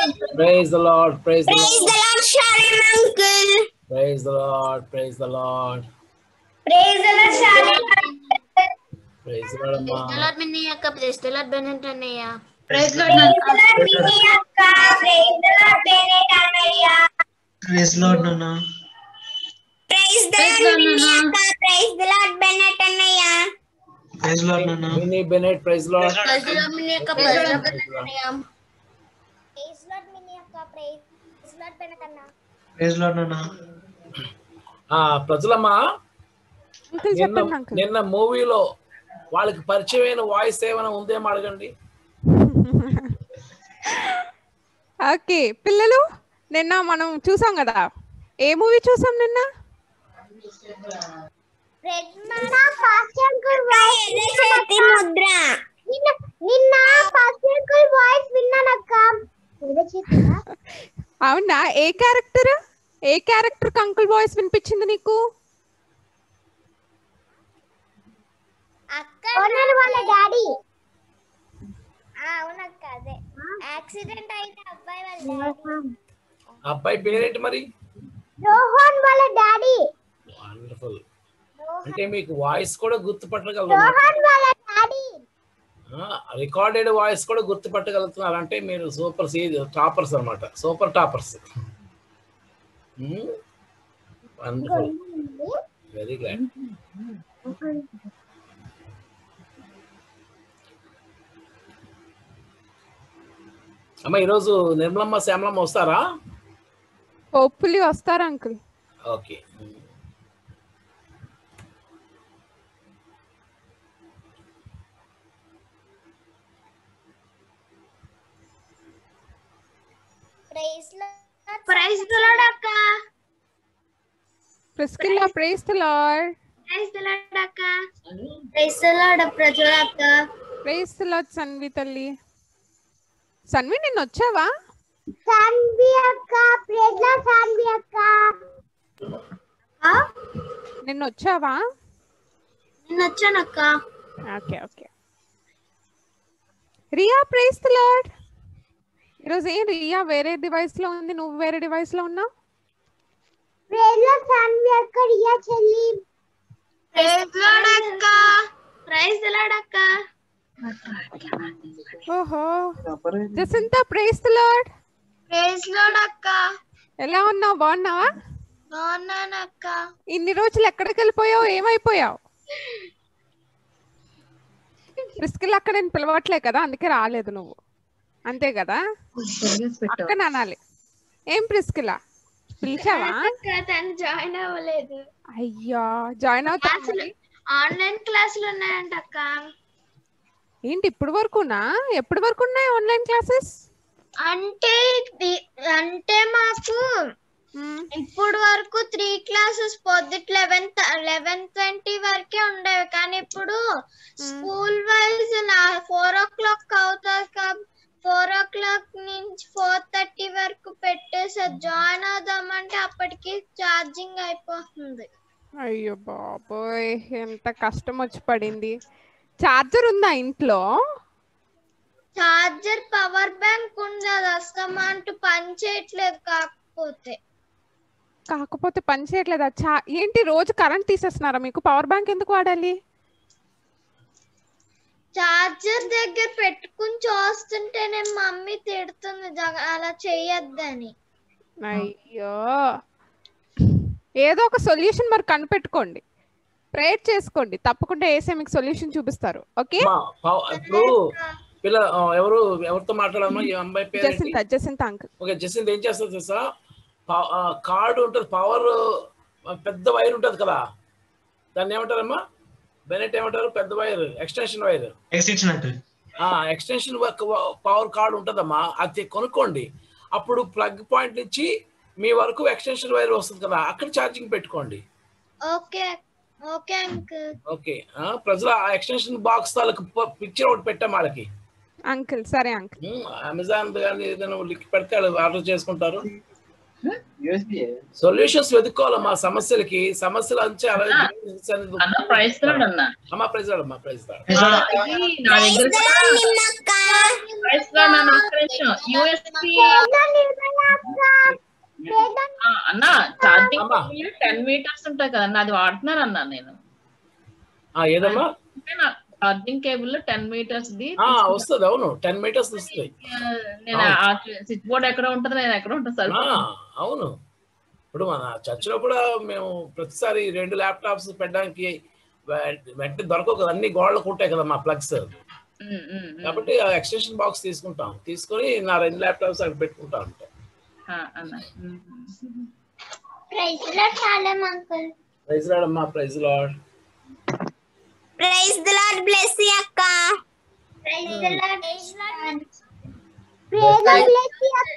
Praise the Lord. Praise the Praise Lord. the Lord, Sharon uncle. Praise the Lord. Praise the Lord. Praise the Lord, Sharon uncle. Praise the Lord, Praise the Amma. Lord, Minnie akka. Praise the Lord, Bennett Annaya. Praise Lord, Praise the Lord, Minnie akka. Praise the Lord, Bennett Annaya. Praise Lord, Nana. Praise the Praise Lord, Lord, Minnie Nana. akka. Praise the Lord, Bennett Annaya. Praise Lord, Nana. Minnie Bennett, praise the Lord. Praise the Lord, Minnie akka. Praise Praise the the Lord. Lord, Bennett Annaya. Praise the Lord, Minnie akka. Praise the Lord, Bennett Annaya. Praise Lord, Nana. ప్రజలమ్మా uncle చెప్పండి uncle. నిన్న మూవీలో వాళ్ళకి పరిచయమైన voice ఏమైనా ఉందేమో అడగండి. Okay పిల్లలు, నిన్న మనం చూసాం కదా, ఏ మూవీ చూసాం నిన్న? ముద్ర. నిన్న ఫస్ట్ అంకుల్ వాయిస్ విన్నానక్క. అవునా? ఏ క్యారెక్టర్ అంకుల్ వాయిస్ వినిపించింది నీకు? వాళ్ళ డాడీ. అవునక్క, అదే యాక్సిడెంట్ అయిన అబ్బాయి వాళ్ళ డాడీ. అబ్బాయి పేరేంటి మరి? రోహన్ వాళ్ళ డాడీ. వండర్ఫుల్. అంటే మీకు వాయిస్ కూడా గుర్తుపట్టగలరు, రోహన్ వాళ్ళ డాడీ. రికార్డెడ్ వాయిస్ కూడా గుర్తుపట్టగలుగుతున్నారు అంటే మీరు సూపర్ టాపర్స్ అన్నమాట, super toppers. Wonderful, very glad. అమ్మ ఈరోజు నిర్మలమ్మ శ్యామలమ్మ వస్తారా? హోప్ఫుల్లీ వస్తారా uncle? Okay. Praise the Lord అక్క. Priscilla praise the Lord. Praise the Lord అక్క. ప్రైజ్ ది లార్డ్ ప్రజల అక్క. ప్రైజ్ ది లార్డ్ సన్వి తల్లి. సన్వి నిన్న వచ్చావా? సాన్వి అక్క. ప్రైజ్ ది లార్డ్ సాన్వి అక్క. నిన్న వచ్చావా? నిన్న వచ్చానక్క. Okay okay. Riya praise the Lord. ఈరోజు ఏం రియా వేరే డివైస్ లో ఉంది, నువ్వు వేరే డివైస్ లో ఉన్నావు? ప్రైజ్ ది లార్డ్ సాన్వి అక్క. రియా చెల్లి. ప్రైజ్ ది లార్డ్ అక్క. ప్రైజ్ ది లార్డ్ అక్క. ఓహో. Jacinta praise the Lord. Praise the Lord అక్క. ఎలా ఉన్నావు? బాగున్నావా? బాగున్నానక్క. ఇన్ని రోజులు ఎక్కడికి వెళ్ళిపోయావు? ఏమైపోయావు? ప్రిస్కిల్ అక్క నేను పిలవట్లే కదా, అందుకే రాలేదు నువ్వు, అంతే కదా? అక్క నానాలి. ఏం ప్రిస్కిలా పిలిచావా? తను జాయిన్ అవ్వలేదు. అయ్యా, జాయిన్ అవుతా. ఆన్లైన్ క్లాసులు ఉన్నాయంట అక్క. ఏంటి ఇప్పుడు వరకునా? ఎప్పటి వరకు ఉన్నాయి ఆన్లైన్ క్లాసెస్? అంటే మాకు ఇప్పుడు వరకు 3 క్లాసెస్ పొద్దుట 11:20 వరకే ఉండేవి, కానీ ఇప్పుడు స్కూల్ వైజ్ 4 o'clock అవుతుంది. 4 o'clock నుంచి 4:30 వరకు పెట్టేసారు. జాయిన్ అవుదామంటే అప్పటికి ఛార్జింగ్ అయిపోతుంది. అయ్యో బాబోయ్, ఎంత కష్టం వచ్చి పడింది. చార్జర్ ఉందా ఇంట్లో? చార్జర్ పవర్ బ్యాంక్ ఉంది, అది అస్తమాంటు పని చేయట్లేదు. కాకపోతే పని చేయట్లేదా? ఏంటి రోజు కరెంట్ తీసేస్తున్నారా మీకు? పవర్ బ్యాంక్ ఎందుకు వాడాలి? చార్జర్ దగ్గర పెట్టుకుని చూస్తుంటేనే మమ్మీ తిడుతుంది అలా చేయొద్దని. అయ్యో, ఏదో ఒక సొల్యూషన్ మరి కనిపెట్టుకోండి, ప్రేయర్ చేసుకోండి, తప్పకుండా ఏసే మీకు సొల్యూషన్ చూపిస్తారు. ఓకే. ఇప్పుడు ఎవరితో మాట్లాడమ్మా? ఈ అమ్మాయి పేరు జసింత అంకుల్. ఓకే, జసింత ఏం చేస్తుంది తెలుసా? కార్డు ఉంటుంది, పవర్ పెద్ద వైర్ ఉంటుంది కదా, దాన్ని ఏమంటారమ్మా? బెనెట్ ఏమంటారు? పెద్ద wire, extension wire. Extension power cord ఉంటుందమ్మా, అది కొనుక్కోండి. అప్పుడు ప్లగ్ పాయింట్ నుంచి మీ వరకు ఎక్స్టెన్షన్ వైర్ వస్తుంది కదా, అక్కడ ఛార్జింగ్ పెట్టుకోండి. Okay okay uncle. ఓకే. ప్రజల ఎక్స్టెన్షన్ బాక్స్ తాలూకు పిక్చర్ ఒకటి పెట్టాం వాళ్ళకి. అంకుల్ సరే అంకుల్. అమెజాన్ కానీ ఏదైనా లింక్ పెడితే వాళ్ళు ఆర్డర్ చేసుకుంటారు. సొల్యూషన్స్ వెతుక్కోవాలమ్మా సమస్యలకి. సమస్యలు అంచే అలాగే అన్న ప్రైస్ కార్డ్ అన్న అమ్మా ప్రైజ్ రాడమ్మా ప్రైజ్ రాడు. ఇది నా దగ్గర ప్రైస్ కార్డ్ అన్న యూఎస్పి అన్న ఛార్జింగ్ 10 మీటర్స్ ఉంటాయి కదన్నా, అది వాడుతున్నాను అన్నా నేను. ఏదమ్మా ఛార్జింగ్ కేబుల్ 10 మీటర్స్ ది వస్తుంది. అవును 10 మీటర్స్ వస్తుంది. నేను స్విచ్ బోర్డ్ ఎక్కడ ఉంటుంది, నేను ఎక్కడ ఉంటాను సార్. అవును ఇప్పుడు మన చర్చిలో కూడా మేము ప్రతిసారి 2 ల్యాప్టాప్స్ పెట్టడానికి వెంటనే దొరకవు కదా, అన్ని గోడలకు ఉంటాయి కదా మా ప్లగ్స్. కాబట్టి ఎక్స్టెన్షన్ బాక్స్ తీసుకొని నా 2 ల్యాప్టాప్స్ అక్కడ పెట్టుకుంటా ఉంటాను. Praise Lord Salem uncle. Praise Lord అమ్మా praise Lord. Praise the Lord bless you అక్క. Praise the Lord praise Lord bless you అక్క.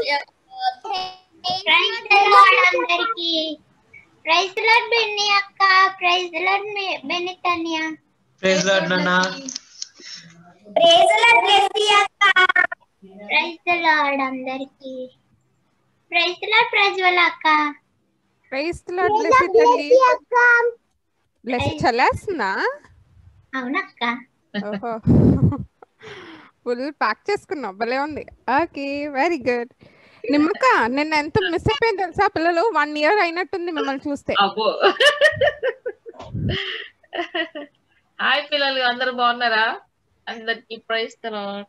ప్రైజ్ ది లార్డ్ అందరికి. ప్రైజ్ ది లార్డ్ బెన్నీ అక్క. Praise the Lord Benithanya. Praise Lord నాన్న. Praise the Lord bless you అక్క. Praise the Lord అందరికి. Praise the Lord Prajwala అక్క. Praise the Lord bless తల్లి. Bless చల్లేస్తుందా? అవునక్క. ఓహో ఫుల్ ప్యాక్ చేసుకున్నావు, భలే ఉంది. Okay very good. నిమ్మక నిన్న ఎంత మిస్ అయిపోయింది తెలుసా, పిల్లలు 1 year అయినట్టుంది మిమ్మల్ని చూస్తే. అబ్బో హాయ్ పిల్లలు, అందరూ బాగున్నారా? అందరికి ప్రైజ్ ది లార్డ్.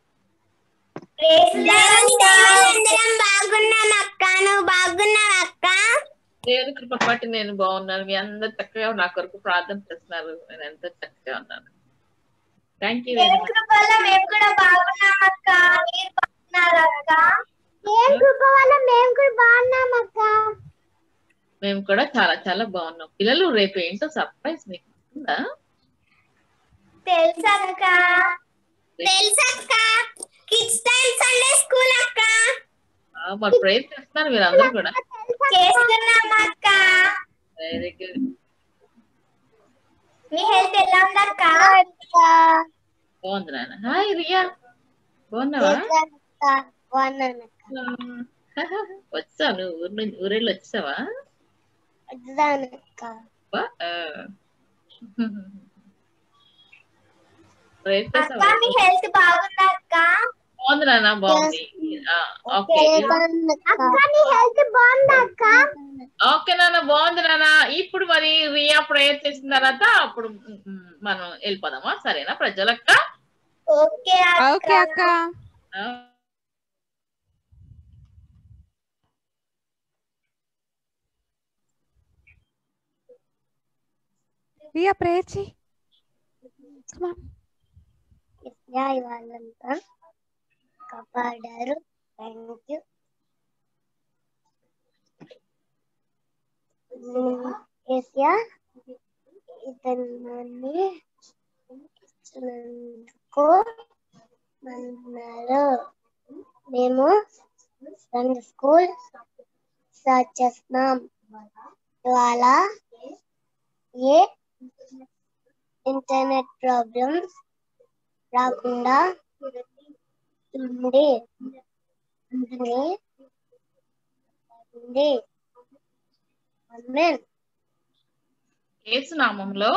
బాగున్నాను అక్క. నువ్వు బాగున్నావు అక్క? దేవుని కృప బట్టి నేను బాగున్నాను. మీ అందరు చక్కగా నా కొరకు ప్రార్థన చేస్తున్నారు. నేను ఎంత చక్కగా ఉన్నాను. Thank you very much. మేము కూడా బాగున్నాం అక్క. మీరు బాగున్నారా అక్క? దేవుని కృప వల్ల మేము కూడా బాగున్నాం అక్క. మేము కూడా చాలా చాలా బాగున్నాం. పిల్లలు రేపు ఏంటో సర్ప్రైజ్ మీకు ఉందా? తెలుసక్క. తెలుసక్క. కిడ్స్ టైం సండే స్కూల్ అక్క. మరి ప్రేయర్ చేస్తున్నారు మీరు అందరూ కూడా? చేస్తున్నాం అక్క. Very good. మీ హెల్త్ ఎలా ఉందక్క? బాగుంది నాన్న. హాయ్ రియా, బాగున్నావా? వచ్చాను ఊరెళ్ళి వచ్చావా? మీ హెల్త్ బాగుందా అక్క? బాగుంది నాన్న, బాగుంది. ఓకే నాన్న, బాగుంది నాన్న. ఇప్పుడు మరి రియా ప్రేయర్ చేసిన తర్వాత అప్పుడు మనం వెళ్ళిపోదామా? సరేనా ప్రజలక్క? ఓకే అక్క. రియా ప్రేయర్ చేయి. ఇవాళంతా కాపాడారు. Thank you. ఇతన్ని ఇచ్చినందుకు అన్నారు. మేము సండే స్కూల్ స్టార్ట్ చేస్తున్నాం. ఇవాళ ఏ ఇంటర్నెట్ ప్రాబ్లమ్స్ రాకుండా ఉంది. యేసు నామములో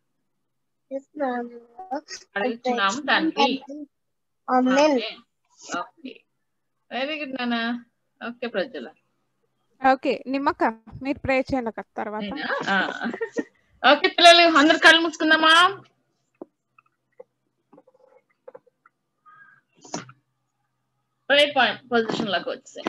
అడుగుతున్నాము తండ్రి. వెరీ గుడ్ నాన్న. ఓకే ప్రజల. ఓకే నిమ్మక మీరు ప్రే చేయండి అక్క తర్వాత. ఓకే పిల్లలు అందరు కళ్ళు మూసుకుందామా? ప్రే పొజిషన్ లోకి వచ్చాయి.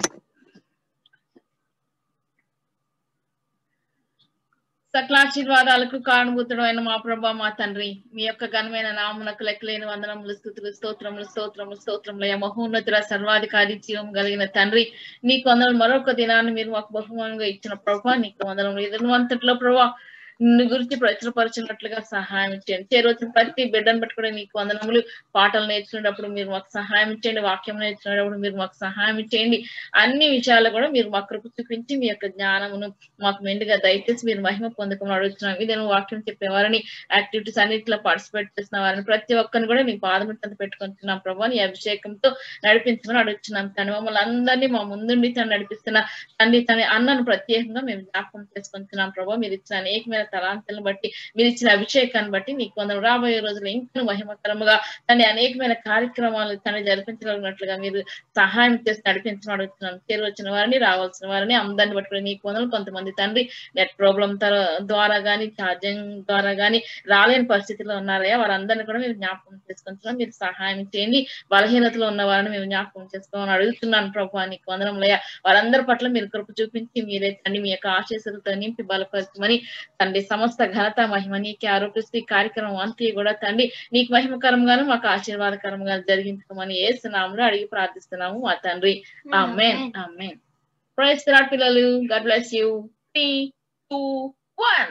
సకలాశీర్వాదాలకు కారణభూతుడు అయిన మా ప్రభా మా తండ్రి, మీ యొక్క ఘనమైన నామమునకు లెక్కలేని వందనములు, స్థుతులు, స్తోత్రములు స్తోత్రములు స్తోత్రములు. మహోన్నతుల సర్వాధికారి జీవం కలిగిన తండ్రి, నీకు వందనములు. మరొక దినాన్ని మీరు మాకు బహుమానంగా ఇచ్చిన ప్రభా నీకు వందనములు. ఈ దినవంతట్లో ప్రభా నిన్ను గురించి ప్రచురపరచినట్లుగా సహాయం చేయండి. చేరవచ్చిన ప్రతి బిడ్డను బట్టి కూడా నీకు వందనములు. పాటలు నేర్చుకునేటప్పుడు మీరు మాకు సహాయం చేయండి, వాక్యం నేర్చుకునేటప్పుడు మీరు మాకు సహాయం చేయండి. అన్ని విషయాలు కూడా మీరు మాకు కృప చూపించి మీ యొక్క జ్ఞానమును మాకు మెండుగా దయచేసి మీరు మహిమ పొందుకుని అడుగుతున్నాం. ఇదే వాక్యం చెప్పేవారిని, యాక్టివిటీస్ అన్నింటిలో పార్టిసిపేట్ చేసిన వారిని ప్రతి ఒక్కరిని కూడా నీ పాదం చెంత పెట్టుకుంటున్నాం ప్రభా. నీ అభిషేకంతో నడిపించమని అడుగుతున్నాం తండ్రి. మమ్మల్ని అందరినీ మా ముందుండి తను నడిపిస్తున్న తండ్రి అన్నను ప్రత్యేకంగా మేము జ్ఞాపకం చేసుకుంటున్నాం ప్రభా. మీరు ఇచ్చిన అనేకమైన తలాంతులను బట్టి, మీరు ఇచ్చిన అభిషేకాన్ని బట్టి నీకు కొందరు రాబోయే రోజులు ఇంకా మహిమకరముగా తండ్రి అనేకమైన కార్యక్రమాలు తండ్రి జరిపించగలిగినట్లుగా మీరు సహాయం చేసి నడిపించమని అడుగుతున్నాం. చేరువచ్చిన వారిని, రావాల్సిన వారిని అందరిని బట్టి నీకు వందలు. కొంతమంది తండ్రి నెట్ ప్రాబ్లం ద్వారా గానీ, ఛార్జింగ్ ద్వారా గానీ రాలేని పరిస్థితిలో ఉన్నారయ్యా, వారందరినీ కూడా మీరు జ్ఞాపకం చేసుకుంటున్నాం. మీరు సహాయం చేయండి. బలహీనతలో ఉన్న వారిని మేము జ్ఞాపకం చేసుకోమని అడుగుతున్నాను ప్రభు. నీకు వందనములయ్యా. వారందరి పట్ల మీరు కృప చూపించి మీరే తండ్రి మీ యొక్క ఆశీస్సులతో నింపి బలపరచమని తండ్రి సమస్త ఘనత మహిమ నీకే ఆరోపిస్తూ ఈ కార్యక్రమం అంతా కూడా తండ్రి నీకు మహిమకరంగాను మాకు ఆశీర్వాదకరంగా జరిగించమని యేసు నామములో అడిగి ప్రార్థిస్తున్నాము మా తండ్రి. Amen amen. Praise the Lord పిల్లలు. God bless you. 3 2 1.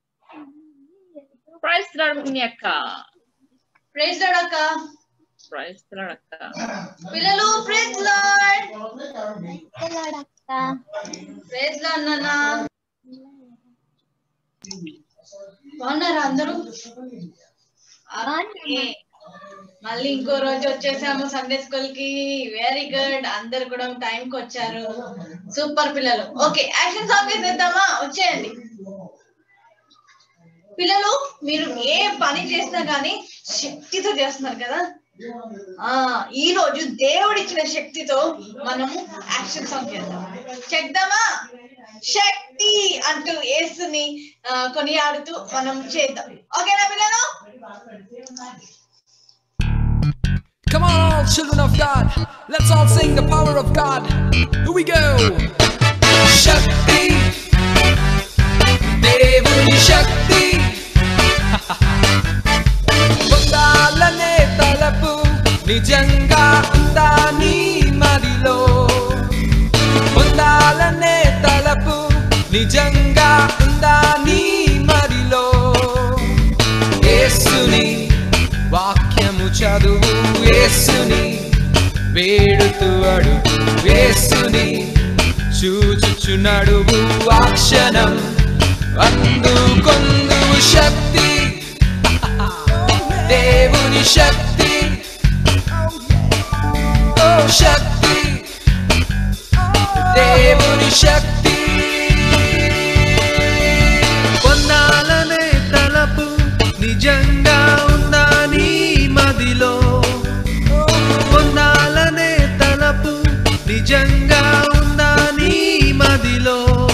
Praise the Lord మీ అక్క. ప్రైజ్ లార్డ్ అక్క. ప్రైజ్ ది లార్డ్ అక్క. పిల్లలు ప్రైజ్ లార్డ్. ప్రైజ్ లార్డ్ అక్క. ప్రైజ్ లార్డ్ నాన్న. బాగున్నారా అందరూ? మళ్ళీ ఇంకో రోజు వచ్చేసాము సండే స్కూల్ కి. Very good. అందరు కూడా టైం కి వచ్చారు. సూపర్ పిల్లలు. ఓకే, యాక్షన్ సాంగ్ వేసేద్దామా? వచ్చేయండి పిల్లలు. మీరు ఏ పని చేసినా గానీ శక్తితో చేస్తున్నారు కదా. ఈ రోజు దేవుడిచ్చిన శక్తితో మనము యాక్షన్ సాంగ్ చేద్దాం. చేద్దామా? శక్తి అంటూ యేసుని కొనియాడుతూ మనం చేద్దాం. ఓకేనా పిల్లలు? Come on, all children of God, let's all sing the power of God. Here we go. Shakti, Devuni Shakti. Pondalane talapu nijanga undani madilo. Pondalane talapu nijanga undani madilo. Yesuni వాక్యము చదువు, యేసుని వేడుతూ అడుగు, యేసుని చూచుచు నడువు. ఆ క్షణం అందుకొందు శక్తి, దేవుని శక్తి. ఓ శక్తి, దేవుని శక్తి. పొందాలనే తలపు నిజంగా మదిలో. పొందాలనే తలపు నిజంగా ఉందా నీ మదిలో.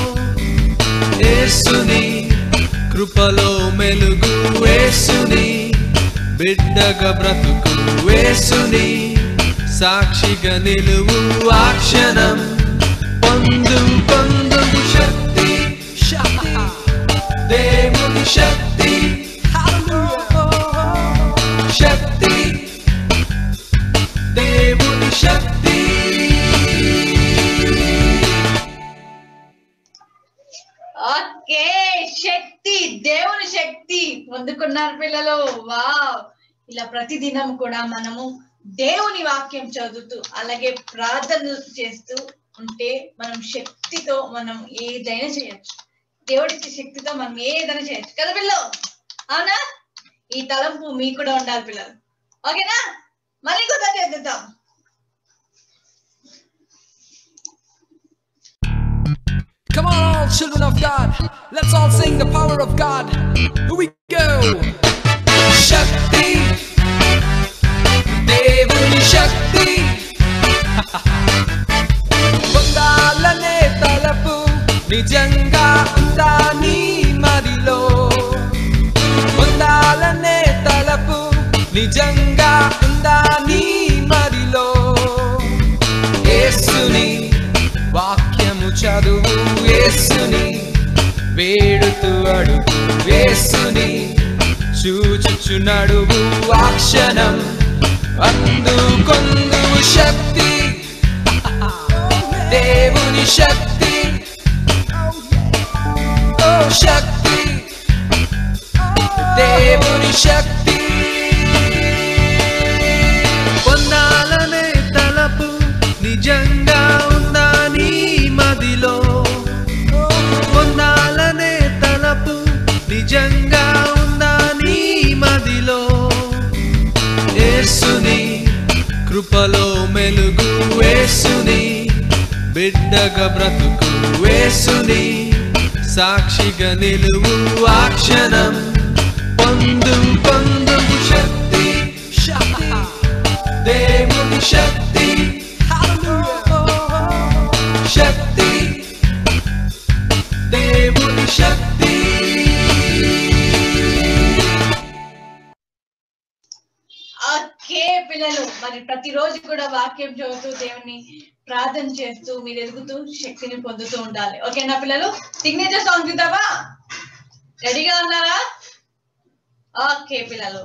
యేసుని కృపలో మెలుగు, యేసుని బిడ్డగా బ్రతుకు, యేసుని సాక్షిగా నిలువు. ఆ క్షణం పొందు పొందు శక్తి, దేవుని శక్తి. శక్తి, దేవుని శక్తి. ఓకే, శక్తి, దేవుని శక్తి పొందుకున్నారు పిల్లలు. వావ్. ఇలా ప్రతిదినం కూడా మనము దేవుని వాక్యం చదువుతూ అలాగే ప్రార్థనలు చేస్తూ ఉంటే మనం శక్తితో మనం ఏదైనా చేయొచ్చు. దేవుడిచ్చే శక్తితో మనం ఏదైనా చేయొచ్చు కదా పిల్లలు? అవునా? ఈ తలంపు మీకు కూడా ఉండాలి పిల్లలు. ఓకేనా? మళ్ళీ కూడా చేద్దాం. Come on, all children of God, let's all sing the power of God. Here we go. Shakti, Devuni Shakti. Pondalane talapu nijanga undani madilo. పొందాలనే తలపు నిజంగా ఉందా నీ మదిలో. యేసుని వాక్యము చదువు, యేసుని వేడుతూ అడుగు, యేసుని చూచుచు నడువు. ఆ క్షణం అందుకొందు శక్తి, దేవుని శక్తి. ఓ శక్తి, దేవుని శక్తి పొందాలనే తలపు నిజంగా ఉందా నీ మదిలో పొందాలనే తలపు నిజంగా ఉందా నీ మదిలో యేసుని కృపలో మెలుగు యేసుని బిడ్డగా బ్రతుకు యేసుని సాక్షిగా నిలువు ఆ క్షణం పొందు పొందు శక్తి శక్తి దేవుని శక్తి శక్తి దేవుని శక్తి ఓకే పిల్లలు, మరి ప్రతిరోజు కూడా వాక్యం చదువుతూ దేవుని ప్రార్థన చేస్తూ మీరు ఎదుగుతూ శక్తిని పొందుతూ ఉండాలి. ఓకేనా పిల్లలు? సిగ్నేచర్ సాంగ్ చూద్దామా? రెడీగా ఉన్నారా? ఓకే పిల్లలు.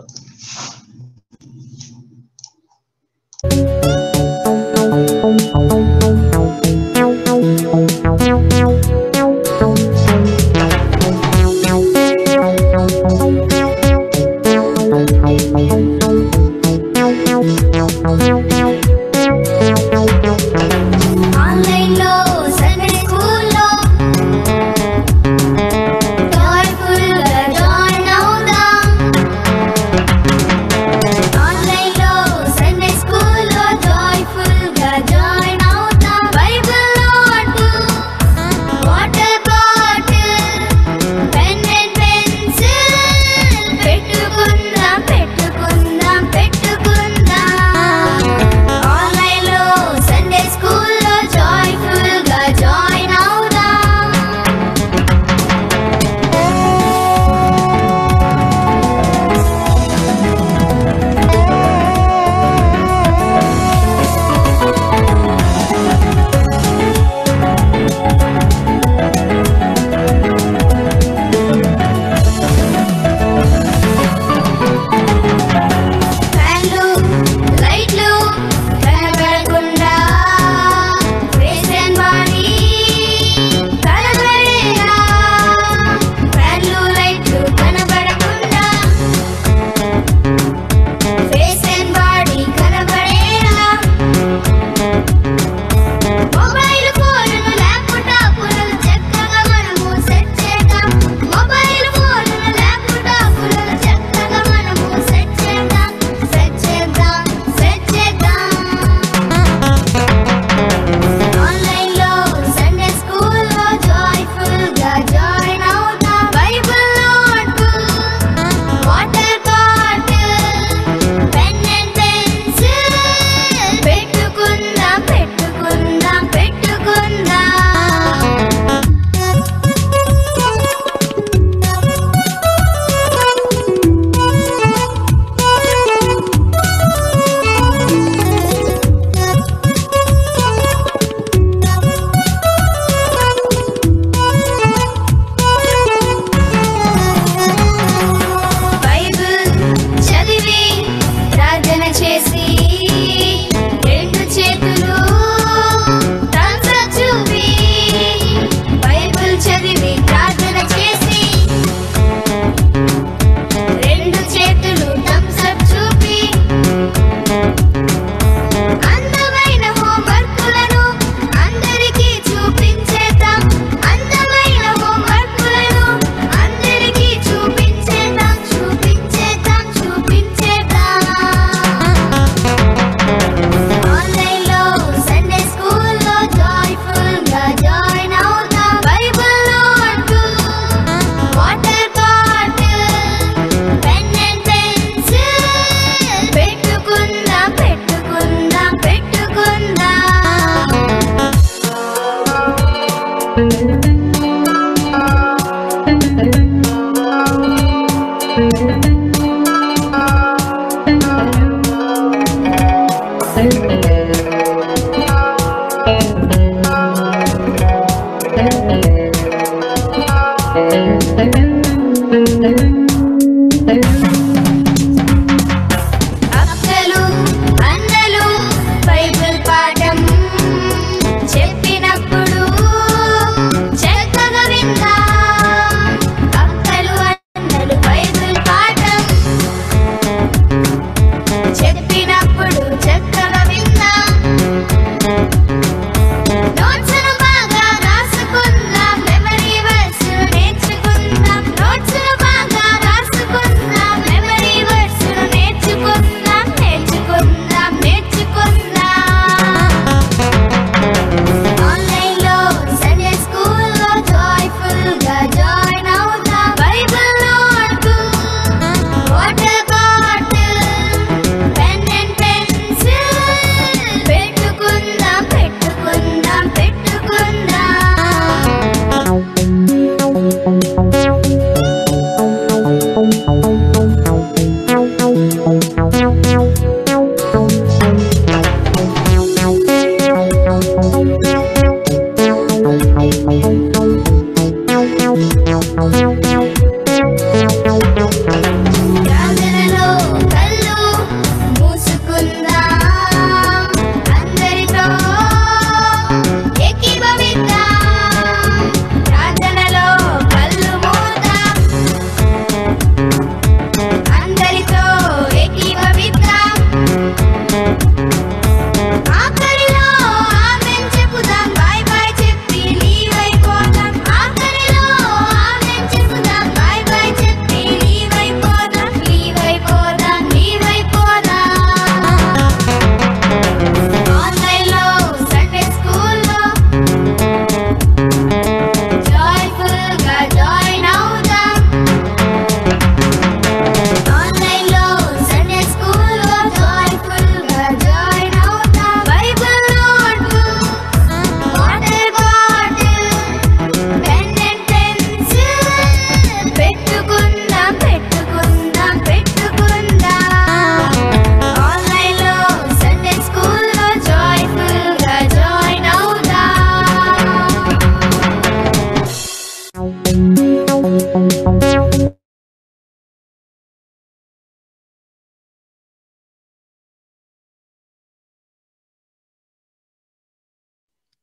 ఆన్లైన్లో సండే స్కూల్లో జాయ్ఫుల్గా జాయిన్ అవుదాం. ఆన్లైన్లో సండే స్కూల్లో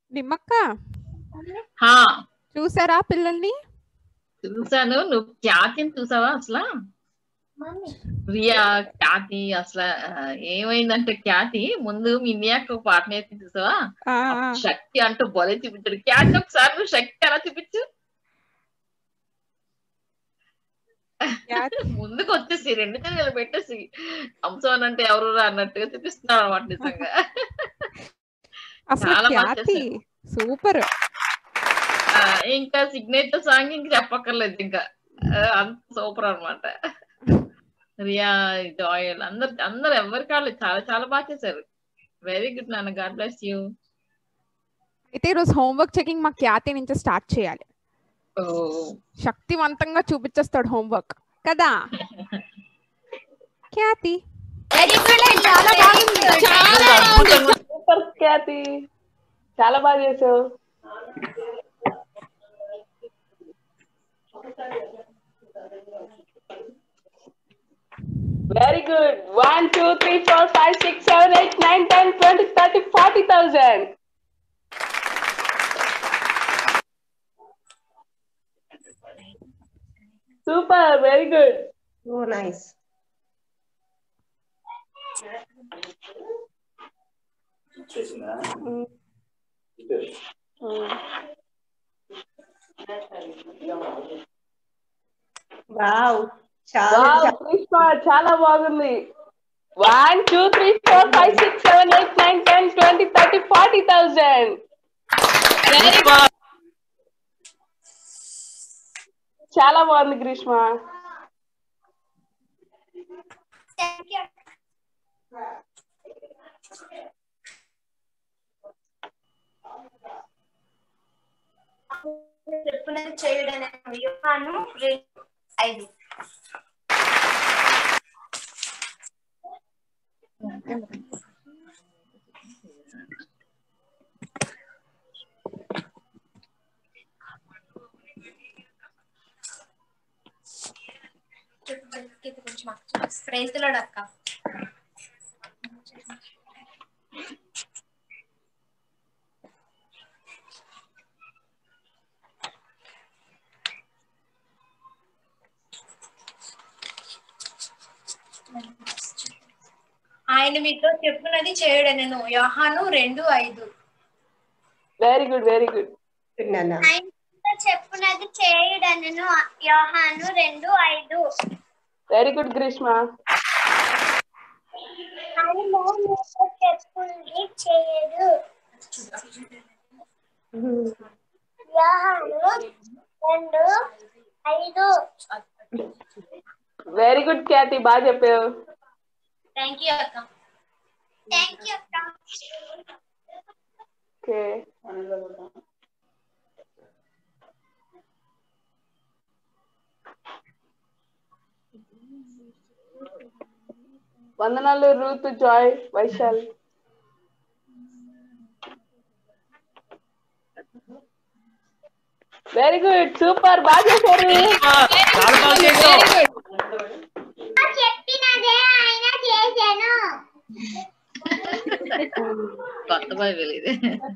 నిమ్మక్క హా చూసారా పిల్లల్ని? చూసాను. నువ్వు ఖ్యాతిని చూసావా అసలు? రియా ఖ్యాతి అసలు ఏమైందంటే ఖ్యాతి ముందు మీ ఇండియాకి ఒక పాట నేర్పి చూసావా? శక్తి అంటూ బొలే చూపించాడు. ఖ్యాతి ఒకసారి నువ్వు శక్తి ఎలా చూపించు. ముందుకు వచ్చేసి 2 చేతులు పెట్టేసి కంసోన్ అంటే ఎవరు అన్నట్టుగా చూపిస్తున్నాడు అనమాట. నిజంగా చాలా బాగా సూపర్. ఇంకా సిగ్నేచర్ సాంగ్ ఇంక చెప్పక్కర్లేదు, ఇంకా అంత సూపర్ అనమాట. రియా జాయల్ అందరు ఎవరి కాళ్ళు చాలా చాలా బాగా చేశారు. వెరీ గుడ్ నాన్న, గాడ్ బ్లెస్ యూ. అయితే ఈరోజు హోంవర్క్ చెకింగ్ మా ఖ్యాతి నుంచి స్టార్ట్ చేయాలి. శక్తివంతంగా చూపించేస్తాడు హోంవర్క్ కదా ఖ్యాతి. చాలా బాగుంది. సూపర్ ఖ్యాతి, చాలా బాగా చేసావు. Very good. 1 2 3 4 5 6 7 8 9 10 20 30 40,000. Super, very good. Oh nice. Wow, చాలా బాగుంది. 1 2 3 4 5 6 7 8 9 10 20 30 40,000. చాలా బాగుంది గ్రీష్మ. చెప్పునది చేయడం యోహాను 2:5. ప్రైజ్ ది లార్డ్ అక్క. ఆయన మీతో చెప్పునది చేయడనెను యోహాను 2:5. Very good, very good. ఆయన మీతో చెప్పునది చేయడనెను యోహాను 2:5. Very good Greeshma. ఆయన మీతో చెప్పునది చేయడు యోహాను 2:5. వెరీ గుడ్ ఖ్యాతి, బాగా చెప్పావు. థ్యాంక్ యూ అక్క. థ్యాంక్ యూ అక్క. ఓకే, వందనాలు Ruth, Joy, Vaishal. Very good, super, బాగా చేశారు. చెప్పినదే ఆయన చేశాను. కొత్త బైబిల్ ఇది.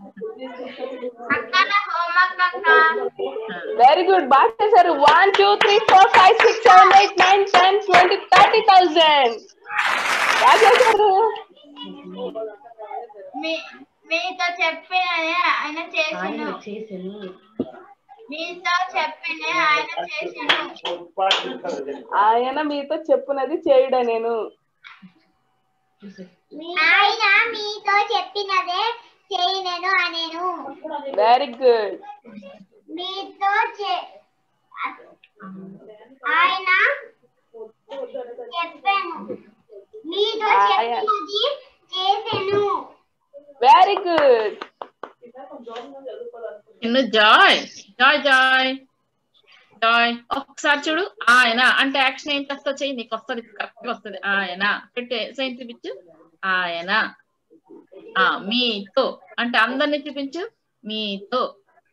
వెరీ గుడ్, బాగా చేశారు. 1 2 3 4 5 6 7 8 9 10 20 30,000. బాగా చేశారు. మీతో చెప్పినదే ఆయన చేశాను. మీతో చెప్పినే ఆయన చేశాను. ఆయన మీతో చెప్పునది చేయుడా నేను. ఆయన మీతో చెప్పినదే చేయనెను అనేను. Very good. మీతో ఆయన చెప్పాను. మీతో చెప్పినది చేశాను. Very good. Joy Joy Joy Joy ఒకసారి చూడు. ఆయన అంటే యాక్షన్ ఏం చేస్తా చెయ్యి, నీకు వస్తుంది, కరెక్ట్ గా వస్తుంది. ఆయన పెట్టే సైన్ చూపించు. ఆయన మీతో అంటే అందరినీ చూపించు. మీతో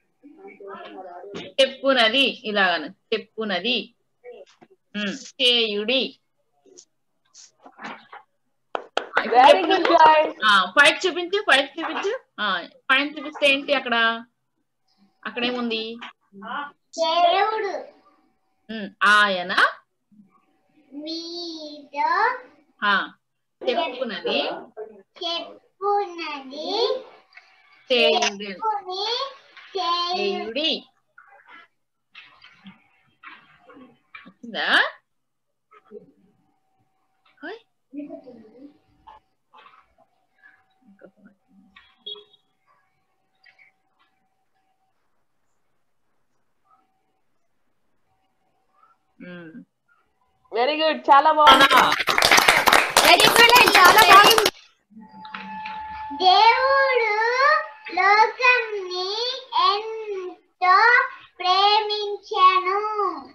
చెప్పునది, ఇలాగను చెప్పునది చేయుడి. Very good Joy. ఫైట్ చూపించు, ఫైట్ చూపించు. పైన చూపిస్తే ఏంటి అక్కడ? అక్కడేముంది? దేవుడు ఆయన మీద చెప్పుకున్నది చేయుడి. వచ్చిందా? వెరీ గుడ్, చాలా బాగుంది. చాలా బాగుంది. దేవుడు లోకంని ఎంతో ప్రేమించెను.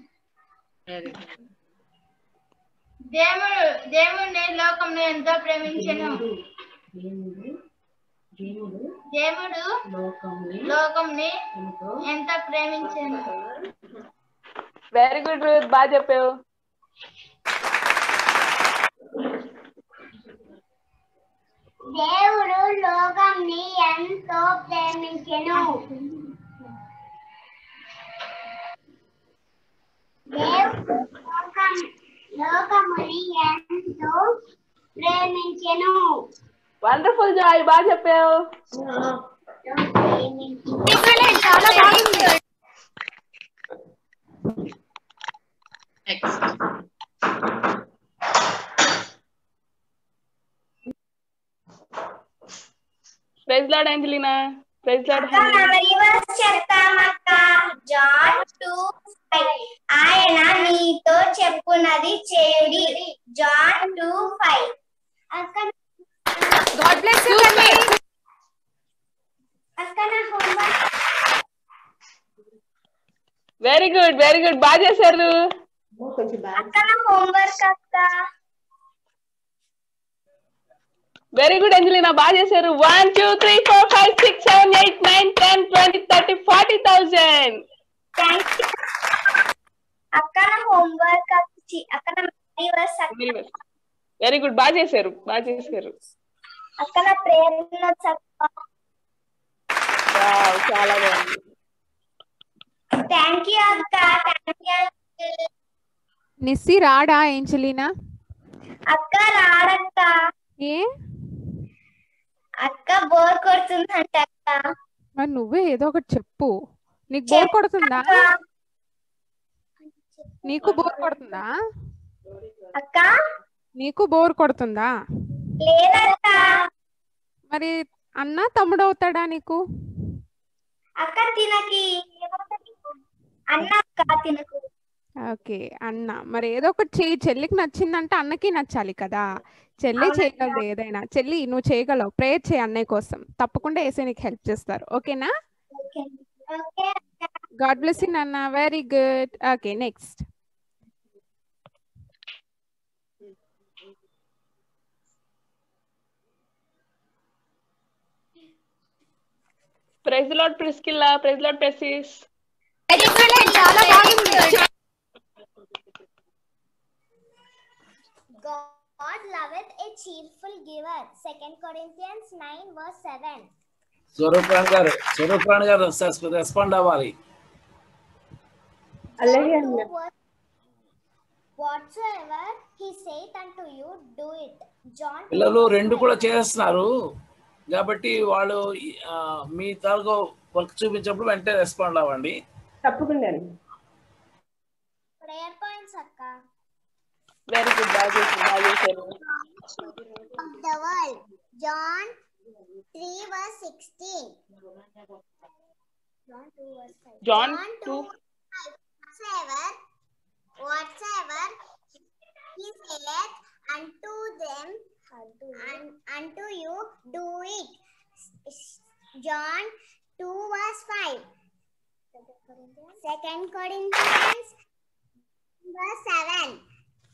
దేవుడిని లోకంని ఎంతో ప్రేమించెను. దేవుడు లోకంని ఎంతో ప్రేమించెను. వెరీ గుడ్ రూత్, బాగా చెప్పావు. దేవుడు లోకంని ఎంతో ప్రేమించెను. దేవుడు లోకముని ఎంతో ప్రేమించెను. వండర్ఫుల్ జాయ్, బాగా చెప్పావు. చాలా బాగుంది. Praise Lord Angelina. Praise Lord. చెప్తామక్క. జాన్ 2:5 ఆయన నీతో చెప్పున్నది చేయుడి. జాన్ 2:5. అక్క గాడ్ బ్లెస్ యు తల్లి. అక్క నా homework. Very good, very good, బాగా చేశారు. అక్క నా హోంవర్క్ అక్క. వెరీ గుడ్ అంజలినా, బాగా చేశారు. 1 2 3 4 5 6 7 8 9 10 20 30 40,000. అక్క నా హోంవర్క్ అక్క నా వెరీ గుడ్, బాగా చేశారు, బాగా చేశారు. అక్క నా ప్రేయర్ నోట్స్ అక్క. వావ్, చాలా బాగుంది. థాంక్యూ అక్క. థాంక్యూ. నిస్సి రాడా ఏంజెలినా? అక్క రాడక్క. ఏ అక్క బోర్ కొడుతుందంట అక్క. మరి నువ్వే ఏదో ఒకటి చెప్పు. నీకు బోర్ కొడుతుందా? నీకు బోర్ కొడుతుందా అక్క? నీకు బోర్ కొడుతుందా? లేదక్క. మరి అన్న తమ్ముడు అవుతాడా నీకు? అక్క తినకి అన్న అక్క తినకు. ఓకే అన్న. మరి ఏదో ఒకటి చెయ్యి. చెల్లికి నచ్చిందంటే అన్నకి నచ్చాలి కదా. చెల్లి చేయగలదు ఏదైనా. చెల్లి నువ్వు చేయగలవు. ప్రేయర్ చేయి అన్నయ్య కోసం. తప్పకుండా ఏసే నీకు హెల్ప్ చేస్తారు. ఓకేనా? గాడ్ బ్లెస్ యు నాన్న. Very good. Okay next. Praise Lord Priscilla. Praise Lord ప్రెసిస్. చాలా బాగుంది. God loveth a cheerful giver. 2 Corinthians 9:7. స్వరూప్రాణ్ గారు రెస్పాండ్ అవ్వాలి. అలాగే అన్న. Whatsoever he saith unto you, do it. John. పిల్లలు రెండు కూడా చేస్తున్నారు కాబట్టి వాళ్ళు మీ తాలూకు వర్క్ చూపించినప్పుడు వెంటనే రెస్పాండ్ అవ్వండి. తప్పకుండా. ప్రేయర్ పాయింట్స్ అక్క. వెరీ గుడ్, బాగా చేశారు, బాగా చేశారు. Of the world. John 3:16. John 2. Whatsoever he saith unto them, unto you, do it. John 2:5. 2 Corinthians 7.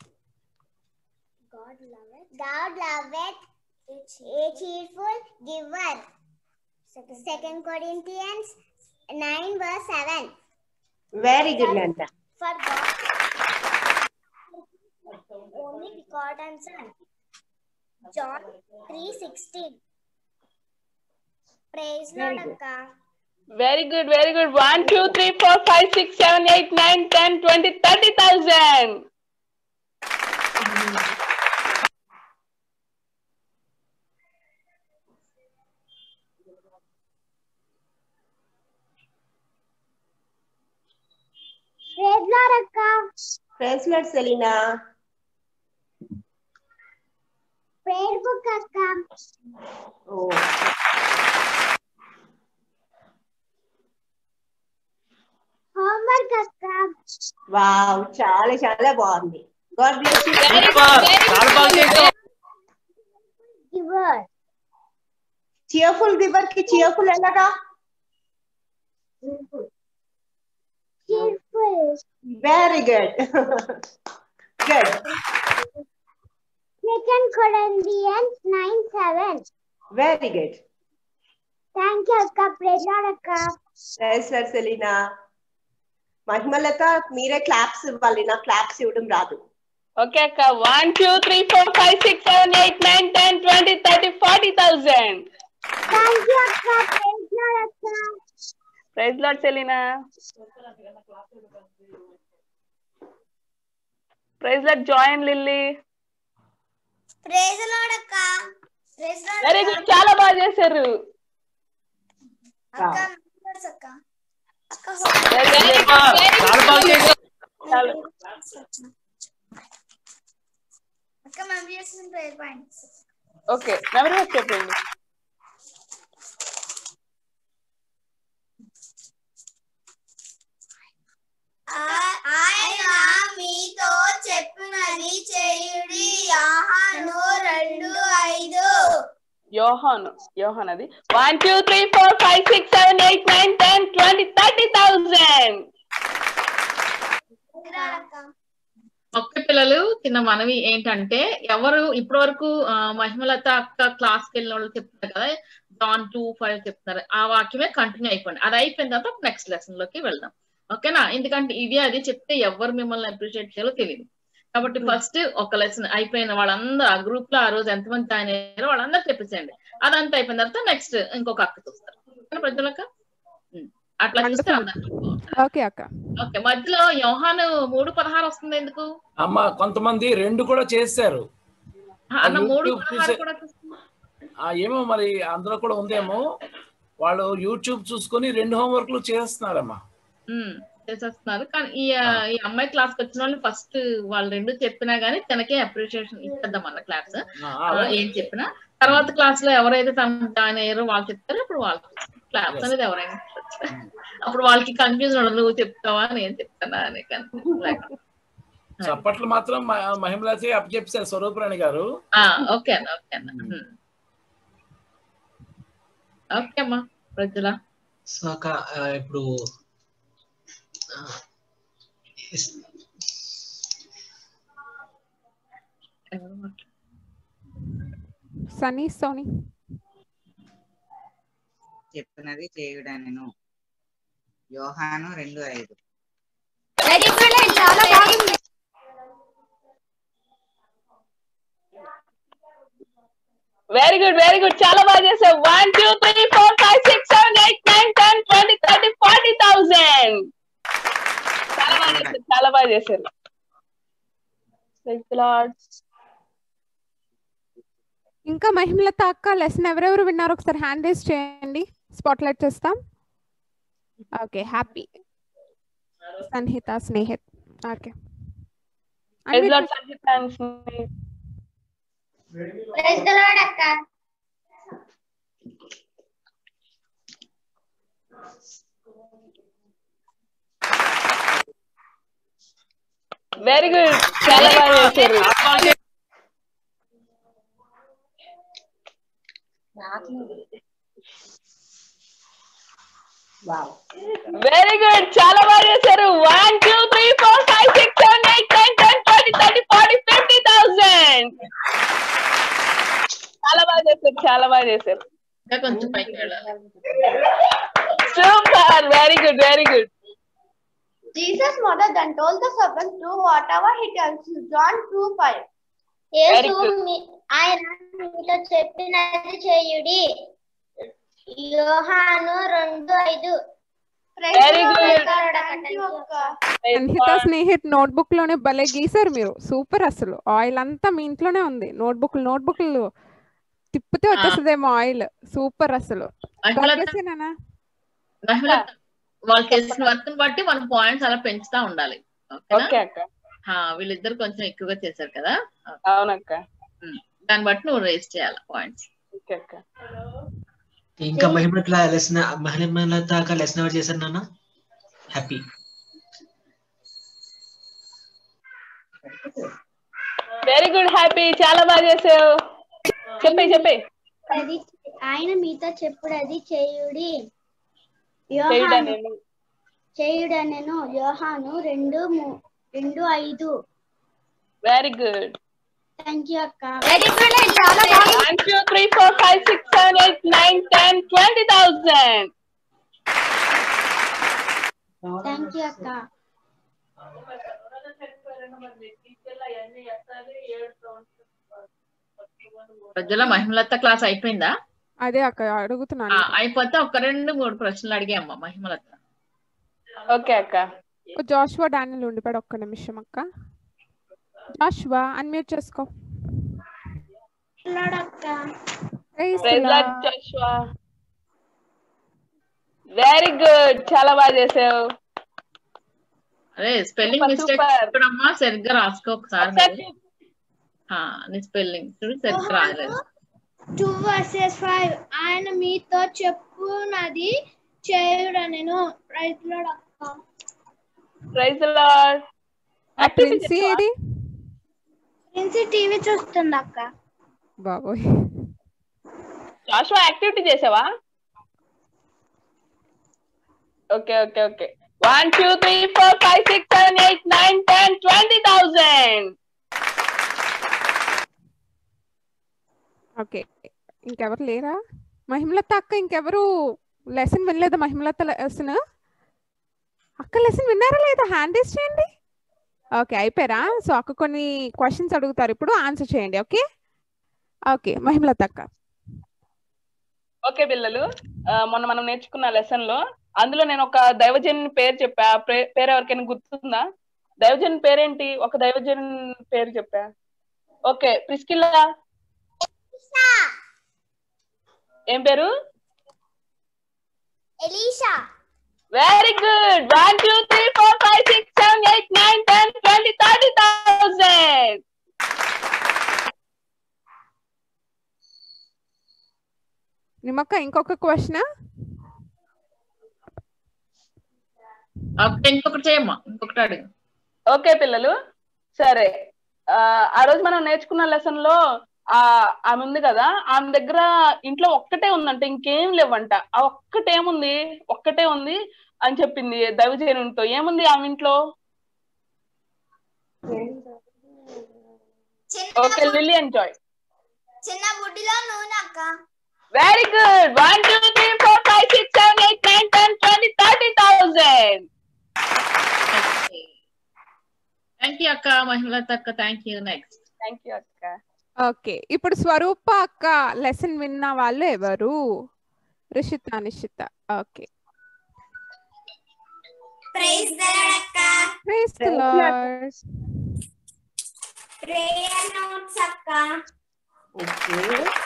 God loveth a cheerful giver. 2 Corinthians 9:7. Very good, Nanda. For God only begotten Son. John 3:16. Praise Lord akka. Very good, very good. 1, 2, 3, 4, 5, 6, 7, 8, 9, 10, 20, 30,000. Praise Lord akka. Praise Lord, Selena. Prayer book akka. Oh, Homework akka. wow, చాలా చాలా బాగుంది. God bless you. Giver. Cheerful giver కి cheerful ఎలాగా? Cheerful. Very good. Good. 2 Corinthians 9:7. Very good. Thank you akka. Praise Lord akka. Praise Lord, Selena. మహిమలత మీరే claps ఇవ్వాలి, నా claps ఇవ్వడం రాదు. Okay, akka. 1, 2, 3, 4, 5, 6, 7, 8, 9, 10, 20, 30, 40,000. Thank you akka. Praise Lord akka. Praise Lord, Selena. Praise Lord, Joy and Lily. Praise Lord akka. Praise Lord Very good. చాలా బాగా చేశారు. akka. Numbers akka. akka. చాలా బాగా చేశారు. akka ma'am చేసిన prayer points. ఓకే, నెంబర్ చెప్పండి. ఆయన మీతో చెప్పినది చేయుడి. యోహాను 2:5. యోహాన్ అది. 1, 2, 3, 4, 5, 6, 7, 8, 9, 10, 20, 30,000. ఒక్క పిల్లలు చిన్న మనవి ఏంటంటే, ఎవరు ఇప్పటి వరకు మహిమలత అక్క క్లాస్కి వెళ్ళిన వాళ్ళు చెప్తున్నారు కదా, John 2:5 చెప్తున్నారు, ఆ వాక్యమే కంటిన్యూ అయిపోయింది. అది అయిపోయిన తర్వాత నెక్స్ట్ లెసన్ లోకి వెళ్దాం. ఓకేనా? ఎందుకంటే ఇది అది చెప్తే ఎవరు మిమ్మల్ని అప్రిషియేట్ చేయాలో తెలియదు. కాబట్టి ఫస్ట్ ఒక లెసన్ అయిపోయిన వాళ్ళందరూ ఆ గ్రూప్ లో ఆ రోజు ఎంతమంది జాయిన్ అయ్యారో వాళ్ళందరూ చెప్పేసేయండి. అదంతా అయిపోయిన తర్వాత నెక్స్ట్ ఇంకొక అక్క చూస్తారు. ప్రజలక అట్లా చూస్తే ఓకే అక్క. ఓకే. మధ్యలో యోహాను 3:16 వస్తుంది ఎందుకు? అమ్మ కొంతమంది 2 కూడా చేశారు. అన్న 3:16 కూడా ఏమో మరి అందులో కూడా ఉందేమో. వాళ్ళు యూట్యూబ్ చూసుకొని 2 హోంవర్క్లు చేస్తున్నారమ్మా. చేసేస్తున్నారు. కానీ ఈ అమ్మాయి క్లాస్ కి వచ్చిన వాళ్ళు ఫస్ట్ వాళ్ళు 2 చెప్పినా గానీ తనకే అప్రిషియేషన్ ఇచ్చేద్దాం అన్న క్లాస్ ఏం చెప్పినా. తర్వాత క్లాస్ లో ఎవరైతే తన జాయిన్ అయ్యారో వాళ్ళు చెప్తారో అప్పుడు వాళ్ళు క్లాస్ అనేది ఎవరైనా అప్పుడు వాళ్ళకి కన్ఫ్యూజన్ ఉండదు, నువ్వు చెప్తావా నేను చెప్తానా అని. చప్పట్లు మాత్రం మహిమలతే అప్పచెప్పారు స్వరూపరాణి గారు. ఓకే అన్న, ఓకే అన్న. ఓకే అమ్మా ప్రజల. సో అక్క ఇప్పుడు సోని చెప్తున్నది చేయుడా నేను. యోహాను 2:5. చాలా బాగుంది. Very good, very good. చాలా బాగా చేశావు. 1, 2, 3, 4, 5, 6, 7, 8, 9, 10, 20, 30, 40,000. చాలా బాగా చేశారు, చాలా బాగా చేశారు. ఇంకా మహిమలత అక్క లెసన్ ఎవరెవరు విన్నారు ఒకసారి హ్యాండ్ రేస్ చేయండి, స్పాట్ లైట్ చేస్తాం. Okay, happy, Sanhitha, Snehith. Okay, praise the Lord అక్క. వెరీ గుడ్, చాలా బాగా చేశారు. వెరీ గుడ్, చాలా బాగా చేశారు. 1, 2, 3, 4, 5, 6, 7, 8, 9, 10, 20, 30, 40, 50,000. చాలా బాగా చేశారు, చాలా బాగా చేశారు. కొంచెం పైకి వెళ్ళాలి. Super, very good, very good. Jesus mother then told the servant, do whatever he tells you. John 2:5. యేసు ఆయన మీతో చెప్పినది చేయుడి. యోహాను 2:5. Very good. Anhitha Snehith notebook లోనే భలే గీసారు మీరు, సూపర్. అసలు ఆయిల్ అంతా మీ ఇంట్లోనే ఉంది. నోట్బుక్లు తిప్పితే వచ్చేస్తుందేమో ఆయిల్. సూపర్ అసలు. వాళ్ళు చేసిన వర్క్ బట్టి మనం పాయింట్స్ అలా పెంచుతా ఉండాలి. ఓకే అక్క. వీళ్ళిద్దరు కొంచెం ఎక్కువగా చేశారు కదా. అవునక్క. దాన్ని బట్టి నువ్వు రేస్ చేయాలి పాయింట్స్. ఓకే అక్క. ఇంకా మహిమలత లెసన్ ఎవరు చేశారు నాన్న? హ్యాపీ. వెరీ గుడ్ హ్యాపీ, చాలా బాగా చేసావు. చెప్పే. ఆయన మీతో చెప్పుడది చేయుడి. చేయుడనెను. యోహాను 2:5. Very good. థ్యాంక్ యూ అక్క. Very good. చాలా బాగుంది. 1 2 3 4 5 6 7 8 9 10 20,000. థ్యాంక్ యూ అక్క. ప్రజల మహిమలత క్లాస్ అయిపోయిందా? అదే అక్క అడుగుతున్నాను. అయిపోతే ఒక 2-3 ప్రశ్నలు అడిగామ్మా మహిమలత. ఓకే అక్క. జాషువా డానియల్ ఉండిపోయాడు, ఒక్క నిమిషం అక్క. జాషువా అన్మ్యూట్ చేసుకో. వెరీ గుడ్, చాలా బాగా చేసావు. అరే స్పెల్లింగ్ మిస్టేక్ చెప్పడమ్మా, సరిగ్గా రాసుకో ఒకసారి. నీ స్పెల్లింగ్ చూడు సరిగ్గా రాయలేదు. 2:5 ఆయన మీతో చెప్పునది చేయుడనెను. ప్రైజ్ లార్డ్ అక్క. Praise Lord. ప్రిన్సీ ఏది? ప్రిన్సీ టీవీ చూస్తుంది అక్క. బాబోయ్. జాషువా యాక్టివిటీ చేసావా? ఓకే 1 2 3 4 5 6 7 8 9 10 20,000. ఓకే, ఇంకెవరు లేరా? మహిమలత అక్క ఇంకెవరు లెసన్ వినలేదా? మహిమలత లెసన్ అక్క లెసన్ విన్నారా లేదా? హ్యాండ్ రేస్ చేయండి. ఓకే అయిపోయారా? సో అక్క కొన్ని క్వశ్చన్స్ అడుగుతారు, ఇప్పుడు ఆన్సర్ చేయండి. ఓకే మహిమలత అక్క. ఓకే పిల్లలు, మొన్న మనం నేర్చుకున్న లెసన్ లో అందులో నేను ఒక దైవజన్ పేరు చెప్పా. పేరు ఎవరికైనా గుర్తుందా? దైవజన్ పేరేంటి? ఒక దైవజన్ పేరు చెప్పా. ఓకే ప్రిస్కిల్లా ఏం పేరు? ఎలీషా. Very good. 1 2 3 4 5 6 7 8 9 10 20 30,000. నిమ్మక్క ఇంకొక క్వశ్చన్. ఇంకొకటి చేయమ్మా, ఇంకొకటి అడుగు. ఓకే పిల్లలు, సరే. ఆ రోజు మనం నేర్చుకున్న లెసన్ లో ఆమె ఉంది కదా, ఆమె దగ్గర ఇంట్లో ఒక్కటే ఉందంట, ఇంకేం లేవంట. ఆ ఒక్కటే ఉంది అని చెప్పింది దైవజనునితో. ఏముంది ఆమె ఇంట్లో? Okay Lily and Joy. చిన్న బుడ్డిలో నూనె అక్క. Very good. 1 2 3 4 5 6 7 8 9 10 20 30,000. థ్యాంక్ యూ అక్క. మహిమలత అక్క thank you. Next. Thank you అక్క. ఓకే ఇప్పుడు స్వరూప అక్క లెసన్ విన్న వాళ్ళు ఎవరు? Rishitha, Nishitha. Okay praise the Lord అక్క. Praise the Lord. Prayer notes అక్క. ఓకే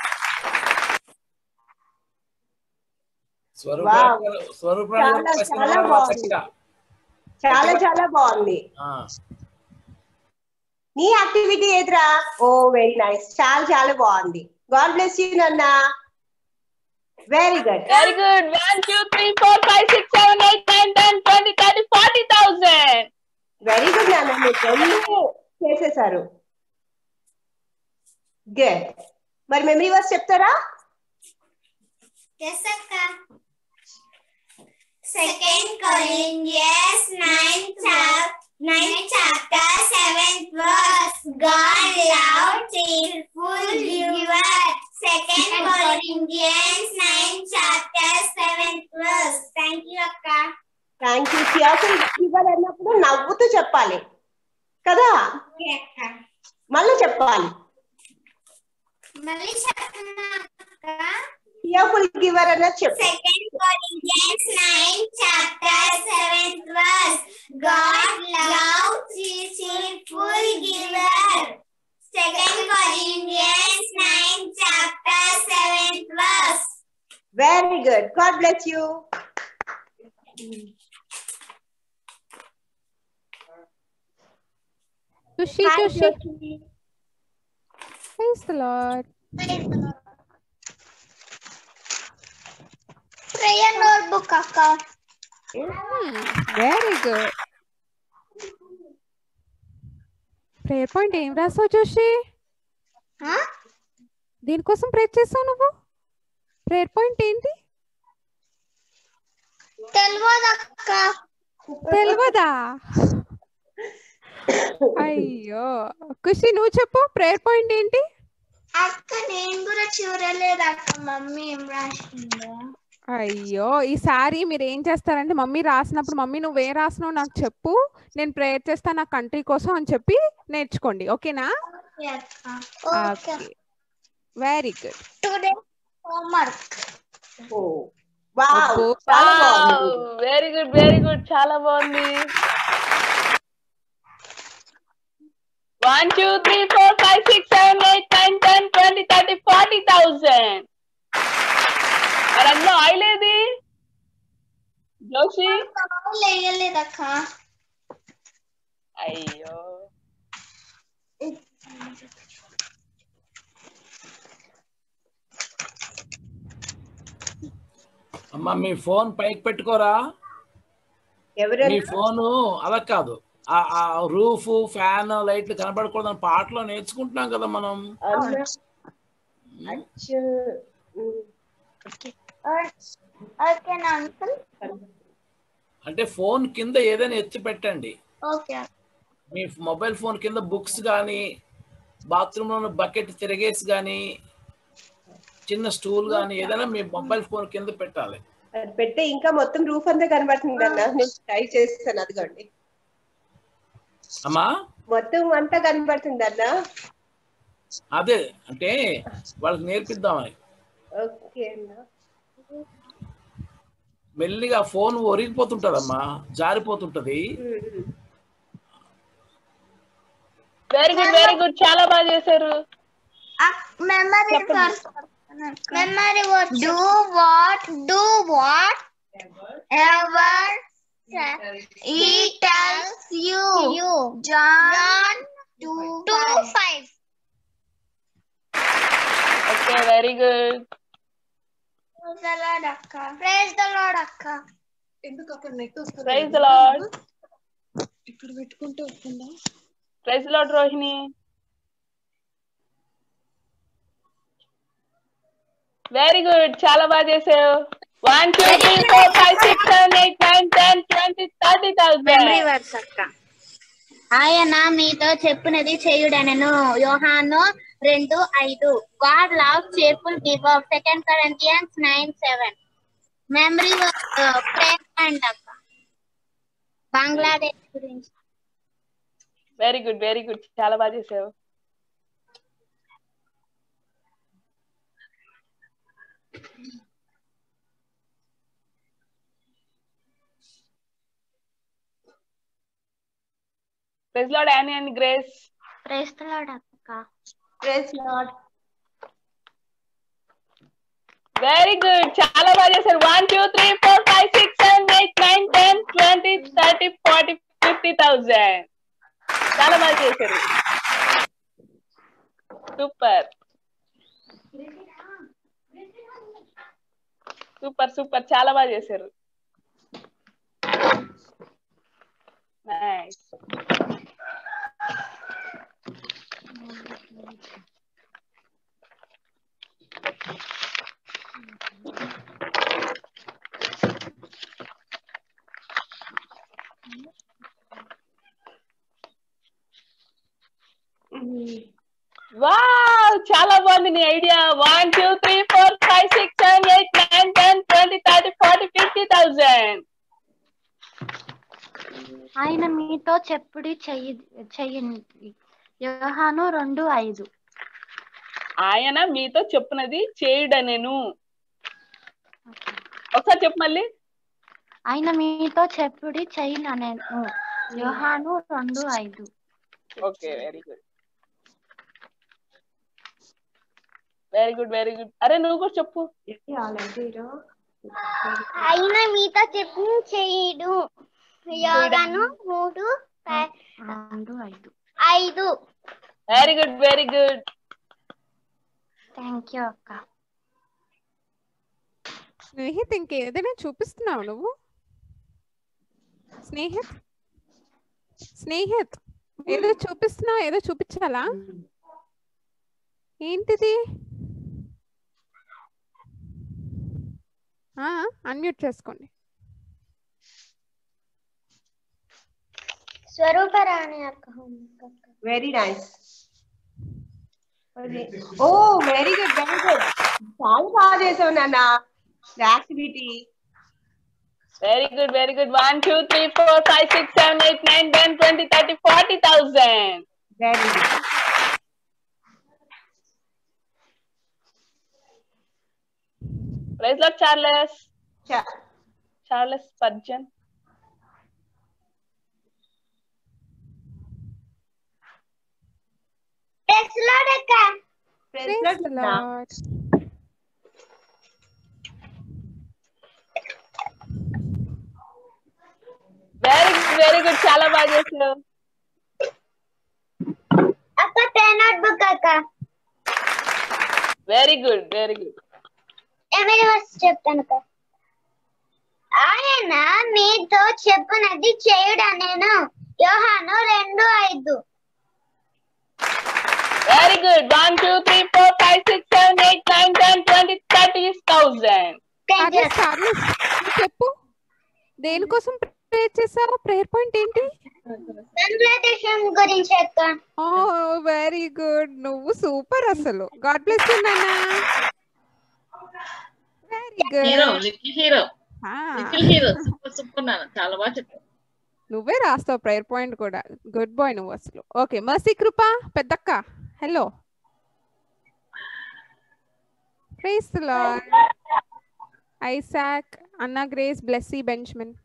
చాలా బాగుంది. నీ యాక్టివిటీ ఏదిరా? ఓ వెరీ నైస్, చాలా బాగుంది. గాడ్ బ్లెస్ యూ నాన్న. Very good. 1 2 3 4 5 6 7 8 9 10 20 30 40,000. వెరీ గుడ్ నాన్న, మీరు రెండు చేసేసారు. గుడ్. మరి మెమరీ వర్స్ చెప్తారా? yes అక్క. 2 Corinthians 9th chapter 7th verse. God loved cheerful givers. 2 Corinthians 9th chapter 7th verse. Thank you akka. Thank you. cheerful giver అన్నప్పుడు నవ్వుతూ చెప్పాలి కదా, మళ్ళీ చెప్పాలి. Cheerful giver అన్న చెప్పు. 2 Corinthians 9 chapter 7th verse. God loves cheerful giver. 2 Corinthians 9 chapter 7th verse. Very good. God bless you. Tushi, Tushi. Praise the Lord. Prayer notebook akka. Very good. Prayer point ఏం రాసావు జోషి? దీనికోసం prayer చేసావు నువ్వు? Prayer point ఏంటి? తెలియదా? అయ్యో ఖుషి నువ్వు చెప్పు ప్రేయర్ పాయింట్ ఏంటి? అక్క నేను కూడా చూడలేదు అక్క, మమ్మీ ఏం రాసిందో. అయ్యో ఈసారి మీరు ఏం చేస్తారంటే మమ్మీ రాసినప్పుడు మమ్మీ నువ్వే రాసినావు నాకు చెప్పు, నేను ప్రేయర్ చేస్తా నా కంట్రీ కోసం అని చెప్పి నేర్చుకోండి. ఓకేనా? Very good. Today homework. Very good very good, చాలా బాగుంది. 1 2 3 4 5 6 7 8 9 10 20 30 40,000. మరి అందులో ఆయిల్ ఏది జోషి? లేయలేదక్క. అయ్యో అమ్మా మీ ఫోన్ పైకి పెట్టుకోరా. మీ ఫోను అలా కాదు, ఆ రూఫ్ ఫ్యాన్ లైట్లు కనబడకూడదని పాటలో నేర్చుకుంటున్నాం కదా మనం. అంటే ఫోన్ కింద ఏదైనా ఎత్తి పెట్టండి. మీ మొబైల్ ఫోన్ కింద బుక్స్ కానీ, బాత్రూమ్ లో బకెట్ తిరిగేసి కానీ, చిన్న స్టూల్ కానీ ఏదైనా మీ మొబైల్ ఫోన్ కింద పెట్టాలి. పెట్టే ఇంకా మొత్తం రూఫ్ అంతా కనబడుతుంది అన్న. నేను ట్రై చేస్తాను. అదిగోండి అమ్మా మొత్తం అంతా కనబడుతుంది అన్న. అదే అంటే వాళ్ళకి నేర్పిద్దామని. ఓకే అన్న. మెల్లిగా ఫోన్ ఒరిగిపోతుంటదమ్మా, జారిపోతుంటది. వెరీ గుడ్ వెరీ గుడ్, చాలా బాగా చేశారు. Memory do what ever he tells you. John 2:5. Okay, very good. Praise the Lord akka. Praise the Lord. ఇక్కడ పెట్టుకుంటే వస్తుందా? Praise the Lord Rohini. Very good, చాలా బాగా చేసావు. 1 2 3 4 5 6 7 8 9 10 20 30,000. ఆయన మీతో చెప్పినది చేయుడనెను. యోహాను 2:5. God loves cheerful giver. 2 Corinthians 9:7. Memory prayer point అక్క. బంగ్లాదేశ్ గురించి. వెరీ గుడ్ వెరీ గుడ్, చాలా బాగా చేసావు. Praise Lord Annie and Grace. Praise the Lord akka. Praise Lord. Very good, చాలా బాగా చేశారు. 1 2 3 4 5 6 7 8 9 10 20 30 40 50,000. చాలా బాగా చేశారు. సూపర్ సూపర్ సూపర్, చాలా బాగా చేశారు. నైస్. వావ్, చాలా బాగుంది నీ ఐడియా. 1 2 3 4 5 6 7 8 9 10 20 30 40 50,000. ఆయన మీతో చెప్పుడు చెయ్యండి. యోహాను 2:5. ఆయన మీతో చెప్పునది చేయుడనెను. ఒకసారి చెప్పు మళ్ళీ. ఆయన మీతో చెప్పుడి చేయుడనెను. యోహాను 2:5. Okay, very good, very good, very good. అరే నువ్వు కూడా చెప్పు. ఆయన మీతో చెప్పు చేయుడు. యోహాను 3:5. Very good, very good. Thank you అక్క. స్నేహిత్ ఇంకేదైనా చూపిస్తున్నావు నువ్వు? స్నేహిత్ ఏదో చూపిస్తున్నావు, ఏదో చూపించాలా? ఏంటిది? అన్మ్యూట్ చేసుకోండి. స్వరూపరాణి అక్క. Very nice. Oh very good, very good. చాలా బాగా చేసావు నాన్న activity. Very good, very good. 1 2 3 4 5 6 7 8 9 10 20 30 40,000. Very good. Praise Lord Charles. Charles Spurgeon. Praise Lord అక్క. Praise Lord. Very good, very good. చాలా బాగా చేసావు అక్క. పెన్ బుక్ అక్క. Very good, very good. చెప్తాను అక్క. ఆయన మీతో చెప్పునది చేయుడనెను. యోహాను 2:5. Very good. 1 2 3 4 5 6 7 8 9 10 20 30,000. చెప్పు, దేనికోసం ప్రేయర్ చేసావు? ప్రేయర్ పాయింట్ ఏంటి? గురించి అక్క. ఓ వెరీ గుడ్, నువ్వు సూపర్ అసలు. గాడ్ బ్లెస్ యు నాన్న. Very good. హీరో సూపర్ నాన్న, చాలా బాగా చెప్పావు. నువ్వే రాస్తావు ప్రేయర్ పాయింట్ కూడా. గుడ్ బాయ్ నువ్వు అసలు. ఓకే, మర్సీ కృప పెద్దక్క. Hello. Praise the Lord. Isaac, Anna Grace, Blessy, Benjamin.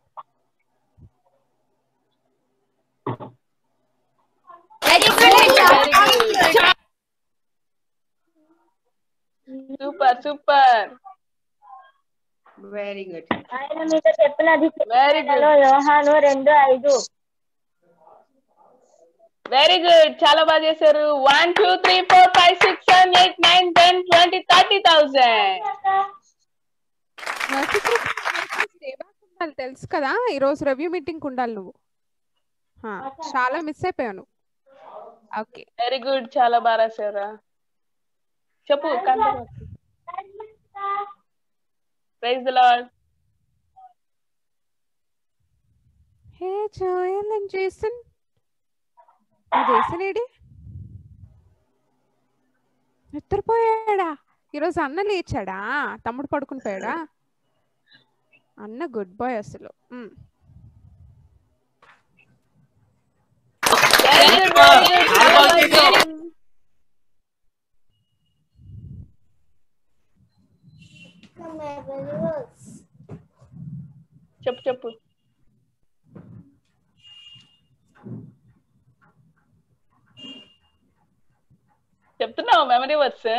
Super, super. Very good. ఆయన మీతో చెప్పినది వెరీ గుడ్. యోహాను 2:5. వెరీ గుడ్, చాలా బాగా చేశారు. 1 2 3 4 5 6 7 8 9 10 20 30,000. తెలుసు కదా, ఈరోజు రివ్యూ మీటింగ్ ఉండాలి నువ్వు. చాలా మిస్ అయిపోయాను. ఓకే, వెరీ గుడ్, చాలా బాగా రాశారా. చెప్పు. Praise the Lord. Hey Joel and Jason. Jason ఏడి? నిద్రపోయాడా? ఈరోజు అన్న లేచాడా? తమ్ముడు పడుకుని పోయాడా? అన్న గుడ్ బాయ్ అసలు. చెప్పు చెప్పు. చెప్తున్నావు మెమరీ వర్డ్స్.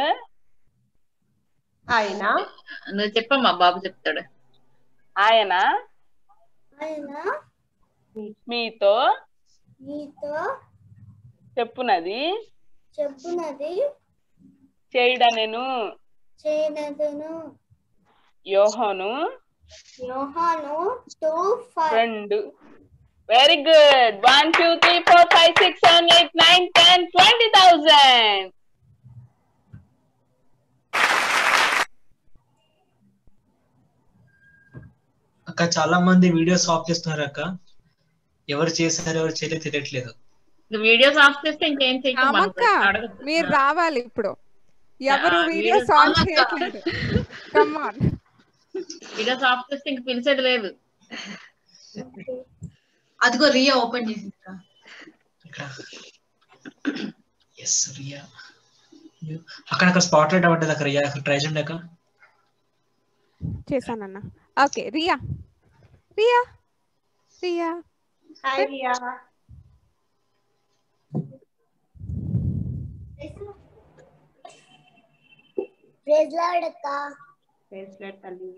ఆయన నువ్వు చెప్పమ్మా, బాబు చెప్తాడు. ఆయన మీతో చెప్పునది చేయుడనెను. యోహాను 2. Very good. 1 2 3 4 5 6 7 8 9 10 20,000. అక్క చాలా మంది వీడియోస్ ఆఫ్ చేస్తున్నారు అక్క. ఎవరు చేశారు ఎవరు చేయలేదు తెలియట్లేదు. వీడియోస్ ఆఫ్ చేస్తే ఇంకేం చేయలేదు. మీరు రావాలి ఇప్పుడు. ఎవరు వీడియోస్ ఆన్ చేయట్లేదు. Come on. వీడియోస్ ఆఫ్ చేస్తే ఇంక పిలిచేది లేదు. అదిగో రియా ఓపెన్ చేసింది. ఎస్ రియా. అక్కడ స్పాట్ లైట్ అవ్వట్లేదు అక్కడ రియా ట్రై చేయండి అక్క. చేశానన్నా. Okay Riya Riya Riya hi Riya. Praise Lord అక్క. ప్రైజ్ లార్డ్ తల్లి.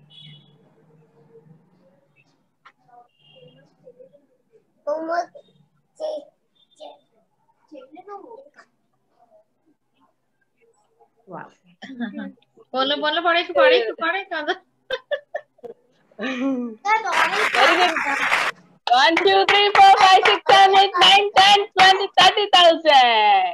హోంవర్క్ పొల్ల పడే కదా. Very good. 1 2 3 4 5 6 7 8 9 10 20 30,000.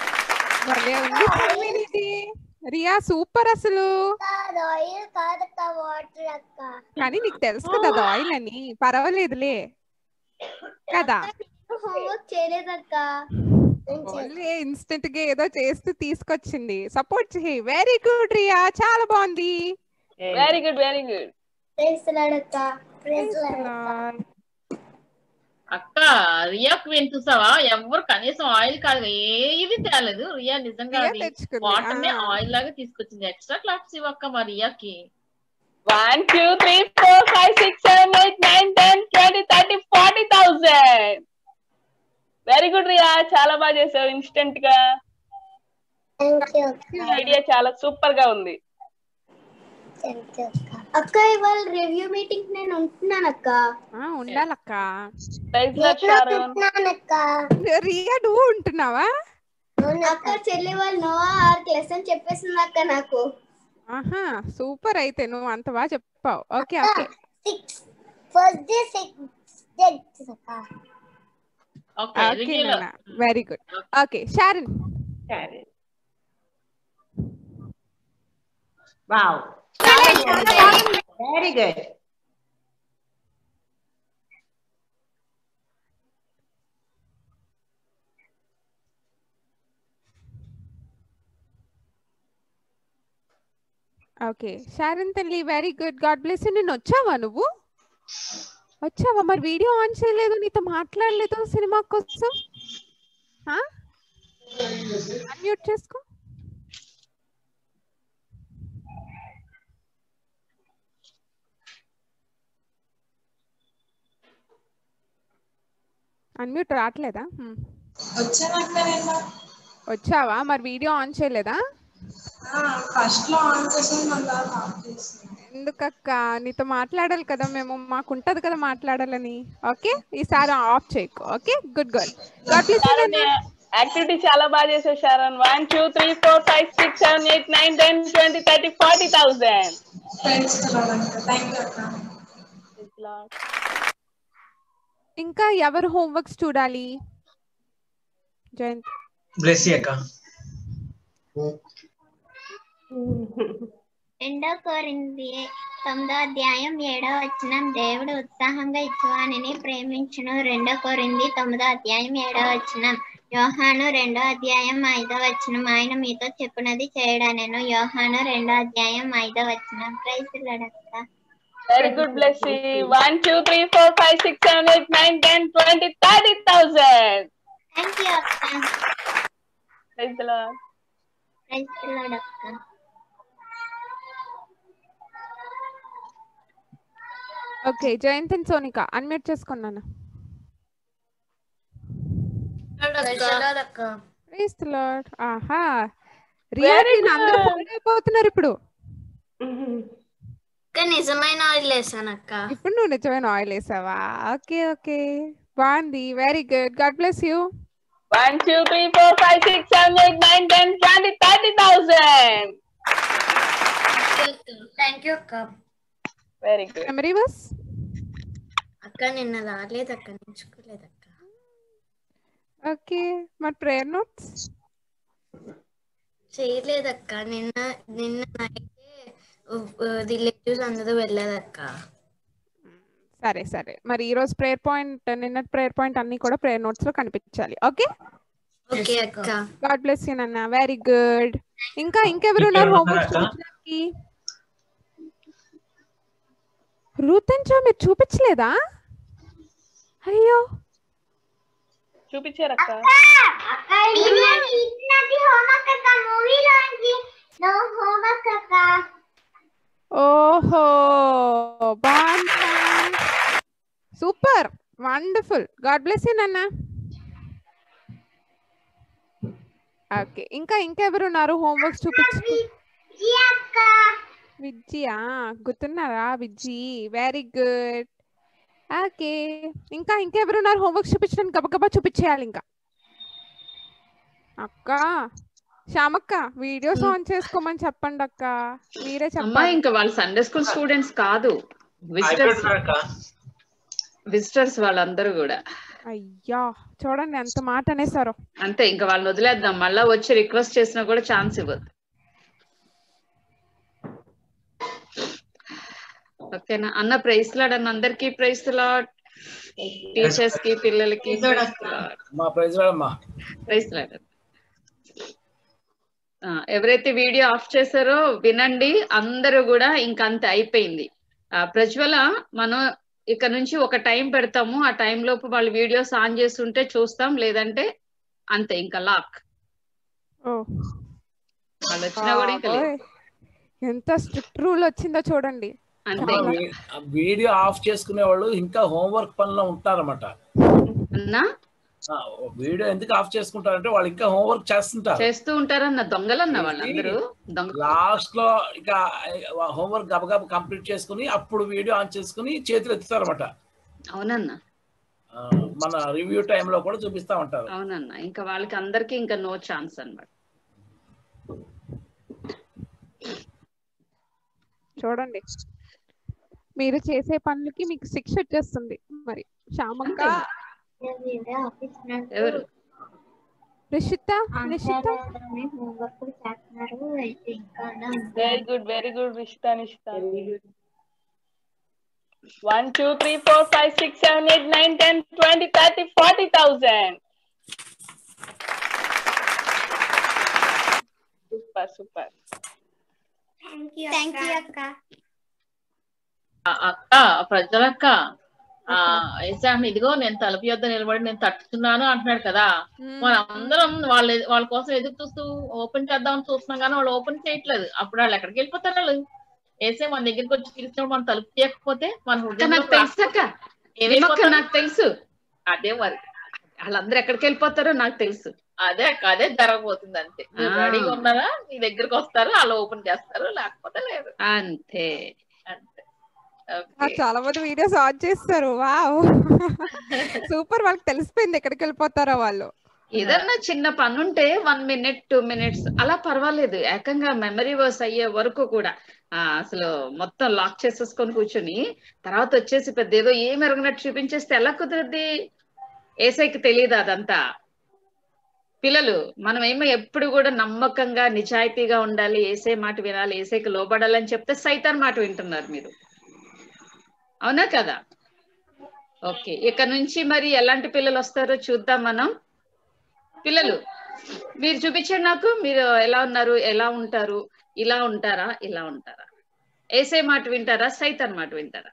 రియా సూపర్ అసలు. ఆయిల్ కాదక్క, వాటర్ అక్క. కానీ నీకు తెలుసు కదా అది ఆయిల్ అని. పర్వాలేదులే కదా. హోంవర్క్ చేయలేదక్క. ఓన్లీ ఇన్స్టెంట్ గా ఏదో చేస్తూ తీసుకొచ్చింది. సపోర్ట్ చేయి. వెరీ గుడ్ రియా, చాలా బాగుంది. Very good very good. Praise Lord అక్క. ప్రైజ్ లార్డ్ అక్క. రియాకు వినిపిస్తావా? ఎవరు కనీసం ఆయిల్ కాదు ఏది తేలేదు. రియా నిజంగా వాటర్ నే ఆయిల్ లాగా తీసుకొచ్చింది. ఎక్స్ట్రా క్లాప్స్ ఇవ్వక్క మా రియాకి. 1 2 3 4 5 6 7 8 9 10 20 30 40,000. వెరీ గుడ్ రియా, చాలా బాగా చేసావు ఇన్స్టెంట్ గా. ఐడియా చాలా సూపర్ గా ఉంది. అక్క ఇవాళ రివ్యూ మీటింగ్ నేను ఉంటున్నాను అక్క. ఉండాలక్క. రియా నువ్వు ఉంటున్నావా? అక్క చెల్లి వాళ్ళు నోవా ఆర్క్ లెసన్ చెప్పేసింది అక్క నాకు. ఆహా సూపర్. అయితే నువ్వు అంత బాగా చెప్పావు. Okay okay. Very good. Okay Sharon. Wow very good. Okay Sharon తల్లి very good. God bless you. నేను వచ్చావా? నువ్వు వచ్చావా? మరి వీడియో ఆన్ చేయలేదు, నీతో మాట్లాడలేదు సినిమా కోసం. అన్మ్యూట్ చేసుకో. అన్మ్యూట్ రావట్లేదా? వచ్చావా? మరి వీడియో ఆన్ చేయలేదా? ఎందుకక్క? నీతో మాట్లాడాలి కదా మేము, మాకుంటది కదా మాట్లాడాలని. ఓకే ఈసారి ఆఫ్ చేయకు. Okay good girl. యాక్టివిటీ చాలా బాగా చేసావు షారన్. 1 2 3 4 5 6 7 8 9 10 20 30 40,000. ఇంకా ఎవరు హోంవర్క్స్ చూడాలి? జయంత్. బ్లెస్ యు అక్క. 2 కొరింథీ 9:7 దేవుడు ఉత్సాహంగా ఇచ్చువానిని ప్రేమించును. 2 కొరింథీ 9:7. యోహాను 2:5. ఆయన మీతో చెప్పునది చేయడనెను. యోహాను 2:5. ప్రైజ్ లార్డ్ అక్క. Very good bless you. 1 2 3 4 5 6 7 8 9 10 20 30,000. Thank you అక్క. Praise Lord. ప్రైజ్ లార్డ్ అక్క. Okay Jayanth and Sonika unmute చేసుకున్నాను. Praise the Lord. ఆహా రియా అందరూ ఫాలో అయిపోతున్నారు ఇప్పుడు. నిజమైన ఆయిల్ వేసాను అక్క. ఇప్పుడు నువ్వు నిజమైన ఆయిల్ వేసావా? ఓకే ఓకే బాగుంది. Very good. God bless you. 1 2 3 4 5 6 7 8 9 10 20 30,000. Thank you అక్క. Very good. మెమరీ వర్స్ అక్క నిన్న రాలేదు అక్క, నేర్చుకోలేదు అక్క. ఓకే మరి ప్రేయర్ నోట్స్ చేయలేదక్క. నిన్న రిలేటివ్స్ అందరూ వెళ్ళారక్క. సరే సరే మరి ఈ రోజు ప్రేయర్ పాయింట్, నిన్నటి ప్రేయర్ పాయింట్ అన్ని కూడా ప్రేయర్ నోట్స్ లో కనిపించాలి. ఓకే ఓకే అక్క. గాడ్ బ్లెస్ యూ నాన్న. Very good. ఇంకా ఇంకెవరు ఉన్నారు హోంవర్క్ చూపించడానికి? రూత్ అండ్ జో మీరు చూపించలేదా? అయ్యో చూపించారు అక్క. ఓహో బాగుంది, super, wonderful. God bless you నాన్న. ఓకే, ఇంకా ఇంకెవరున్నారు హోంవర్క్స్ చూపించు? విజ్జియా, గుర్తున్నారా? Vijji, very good. ఓకే, ఇంకా ఇంకెవరున్నారు హోంవర్క్స్ చూపించడానికి? గబగబా చూపించేయాలి. ఇంకా అక్క శ్యామక్క వీడియోస్ ఆన్ చేసుకోమని చెప్పండి అక్క, మీరే చెప్పండి. ఇంకా వాళ్ళు సండే స్కూల్ స్టూడెంట్స్ కాదు, విజిటర్స్ వాళ్ళందరూ కూడా. అయ్యా చూడండి ఎంత మాట అనేసారో. అంతే, ఇంకా వాళ్ళని వదిలేద్దాం. మళ్ళా వచ్చి రిక్వెస్ట్ చేసినా కూడా ఛాన్స్ ఇవ్వద్దు. ఓకేనా అన్న? ప్రైజ్ లాడ్ అన్న, అందరికి ప్రైజ్ లాడ్, టీచర్స్ కి, పిల్లలకి ప్రైజ్ లాడ్. ఎవరైతే వీడియో ఆఫ్ చేశారో వినండి అందరూ కూడా. ఇంకంతే, అయిపోయింది. ప్రజ్వల మనం ఇక నుంచి ఒక టైం పెడతాము, ఆ టైం లోపు వాళ్ళు వీడియోస్ ఆన్ చేస్తుంటే చూస్తాం, లేదంటే అంతే ఇంకా లాక్. వాళ్ళు వచ్చినా కూడా ఇంకా ఎంత స్ట్రిక్ట్ రూల్ వచ్చిందో చూడండి. అంతే, వీడియో ఆఫ్ చేసుకునే వాళ్ళు ఇంకా హోంవర్క్ పనిలో ఉంటారన్నమాట. వీడియో ఎందుకు ఆఫ్ చేసుకుంటారంటే వాళ్ళు ఇంకా హోంవర్క్ చేస్తూ ఉంటారన్న. దొంగలన్న వాళ్ళందరూ. లాస్ట్ లో ఇక హోంవర్క్ గబగబ కంప్లీట్ చేసుకుని అప్పుడు వీడియో ఆన్ చేసుకుని చేతులు ఎత్తుతారన్నమాట. అవునన్నా, మన రివ్యూ టైమ్ లో కూడా చూపిస్తా ఉంటారు. అవునన్నా, ఇంకా వాళ్ళకి అందరికి ఇంకా నో ఛాన్స్ అన్నమాట. చూడండి, మీరు చేసే పనులకి మీకు శిక్ష వచ్చేస్తుంది. మరి శ్యామక్క, ఎవరు? Rishitha, Nishitha. Very good, very good Rishitha, Nishitha. 1 2 3 4 5 6 7 8 9 10 20 30 40,000. Super super. Thank you అక్క. అక్క ప్రజలక్క, ఇదిగో నేను తలుపు యొద్ద నిలబడి నేను తట్టుతున్నాను అంటున్నాడు కదా. మనందరం వాళ్ళ కోసం ఎదురు చూస్తూ ఓపెన్ చేద్దామని చూస్తున్నాం కానీ వాళ్ళు ఓపెన్ చేయట్లేదు. అప్పుడు వాళ్ళు ఎక్కడికి వెళ్ళిపోతారు? వాళ్ళు వేసే మన దగ్గరికి వచ్చి తీర్చినప్పుడు మనం తలుపు తీయకపోతే మన నాకు తెలుసు. అదే మరి వాళ్ళందరూ ఎక్కడికి వెళ్ళిపోతారో నాకు తెలుసు. అదే అదే జరగబోతుంది. అంతే, రెడీగా ఉన్నారా? మీ దగ్గరకు వస్తారు, వాళ్ళు ఓపెన్ చేస్తారు, లేకపోతే లేదు. అంతే. చాలా మంది వీడియోస్ ఆన్ చేస్తారు. వావ్ సూపర్, వాళ్ళకి తెలిసిపోయింది ఎక్కడికి వెళ్ళిపోతారో వాళ్ళు. ఏదన్నా చిన్న పని ఉంటే 1 minute 2 minutes అలా పర్వాలేదు. ఏకంగా మెమరీ వర్స్ అయ్యే వరకు కూడా అసలు మొత్తం లాక్ చేసేసుకొని కూర్చొని తర్వాత వచ్చేసి పెద్ద ఏదో ఏమి ఎరగనట్టు చూపించేస్తే ఎలా కుదురుద్ది? ఏసైకి తెలియదు అదంతా. పిల్లలు మనం ఏమో ఎప్పుడు కూడా నమ్మకంగా నిజాయితీగా ఉండాలి, ఏసై మాట వినాలి, ఏసైకి లోబడాలని చెప్తే సైతాన్ మాట వింటున్నారు మీరు. అవునా కదా? ఓకే, ఇక నుంచి మరి ఎలాంటి పిల్లలు వస్తారో చూద్దాం మనం. పిల్లలు మీరు చూపించండి నాకు, మీరు ఎలా ఉన్నారు, ఎలా ఉంటారు? ఇలా ఉంటారా, ఇలా ఉంటారా? ఏసై మాట వింటారా, సైతాన్ మాట వింటారా?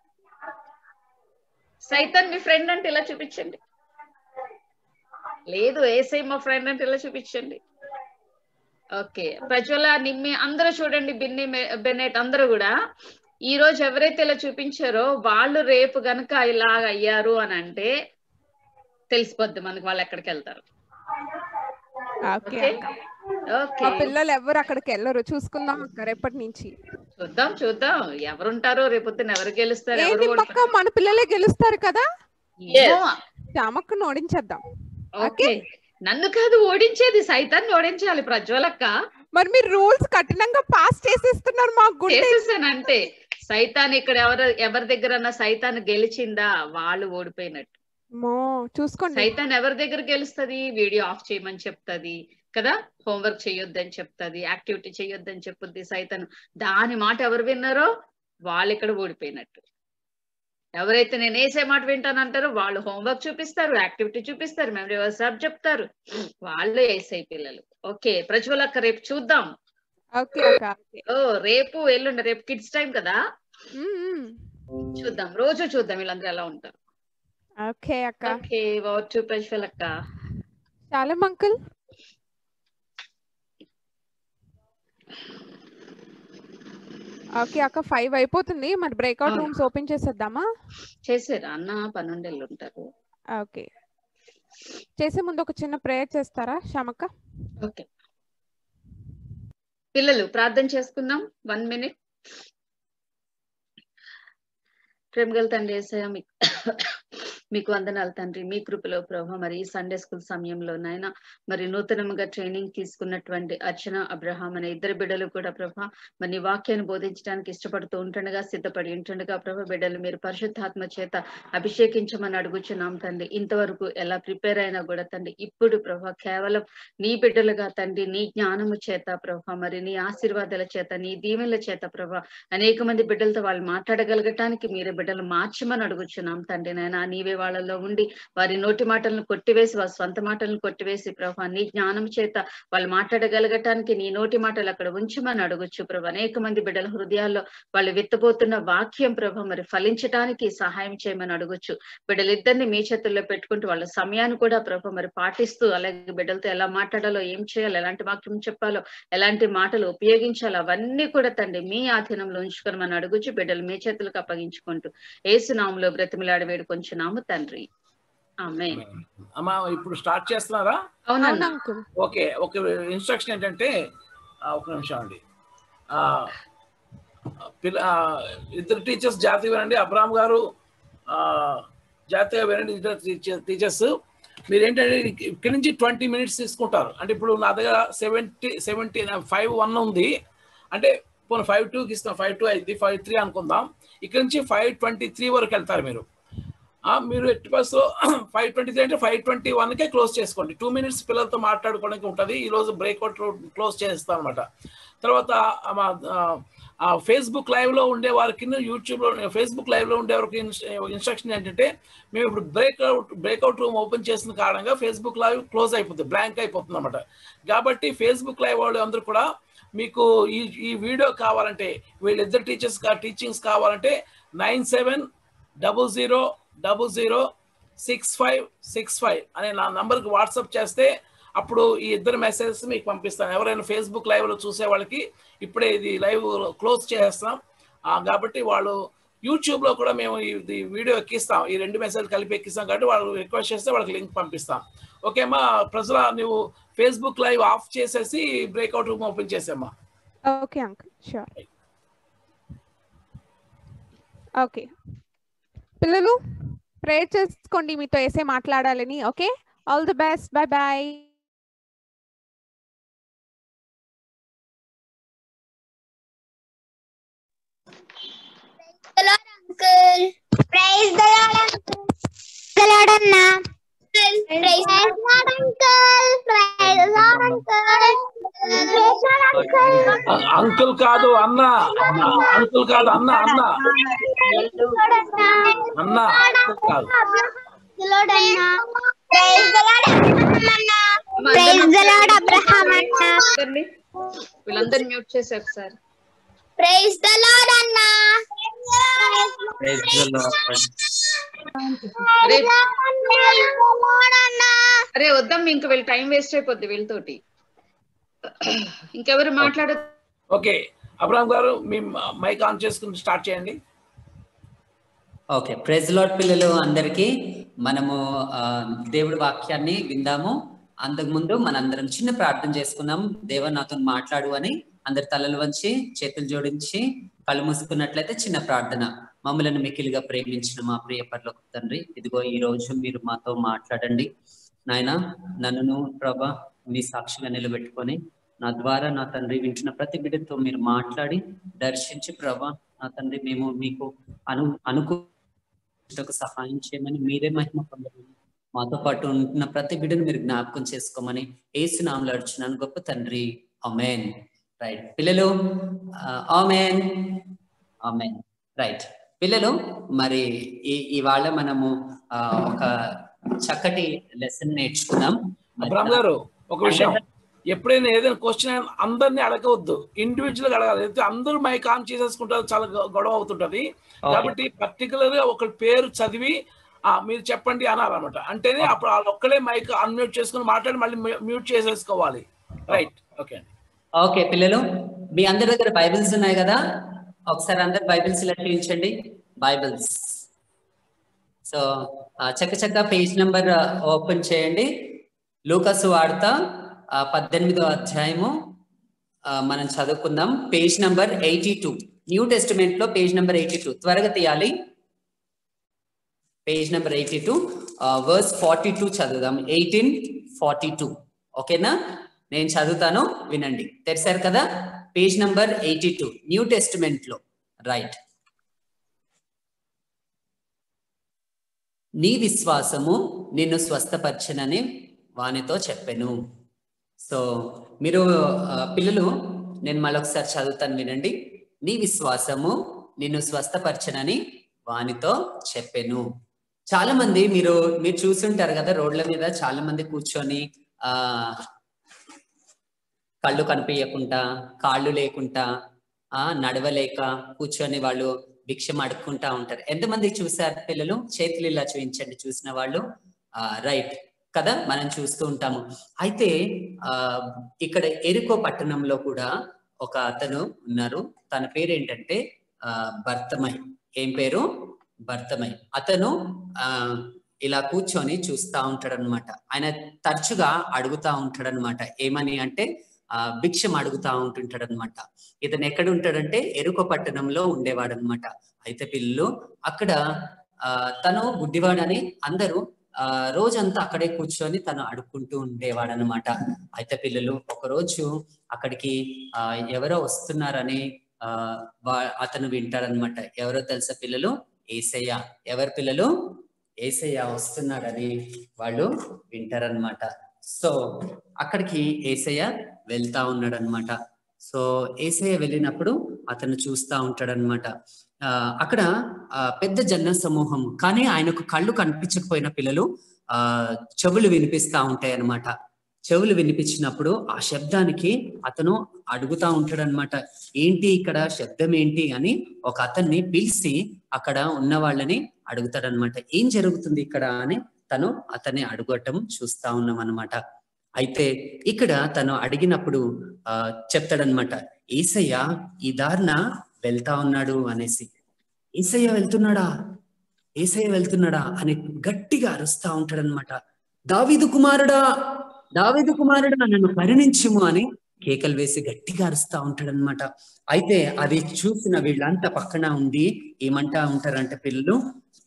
సైతాన్ మీ ఫ్రెండ్ అంటే ఇలా చూపించండి. లేదు, ఏసై మా ఫ్రెండ్ అంటే ఇలా చూపించండి. ఓకే, ప్రజ్వల, నిమ్మి అందరూ చూడండి, బిన్ని, బెనెట్ అందరూ కూడా ఈ రోజు ఎవరైతే ఇలా చూపించారో వాళ్ళు రేపు గనక ఇలాగ అయ్యారు అని అంటే తెలిసిపోద్ది మనకి వాళ్ళు ఎక్కడికి వెళ్తారు. పిల్లలు ఎవరు అక్కడికి వెళ్ళరు, చూసుకుందాం అక్క రేపటి నుంచి. చూద్దాం చూద్దాం ఎవరుంటారో రేపొద్దున ఎవరు గెలుస్తారు. మన పిల్లలే గెలుస్తారు కదా. శ్యామక్కను ఓడించేద్దాం. ఓకే, నన్ను కాదు ఓడించేది, సైతాన్ని ఓడించాలి ప్రజ్వలక్క. మరి మీరు రూల్స్ కఠినంగా పాస్ చేసేస్తున్నారు. మాకు చేసేసానంటే సైతాన్ ఇక్కడ ఎవరి దగ్గర సైతాన్ గెలిచిందా వాళ్ళు ఓడిపోయినట్టు. చూసుకోండి, సైతాన్ ఎవరి దగ్గర గెలుస్తుంది? వీడియో ఆఫ్ చేయమని చెప్తుంది కదా, హోంవర్క్ చేయొద్దని చెప్తుంది, యాక్టివిటీ చేయొద్దని చెప్పుద్ది సైతాన్. దాని మాట ఎవరు విన్నారో వాళ్ళు ఇక్కడ ఓడిపోయినట్టు. ఎవరైతే నేను ఏసే మాట వింటానంటారో వాళ్ళు హోంవర్క్ చూపిస్తారు, యాక్టివిటీ చూపిస్తారు, మెమరీ వర్స్ చెప్తారు, వాళ్ళు ఏసై పిల్లలు. ఓకే ప్రజ్వలక్క, రేపు చూద్దాం. రేపు ఎల్లుండి, రేపు కిడ్స్ టైం కదా, చూద్దాం, రోజు చూద్దాం వీళ్ళందరూ ఎలా ఉంటారు. ఓకే అక్క. ఓకే, ప్రజ్వలక్క. Shalom uncle. ఓకే అక్క 5 అయిపోతుంది. మరి బ్రేక్అవుట్ రూమ్స్ ఓపెన్ చేసేద్దామా? చేసారు అన్న 12 ఉంటారు. ఓకే చేసే ముందు ఒక చిన్న ప్రేయర్ చేస్తారా శ్యామక్క? ఓకే పిల్లలు ప్రార్థన చేసుకుందాం 1 minute. ప్రేమగల తండ్రి యేసయ్య మీకు వందనాలు తండ్రి. మీ కృపలో ప్రభా మరి సండే స్కూల్ సమయంలో నాయన మరి నూతనంగా ట్రైనింగ్ తీసుకున్నటువంటి అర్చన అబ్రహాం అనే 2 బిడ్డలు కూడా ప్రభా మరి నీ వాక్యాన్ని బోధించడానికి ఇష్టపడుతూ ఉంటుండగా సిద్ధపడి ఉంటుండగా ప్రభా బిడ్డలు మీరు పరిశుద్ధాత్మ చేత అభిషేకించమని అడుగుచున్నాం తండ్రి. ఇంతవరకు ఎలా ప్రిపేర్ అయినా కూడా తండ్రి ఇప్పుడు ప్రభా కేవలం నీ బిడ్డలుగా తండ్రి నీ జ్ఞానము చేత ప్రభా మరి నీ ఆశీర్వాదాల చేత నీ దీవెనల చేత ప్రభా అనేక మంది బిడ్డలతో వాళ్ళు మాట్లాడగలగటానికి మీరే బిడ్డలు మార్చమని అడుగుచున్నాం తండ్రి. నాయన నీవే వాళ్ళలో ఉండి వారి నోటి మాటలను కొట్టివేసి వారి స్వంత మాటలను కొట్టివేసి ప్రభా నీ జ్ఞానం చేత వాళ్ళు మాట్లాడగలగటానికి నీ నోటి మాటలు అక్కడ ఉంచమని అడగొచ్చు ప్రభా. అనేక మంది బిడ్డల హృదయాల్లో వాళ్ళు విత్తబోతున్న వాక్యం ప్రభా మరి ఫలించడానికి సహాయం చేయమని అడగొచ్చు. బిడ్డలిద్దరిని మీ చేతుల్లో పెట్టుకుంటూ వాళ్ళ సమయాన్ని కూడా ప్రభా మరి పాటిస్తూ అలాగే బిడ్డలతో ఎలా మాట్లాడాలో ఏం చేయాలో ఎలాంటి వాక్యం చెప్పాలో ఎలాంటి మాటలు ఉపయోగించాలో అవన్నీ కూడా తండ్రి మీ ఆధీనంలో ఉంచుకొని మనం అడుగుచ్చు. బిడ్డలు మీ చేతులకు అప్పగించుకుంటూ యేసు నామములో బ్రతిమిలాడి వేడుకొంచున్నాము తండ్రి. ఆమేన్. అమ్మా ఇప్పుడు స్టార్ట్ చేస్తున్నారా? అవునన్నా. ఓకే ఒక ఇన్స్ట్రక్షన్ ఏంటంటే ఒక నిమిషం అండి. ఇద్దరు టీచర్స్ జాతీయ వినండి. అబ్రామ్ గారు జాతీయ వినండి. ఇద్దరు టీచర్స్ మీరు ఏంటంటే ఇక్కడి నుంచి 20 minutes తీసుకుంటారు. అంటే ఇప్పుడు నా దగ్గర 5:1 ఉంది అంటే 5:2కి ఇస్తాం. 5:2 అయింది 5:3 అనుకుందాం. ఇక్కడ నుంచి 5:23 వరకు వెళ్తారు మీరు. మీరు ఎట్టి బస్సు 5:23 అంటే 5:21కే క్లోజ్ చేసుకోండి. 2 minutes పిల్లలతో మాట్లాడుకోవడానికి ఉంటుంది. ఈరోజు బ్రేక్అవుట్ క్లోజ్ చేస్తాం అనమాట. తర్వాత ఫేస్బుక్ లైవ్లో ఉండే వారికి యూట్యూబ్లో ఫేస్బుక్ లైవ్లో ఉండే వారికి ఇన్స్ట్రక్షన్ ఏంటంటే మేము ఇప్పుడు బ్రేక్అవుట్ రూమ్ ఓపెన్ చేసిన కారణంగా ఫేస్బుక్ లైవ్ క్లోజ్ అయిపోతుంది, బ్లాంక్ అయిపోతుంది అనమాట. కాబట్టి ఫేస్బుక్ లైవ్ వాళ్ళు అందరూ కూడా మీకు ఈ వీడియో కావాలంటే వీళ్ళిద్దరు టీచింగ్స్ కావాలంటే 9700006565 అనే నా నంబర్కి వాట్సాప్ చేస్తే అప్పుడు ఈ ఇద్దరు మెసేజెస్ మీకు పంపిస్తాను. ఎవరైనా ఫేస్బుక్ లైవ్లో చూసే వాళ్ళకి ఇప్పుడే ఇది లైవ్ క్లోజ్ చేస్తాం కాబట్టి వాళ్ళు యూట్యూబ్లో కూడా మేము ఇది వీడియో ఎక్కిస్తాం. ఈ 2 మెసేజ్లు కలిపి ఎక్కిస్తాం కాబట్టి వాళ్ళు రిక్వెస్ట్ చేస్తే వాళ్ళకి లింక్ పంపిస్తాం. ఓకే అమ్మా ప్రజల నువ్వు ఫేస్బుక్ లైవ్ ఆఫ్ చేసేసి బ్రేక్అవుట్ రూమ్ ఓపెన్ చేసామ్మా. Okay uncle sure. ఓకే పిల్లలు ప్రేయర్ చేసుకోండి మీతో ఏసే మాట్లాడాలని. Okay all the best. Bye bye. Uncle praise the Lord uncle. The Lord అన్న praise the Lord uncle. Praise the Lord uncle. Uncle కాదు అన్న. అంకుల్ కాదు అన్న. అన్న అన్న కాదు. ప్రైజ్ ద లార్డ్ అన్న. ప్రైజ్ ద లార్డ్ అబ్రహాం అన్న. వీళ్ళందరూ మ్యూట్ చేసి ఒకసారి ప్రైజ్ ద లార్డ్ అన్న. Praise the Lord. అరే వద్దాం ఇంక వీళ్ళు టైం వేస్ట్ అయిపోద్ది వీళ్ళతోటి. ఇంకెవరు మాట్లాడదు. ఓకే అబ్రామ్ గారు మీ మైక్ ఆన్ చేసుకుని స్టార్ట్ చేయండి. ఓకే ప్రైజ్ లార్డ్ పిల్లలు అందరికీ మనము దేవుడి వాక్యాన్ని విందాము. అంతకుముందు మనందరం చిన్న ప్రార్థన చేసుకుందాం. దేవా నాతో మాట్లాడు అని అందరి తలలు వంచి చేతులు జోడించి కళ్ళు మూసుకున్నట్లయితే చిన్న ప్రార్థన. మమ్మలను మిక్కిలిగా ప్రేమించిన మా ప్రియ పరలోక తండ్రి, ఇదిగో ఈ రోజు మీరు మాతో మాట్లాడండి నాయన. నన్ను ప్రభా మీ సాక్షిగా నిలబెట్టుకొని నా ద్వారా నా తండ్రి వింటున్న ప్రతి బిడ్డతో మీరు మాట్లాడి దర్శించి ప్రభా నా తండ్రి మేము మీకు అనుకూలకు సహాయం చేయమని మీరే మహిమ పొందమని మాతో పాటు ఉంటున్న ప్రతి బిడ్డను మీరు జ్ఞాపకం చేసుకోమని యేసు నామములో అడుగుచున్నాను గొప్ప తండ్రి. ఆమేన్. రైట్ పిల్లలు ఆమేన్ ఆమేన్. రైట్ పిల్లలు మరి ఇవాళ మనము ఒక చక్కటి లెసన్ నేర్చుకున్నాం. అబ్రామ్ గారు ఒక విషయం, ఎప్పుడైనా ఏదైనా క్వశ్చన్ అందరినీ అడగవద్దు, ఇండివిజువల్ గా అడగాలి. అయితే అందరూ మైక్ ఆన్ చేసేసుకుంటారు, చాలా గొడవ అవుతుంటది. కాబట్టి పర్టికులర్ గా ఒక పేరు చదివి మీరు చెప్పండి అనాలన్నమాట. అంటేనే అప్పుడు వాళ్ళు ఒక్కడే మైక్ అన్మ్యూట్ చేసుకుని మాట్లాడి మళ్ళీ మ్యూట్ చేసేసుకోవాలి. రైట్. ఓకే. ఓకే పిల్లలు, మీ అందరి దగ్గర బైబిల్స్ ఉన్నాయి కదా, ఒకసారి అందరు బైబిల్స్ ఇలా చూపించండి. బైబిల్స్. సో చక్క పేజ్ నెంబర్ ఓపెన్ చేయండి. లూకాసు వార్త 18వ అధ్యాయము మనం చదువుకుందాం. పేజ్ నెంబర్ 82, న్యూ టెస్టిమెంట్ లో పేజ్ నెంబర్ 82. త్వరగా తీయాలి. పేజ్ నెంబర్ 82 వర్స్ 42 చదువుదాం. 1842. ఓకేనా? నేను చదువుతాను, వినండి. తెరిసారు కదా? పేజ్ నెంబర్ 82 న్యూ టెస్టిమెంట్ లో. రైట్. నీ విశ్వాసము నిన్ను స్వస్థపరచనని వానితో చెప్పెను. సో మీరు పిల్లలు, నేను మళ్ళొకసారి చదువుతాను, వినండి. నీ విశ్వాసము నిన్ను స్వస్థపరచనని వానితో చెప్పెను. చాలా మంది మీరు చూసుంటారు కదా, రోడ్ల మీద చాలా మంది కూర్చొని కళ్ళు కనిపించకుండా, కాళ్ళు లేకుండా, నడవలేక కూర్చొని వాళ్ళు భిక్షం అడుక్కుంటా ఉంటారు. ఎంతమంది చూసారు పిల్లలు? చేతులు ఇలా చూపించండి చూసిన వాళ్ళు. రైట్ కదా, మనం చూస్తూ ఉంటాము. అయితే ఇక్కడ ఎరికో పట్టణంలో కూడా ఒక అతను ఉన్నారు. తన పేరు ఏంటంటే బర్తమై. ఏం పేరు? బర్తమై. అతను ఇలా కూర్చొని చూస్తా ఉంటాడనమాట. ఆయన తరచుగా అడుగుతా ఉంటాడనమాట. ఏమని అంటే భిక్షం అడుగుతా ఉంటుంటాడనమాట. ఇతను ఎక్కడ ఉంటాడంటే ఎరుకో పట్టణంలో ఉండేవాడనమాట. అయితే పిల్లలు, అక్కడ తను గుడ్డివాడని అందరూ రోజంతా అక్కడే కూర్చొని తను అడుక్కుంటూ ఉండేవాడనమాట. అయితే పిల్లలు, ఒకరోజు అక్కడికి ఎవరో వస్తున్నారని అతను వింటాడనమాట. ఎవరో తెలుసా పిల్లలు? యేసయ్య. ఎవరు పిల్లలు? యేసయ్య వస్తున్నాడని వాళ్ళు వింటారనమాట. సో అక్కడికి యేసయ్య వెళ్తా ఉన్నాడనమాట. సో యేసయ్య వెళ్ళినప్పుడు అతను చూస్తా ఉంటాడనమాట. అక్కడ పెద్ద జన సమూహం, కానీ ఆయనకు కళ్ళు కనిపించకపోయిన పిల్లలు చెవులు వినిపిస్తా ఉంటాయి అన్నమాట. చెవులు వినిపించినప్పుడు ఆ శబ్దానికి అతను అడుగుతా ఉంటాడనమాట. ఏంటి ఇక్కడ శబ్దం ఏంటి అని ఒక అతన్ని పిలిచి అక్కడ ఉన్న వాళ్ళని అడుగుతాడనమాట. ఏం జరుగుతుంది ఇక్కడ అని తను అతన్ని అడగటం చూస్తా ఉన్నాం అనమాట. అయితే ఇక్కడ తను అడిగినప్పుడు చెప్తాడనమాట, యేసయ్య ఈ దారిన వెళ్తా ఉన్నాడు అనేసి. యేసయ్య వెళ్తున్నాడా, యేసయ్య వెళ్తున్నాడా అని గట్టిగా అరుస్తా ఉంటాడనమాట. దావీదు కుమారుడా, దావీదు కుమారుడా నన్ను కరుణించుము అని కేకలు వేసి గట్టిగా అరుస్తా ఉంటాడనమాట. అయితే అది చూసిన వీళ్ళంతా పక్కన ఉండి ఏమంటా ఉంటారంటే, పిల్లలు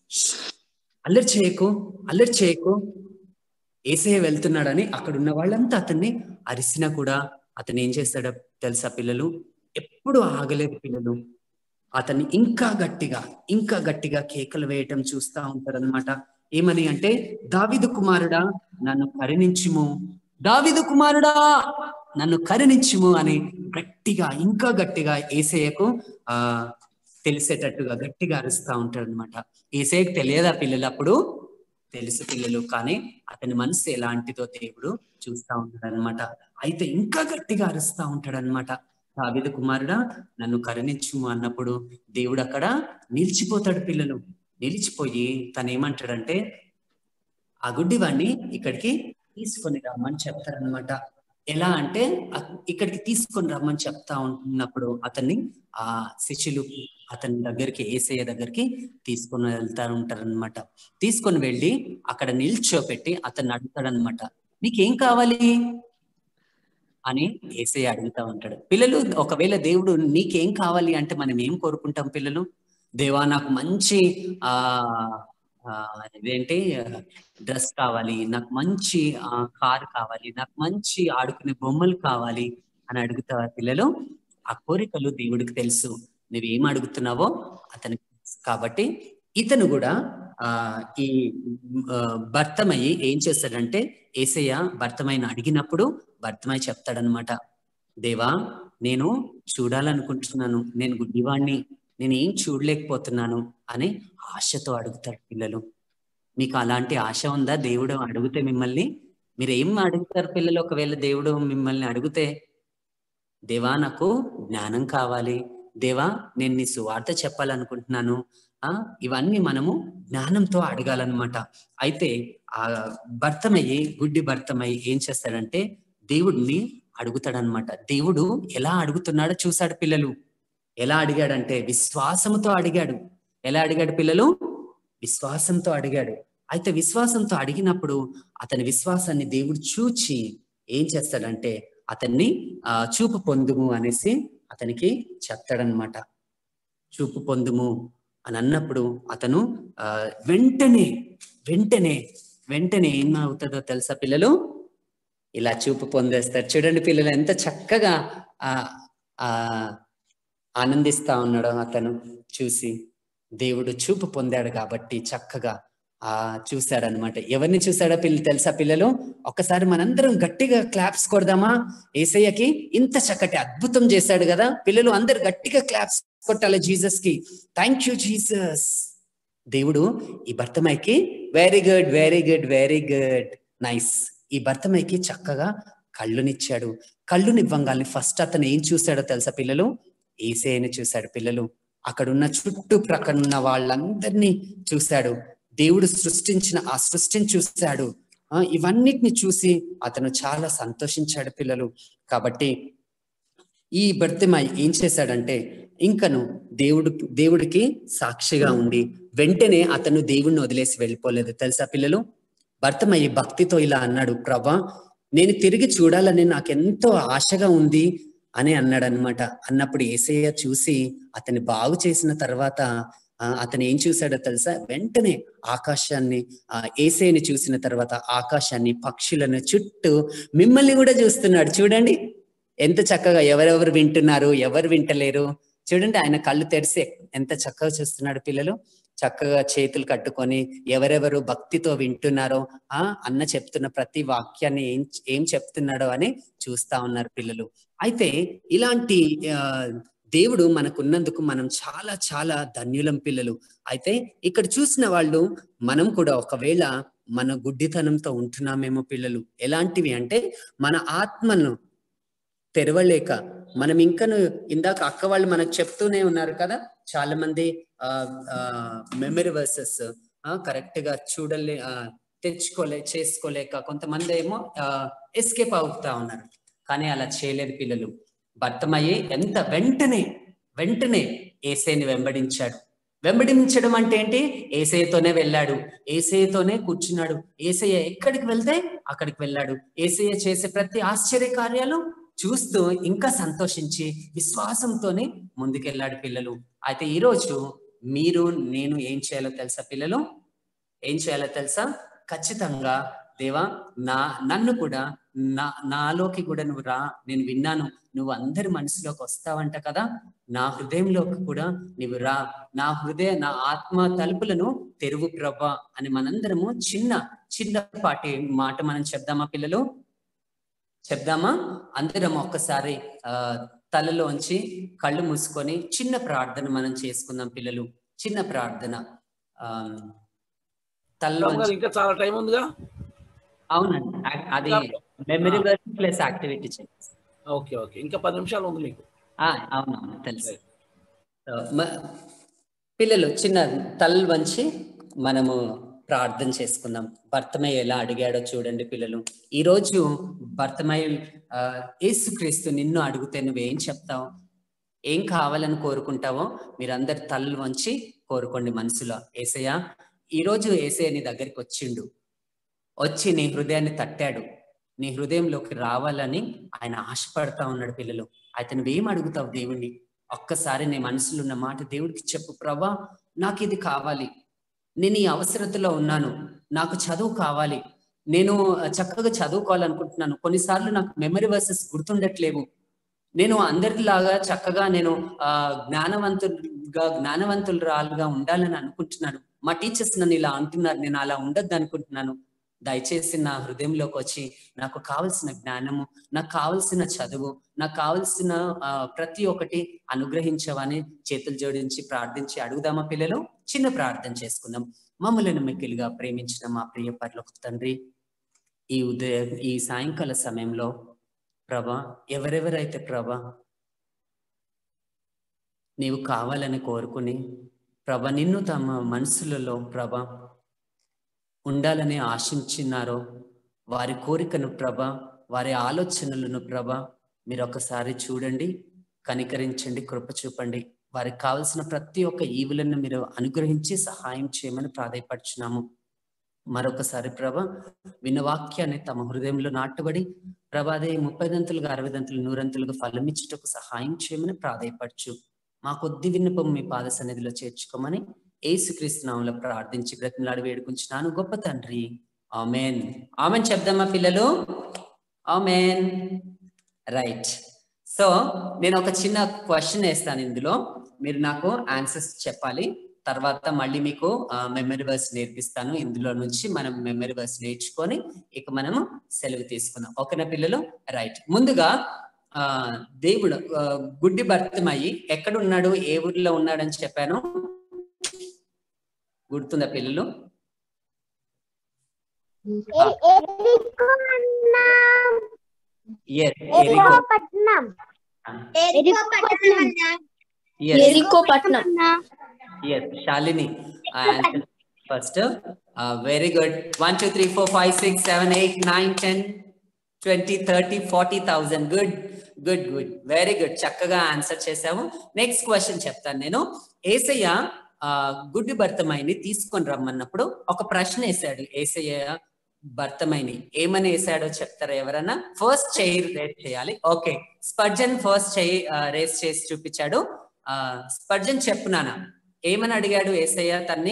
అల్లరి చేయకు, అల్లరి చేయకు, యేసయ్య వెళ్తున్నాడని అక్కడ ఉన్న వాళ్ళంతా అతన్ని అరిసినా కూడా అతను ఏం చేస్తాడో తెలుసా పిల్లలు? ఎప్పుడు ఆగలేదు పిల్లలు. అతన్ని ఇంకా గట్టిగా కేకలు వేయటం చూస్తా ఉంటారనమాట. ఏమని అంటే, దావీదు కుమారుడా నన్ను కరుణించుము, దావీదు కుమారుడా నన్ను కరుణించుము అని ఇంకా గట్టిగా యేసయ్యకు తెలిసేటట్టుగా గట్టిగా అరుస్తా ఉంటాడనమాట. యేసయ్యకు తెలియదా పిల్లలు? అప్పుడు తెలుసు పిల్లలు, కానీ అతని మనసు ఎలాంటిదో దేవుడు చూస్తా ఉంటాడనమాట. అయితే ఇంకా గట్టిగా అరుస్తా ఉంటాడనమాట. దావీదు కుమారుడా నన్ను కరుణించుము అన్నప్పుడు దేవుడు అక్కడ నిలిచిపోతాడు పిల్లలు. నిలిచిపోయి తను ఏమంటాడంటే, ఆ గుడ్డివాడిని ఇక్కడికి తీసుకొని రమ్మని చెప్తారనమాట. ఎలా అంటే ఇక్కడికి తీసుకొని రమ్మని చెప్తా ఉంటున్నప్పుడు అతన్ని ఆ శిష్యులు అతని దగ్గరికి, యేసయ్య దగ్గరికి తీసుకొని వెళ్తా ఉంటారనమాట. తీసుకొని వెళ్ళి అక్కడ నిల్చోపెట్టి అతన్ని అడుగుతాడనమాట, నీకేం కావాలి అని యేసయ్య అడుగుతా ఉంటాడు. పిల్లలు, ఒకవేళ దేవుడు నీకేం కావాలి అంటే మనం ఏం కోరుకుంటాం పిల్లలు? దేవా నాకు మంచి ఇదేంటి డ్రెస్ కావాలి, నాకు మంచి కారు కావాలి, నాకు మంచి ఆడుకునే బొమ్మలు కావాలి అని అడుగుతావా పిల్లలు? ఆ కోరికలు దేవుడికి తెలుసు, నువ్వేం అడుగుతున్నావో అతనికి తెలుసు. కాబట్టి ఇతను కూడా ఈ భర్తమయ్యి ఏం చేస్తాడంటే, యేసయ్య భర్తమైని అడిగినప్పుడు భర్తమై చెప్తాడనమాట, దేవా నేను చూడాలనుకుంటున్నాను, నేను గుడ్డివాణ్ణి, నేను ఏం చూడలేకపోతున్నాను అని ఆశతో అడుగుతాడు. పిల్లలు, మీకు అలాంటి ఆశ ఉందా? దేవుడు అడిగితే మిమ్మల్ని మీరు ఏం అడుగుతారు పిల్లలు? ఒకవేళ దేవుడు మిమ్మల్ని అడిగితే, దేవా నాకు జ్ఞానం కావాలి, దేవా నేను నీ సువార్త చెప్పాలనుకుంటున్నాను, ఇవన్నీ మనము జ్ఞానంతో అడగాలన్నమాట. అయితే ఆ భర్తమయ్యి గుడ్డి భర్తమయ్యి ఏం చేస్తాడంటే దేవుడిని అడుగుతాడనమాట. దేవుడు ఎలా అడుగుతున్నాడో చూశాడు పిల్లలు. ఎలా అడిగాడంటే విశ్వాసంతో అడిగాడు. ఎలా అడిగాడు పిల్లలు? విశ్వాసంతో అడిగాడు. అయితే విశ్వాసంతో అడిగినప్పుడు అతని విశ్వాసాన్ని దేవుడు చూచి ఏం చేస్తాడంటే అతన్ని చూపు పొందుము అనేసి అతనికి చెప్తాడనమాట. చూపు పొందుము అని అన్నప్పుడు అతను వెంటనే ఏమవుతుందో తెలుసా పిల్లలు? ఇలా చూపు పొందేస్తారు. చూడండి పిల్లలు ఎంత చక్కగా ఆనందిస్తా ఉన్నాడో అతను చూసి. దేవుడు చూపు పొందాడు కాబట్టి చక్కగా చూశాడనమాట. ఎవరిని చూశాడో తెలుసా పిల్లలు? ఒక్కసారి మనందరం గట్టిగా క్లాప్స్ కొడదామా? యేసయ్యకి ఇంత చక్కటి అద్భుతం చేశాడు కదా పిల్లలు. అందరు గట్టిగా క్లాప్స్ కొట్టాలి జీసస్ కి. Thank you Jesus. దేవుడు ఈ భర్తమైకి very good very good very good nice. ఈ భర్తమైకి చక్కగా కళ్ళునిచ్చాడు. కళ్ళునివ్వంగానే ఫస్ట్ అతను ఏం చూశాడో తెలుసా పిల్లలు? యేసయ్యని చూశాడు పిల్లలు. అక్కడున్న చుట్టుప్రక్కన ఉన్న వాళ్ళందరినీ చూశాడు. దేవుడు సృష్టించిన ఆ సృష్టిని చూశాడు. ఇవన్నిటిని చూసి అతను చాలా సంతోషించాడు పిల్లలు. కాబట్టి ఈ భర్తమై ఏం చేశాడంటే ఇంకను దేవుడికి సాక్షిగా ఉండి వెంటనే అతను దేవుణ్ణి వదిలేసి వెళ్ళిపోలేదు తెలుసా పిల్లలు. భర్తమయ్యి భక్తితో ఇలా అన్నాడు, ప్రభా నేను తిరిగి చూడాలని నాకెంతో ఆశగా ఉంది అని అన్నాడు అనమాట. అన్నప్పుడు యేసయ్య చూసి అతన్ని బాగు చేసిన తర్వాత అతను ఏం చూశాడో తెలుసా? వెంటనే ఆకాశాన్ని, యేసయ్యని చూసిన తర్వాత ఆకాశాన్ని, పక్షులను, చుట్టూ మిమ్మల్ని కూడా చూస్తున్నాడు. చూడండి ఎంత చక్కగా. ఎవరెవరు వింటున్నారు, ఎవరు వింటలేరు చూడండి. ఆయన కళ్ళు తెరిసి ఎంత చక్కగా చూస్తున్నాడు పిల్లలు. చక్కగా చేతులు కట్టుకొని ఎవరెవరు భక్తితో వింటున్నారో అన్న చెప్తున్న ప్రతి వాక్యాన్ని ఏం చెప్తున్నాడో అని చూస్తా ఉన్నారు పిల్లలు. అయితే ఇలాంటి దేవుడు మనకున్నందుకు మనం చాలా చాలా ధన్యులం పిల్లలు. అయితే ఇక్కడ చూసిన వాళ్ళు మనం కూడా ఒకవేళ మన గుడ్డితనంతో ఉంటున్నామేమో పిల్లలు. ఎలాంటివి అంటే మన ఆత్మను తెరవలేక మనం ఇంకను, ఇందాక అక్క వాళ్ళు మనకు చెప్తూనే ఉన్నారు కదా, చాలా మంది మెమరీ వర్సెస్ కరెక్ట్ గా చేసుకోలేక కొంతమంది ఏమో ఎస్కేప్ అవుతా ఉన్నారు. కానీ అలా చేయలేదు పిల్లలు. భర్తమయ్యి ఎంత వెంటనే యేసయ్యని వెంబడించాడు. వెంబడించడం అంటే ఏంటి? యేసయ్యతోనే వెళ్ళాడు, యేసయ్యతోనే కూర్చున్నాడు. యేసయ్య ఎక్కడికి వెళ్తే అక్కడికి వెళ్ళాడు. యేసయ్య చేసే ప్రతి ఆశ్చర్య కార్యాలు చూస్తూ ఇంకా సంతోషించి విశ్వాసంతోనే ముందుకెళ్ళాడు పిల్లలు. అయితే ఈరోజు మీరు నేను ఏం చేయాలో తెలుసా పిల్లలు? ఏం చేయాలో తెలుసా? ఖచ్చితంగా దేవా నన్ను కూడా నాలోకి కూడా నువ్వు రా. నేను విన్నాను నువ్వు అందరి మనసులోకి వస్తావంట కదా, నా హృదయంలోకి కూడా నువ్వు రా. నా ఆత్మ తలుపులను తెరువు ప్రభా అని మనందరము చిన్నపాటి మాట మనం చెప్దామా పిల్లలు? చెప్దామా? అందరం ఒక్కసారి తలలోంచి కళ్ళు మూసుకొని చిన్న ప్రార్థన మనం చేసుకుందాం పిల్లలు. చిన్న ప్రార్థన. తలలోంచి ఇంకా చాలా టైం ఉందిగా. అవునండి, అది మెమరీ వర్క్ ప్లస్ యాక్టివిటీ చేయండి. ఓకే ఓకే, ఇంకా 10 నిమిషాలు ఉంది మీకు. అవునవును తెలుసు. పిల్లలు చిన్న తల వంచి మనము ప్రార్థన చేసుకుందాం. భర్తమయ్య ఎలా అడిగాడో చూడండి పిల్లలు. ఈరోజు భర్తమయ్య యేసుక్రీస్తు నిన్ను అడిగితే నువ్వేం చెప్తావు? ఏం కావాలని కోరుకుంటావో మీరందరు తలలు వంచి కోరుకోండి మనసులో. యేసయ్య, ఈరోజు యేసయ్య నీ దగ్గరికి వచ్చి నీ హృదయాన్ని తట్టాడు. నీ హృదయంలోకి రావాలని ఆయన ఆశపడతా ఉన్నాడు పిల్లలు. అయితే నువ్వేం అడుగుతావు దేవుణ్ణి? ఒక్కసారి నీ మనసులో ఉన్న మాట దేవుడికి చెప్పు. ప్రభా నాకు ఇది కావాలి, నేను ఈ అవసరతలో ఉన్నాను, నాకు చదువు కావాలి, నేను చక్కగా చదువుకోవాలనుకుంటున్నాను, కొన్నిసార్లు నాకు మెమరీ వర్సెస్ గుర్తుండట్లేవు, నేను అందరిలాగా చక్కగా నేను జ్ఞానవంతురాలుగా ఉండాలని అనుకుంటున్నాను, మా టీచర్స్ నన్ను ఇలా అంటున్నారు, నేను అలా ఉండొద్దు అనుకుంటున్నాను. దయచేసి నా హృదయంలోకి వచ్చి నాకు కావలసిన జ్ఞానము, నాకు కావలసిన చదువు, నాకు కావలసిన ప్రతి ఒక్కటి అనుగ్రహించవని చేతులు జోడించి ప్రార్థించి అడుగుదామా పిల్లలు? చిన్న ప్రార్థన చేసుకుందాం. మమ్మల్ని మిక్కిలిగా ప్రేమించిన మా ప్రియ పరలోక తండ్రి, ఈ సాయంకాల సమయంలో ప్రభా, ఎవరెవరైతే ప్రభా నీవు కావాలని కోరుకుని ప్రభ నిన్ను తమ మనసులలో ప్రభ ఉండాలని ఆశించినారో వారి కోరికను ప్రభ, వారి ఆలోచనలను ప్రభ మీరు ఒకసారి చూడండి, కనికరించండి, కృప చూపండి. వారికి కావలసిన ప్రతి ఒక్క ఈవులను మీరు అనుగ్రహించి సహాయం చేయమని ప్రాధాయపడుచున్నాము. మరొకసారి ప్రభ విన్న వాక్యాన్ని తమ హృదయంలో నాటుబడి ప్రభ అదే 30 దంతులుగా 60 దంతులు 100 దంతులుగా ఫలమిచ్చుటకు సహాయం చేయమని ప్రాధాయపడుచు మా కొద్ది విన్నపం మీ పాద సన్నిధిలో చేర్చుకోమని యేసుక్రీస్తు నామములో ప్రార్థించి బ్రతిమలాడి వేడుకుంటున్నాను గొప్ప తండ్రి. ఆమేన్. ఆమేన్ చెప్దామా పిల్లలు? ఆమేన్. రైట్. సో నేను ఒక చిన్న క్వశ్చన్ వేస్తాను, ఇందులో మీరు నాకు ఆన్సర్స్ చెప్పాలి. తర్వాత మళ్ళీ మీకు మెమరీ వర్స్ నేర్పిస్తాను. ఇందులో నుంచి మనం మెమరీ వర్స్ నేర్చుకొని ఇక మనము సెలవు తీసుకుందాం. ఓకేనా పిల్లలు? రైట్. ముందుగా దేవుడు గుడ్డి భర్తమయ్యి ఎక్కడ ఉన్నాడు, ఏ ఊర్లో ఉన్నాడని చెప్పాను, గుర్తుందా పిల్లలు? Shalini first. Very good. 1 2 3 4 5 6 7 8 9 10 20 30 40,000. Good good good, very good. చక్కగా ఆన్సర్ చేసాము. నెక్స్ట్ క్వశ్చన్ చెప్తాను నేను. యేసయ్య గుడ్డి భర్తమైని తీసుకొని రమ్మన్నప్పుడు ఒక ప్రశ్న వేసాడు. యేసయ్య భర్తమైని ఏమని వేసాడో చెప్తారా ఎవరన్నా? ఫస్ట్ చెయ్యి రేస్ చేయాలి. ఓకే, స్పర్జన్ ఫస్ట్ చెయ్యి రేస్ చేసి చూపించాడు. స్పర్జన్ చెప్పు నాన్న, ఏమని అడిగాడు యేసయ్య తన్ని?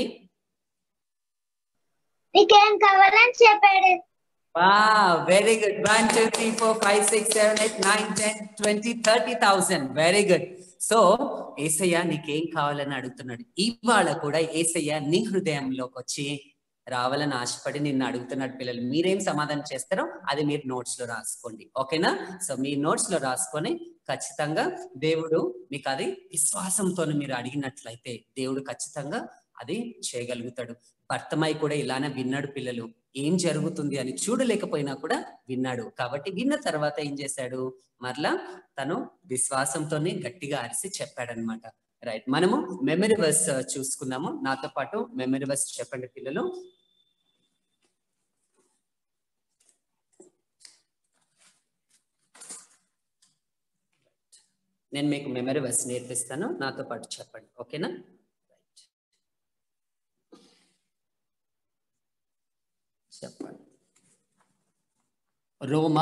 నీకేం కావాలని చెప్పాడు. Very good. 1 2 3 4 5 6 7 8 9 10 20 30,000. Very good. So యేసయ్య నీకేం కావాలని అడుగుతున్నాడు. ఇవాళ కూడా యేసయ్య నీ హృదయంలోకి వచ్చి రావాలని ఆశపడి నిన్ను అడుగుతున్నాడు. పిల్లలు మీరేం సమాధానం చేస్తారో అది మీరు నోట్స్ లో రాసుకోండి. ఓకేనా? సో మీ నోట్స్ లో రాసుకొని ఖచ్చితంగా దేవుడు మీకు అది విశ్వాసంతో మీరు అడిగినట్లయితే దేవుడు ఖచ్చితంగా అది చేయగలుగుతాడు. భర్తమై కూడా ఇలానే విన్నాడు పిల్లలు, ఏం జరుగుతుంది అని చూడలేకపోయినా కూడా విన్నాడు. కాబట్టి విన్న తర్వాత ఏం చేశాడు, మరలా తను విశ్వాసంతోనే గట్టిగా అరిసి చెప్పాడనమాట. రైట్. మనము మెమరీ వర్స్ చూసుకుందాము. నాతో పాటు మెమరీ వర్స్ చెప్పండి పిల్లలు. నేను మీకు మెమరీ వర్స్ నేర్పిస్తాను, నాతో పాటు చెప్పండి. ఓకేనా? చెప్పండి. రోమా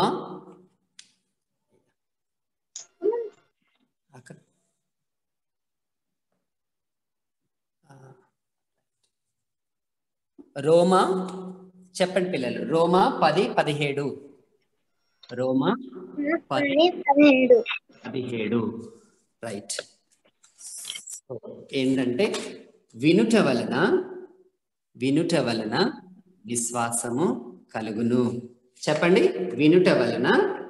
రోమా చెప్పండి పిల్లలు. రోమా 10:17. రోమా 10:17. రైట్. ఏంటంటే వినుట వలన విశ్వాసము కలుగును. చెప్పండి. వినుట వలన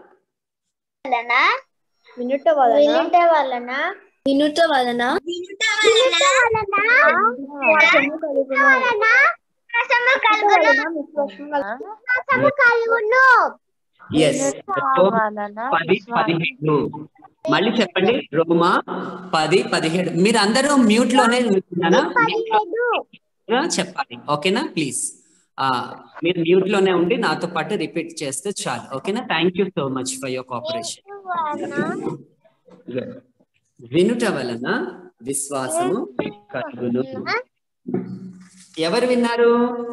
మళ్ళీ చెప్పండి. రోమా 10:17. మీరు అందరూ మ్యూట్ లోనే చెప్పాలి. ఓకేనా? ప్లీజ్ మీరు మ్యూట్ లోనే ఉండి నాతో పాటు రిపీట్ చేస్తే చాలు. ఓకేనా? Thank you so much for your cooperation. వినుట వలన విశ్వాసము కలుగును. ఎవరు విన్నారు?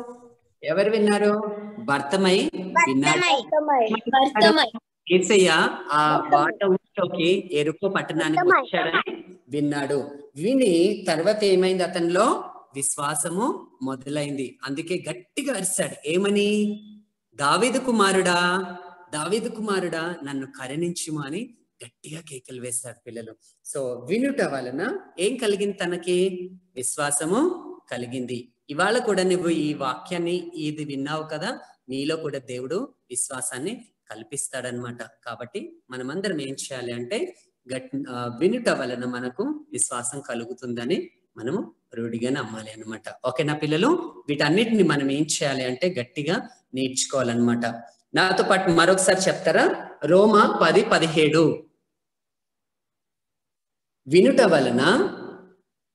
భర్తమై విన్నాడు. యేసయ్య ఆ బాట ఊరిలోకి ఎరుకో పట్టణానికి వచ్చాడని విన్నాడు. విని తర్వాత ఏమైంది? అతనిలో విశ్వాసము మొదలైంది. అందుకే గట్టిగా అరిశాడు. ఏమని? దావీదు కుమారుడా నన్ను కరుణించుము అని గట్టిగా కేకలు వేశాడు పిల్లలు. సో వినుట వలన ఏం కలిగింది? తనకి విశ్వాసము కలిగింది. ఇవాళ కూడా నువ్వు ఈ వాక్యాన్ని ఇది విన్నావు కదా, నీలో కూడా దేవుడు విశ్వాసాన్ని కల్పిస్తాడనమాట. కాబట్టి మనమందరం ఏం చేయాలి అంటే వినుట వలన మనకు విశ్వాసం కలుగుతుందని మనము రూఢిగా నమ్మాలి అనమాట. ఓకేనా పిల్లలు? వీటన్నిటిని మనం ఏం చేయాలి అంటే గట్టిగా నేర్చుకోవాలన్నమాట. నాతో పాటు మరొకసారి చెప్తారా? రోమా 10:17. వినుట వలన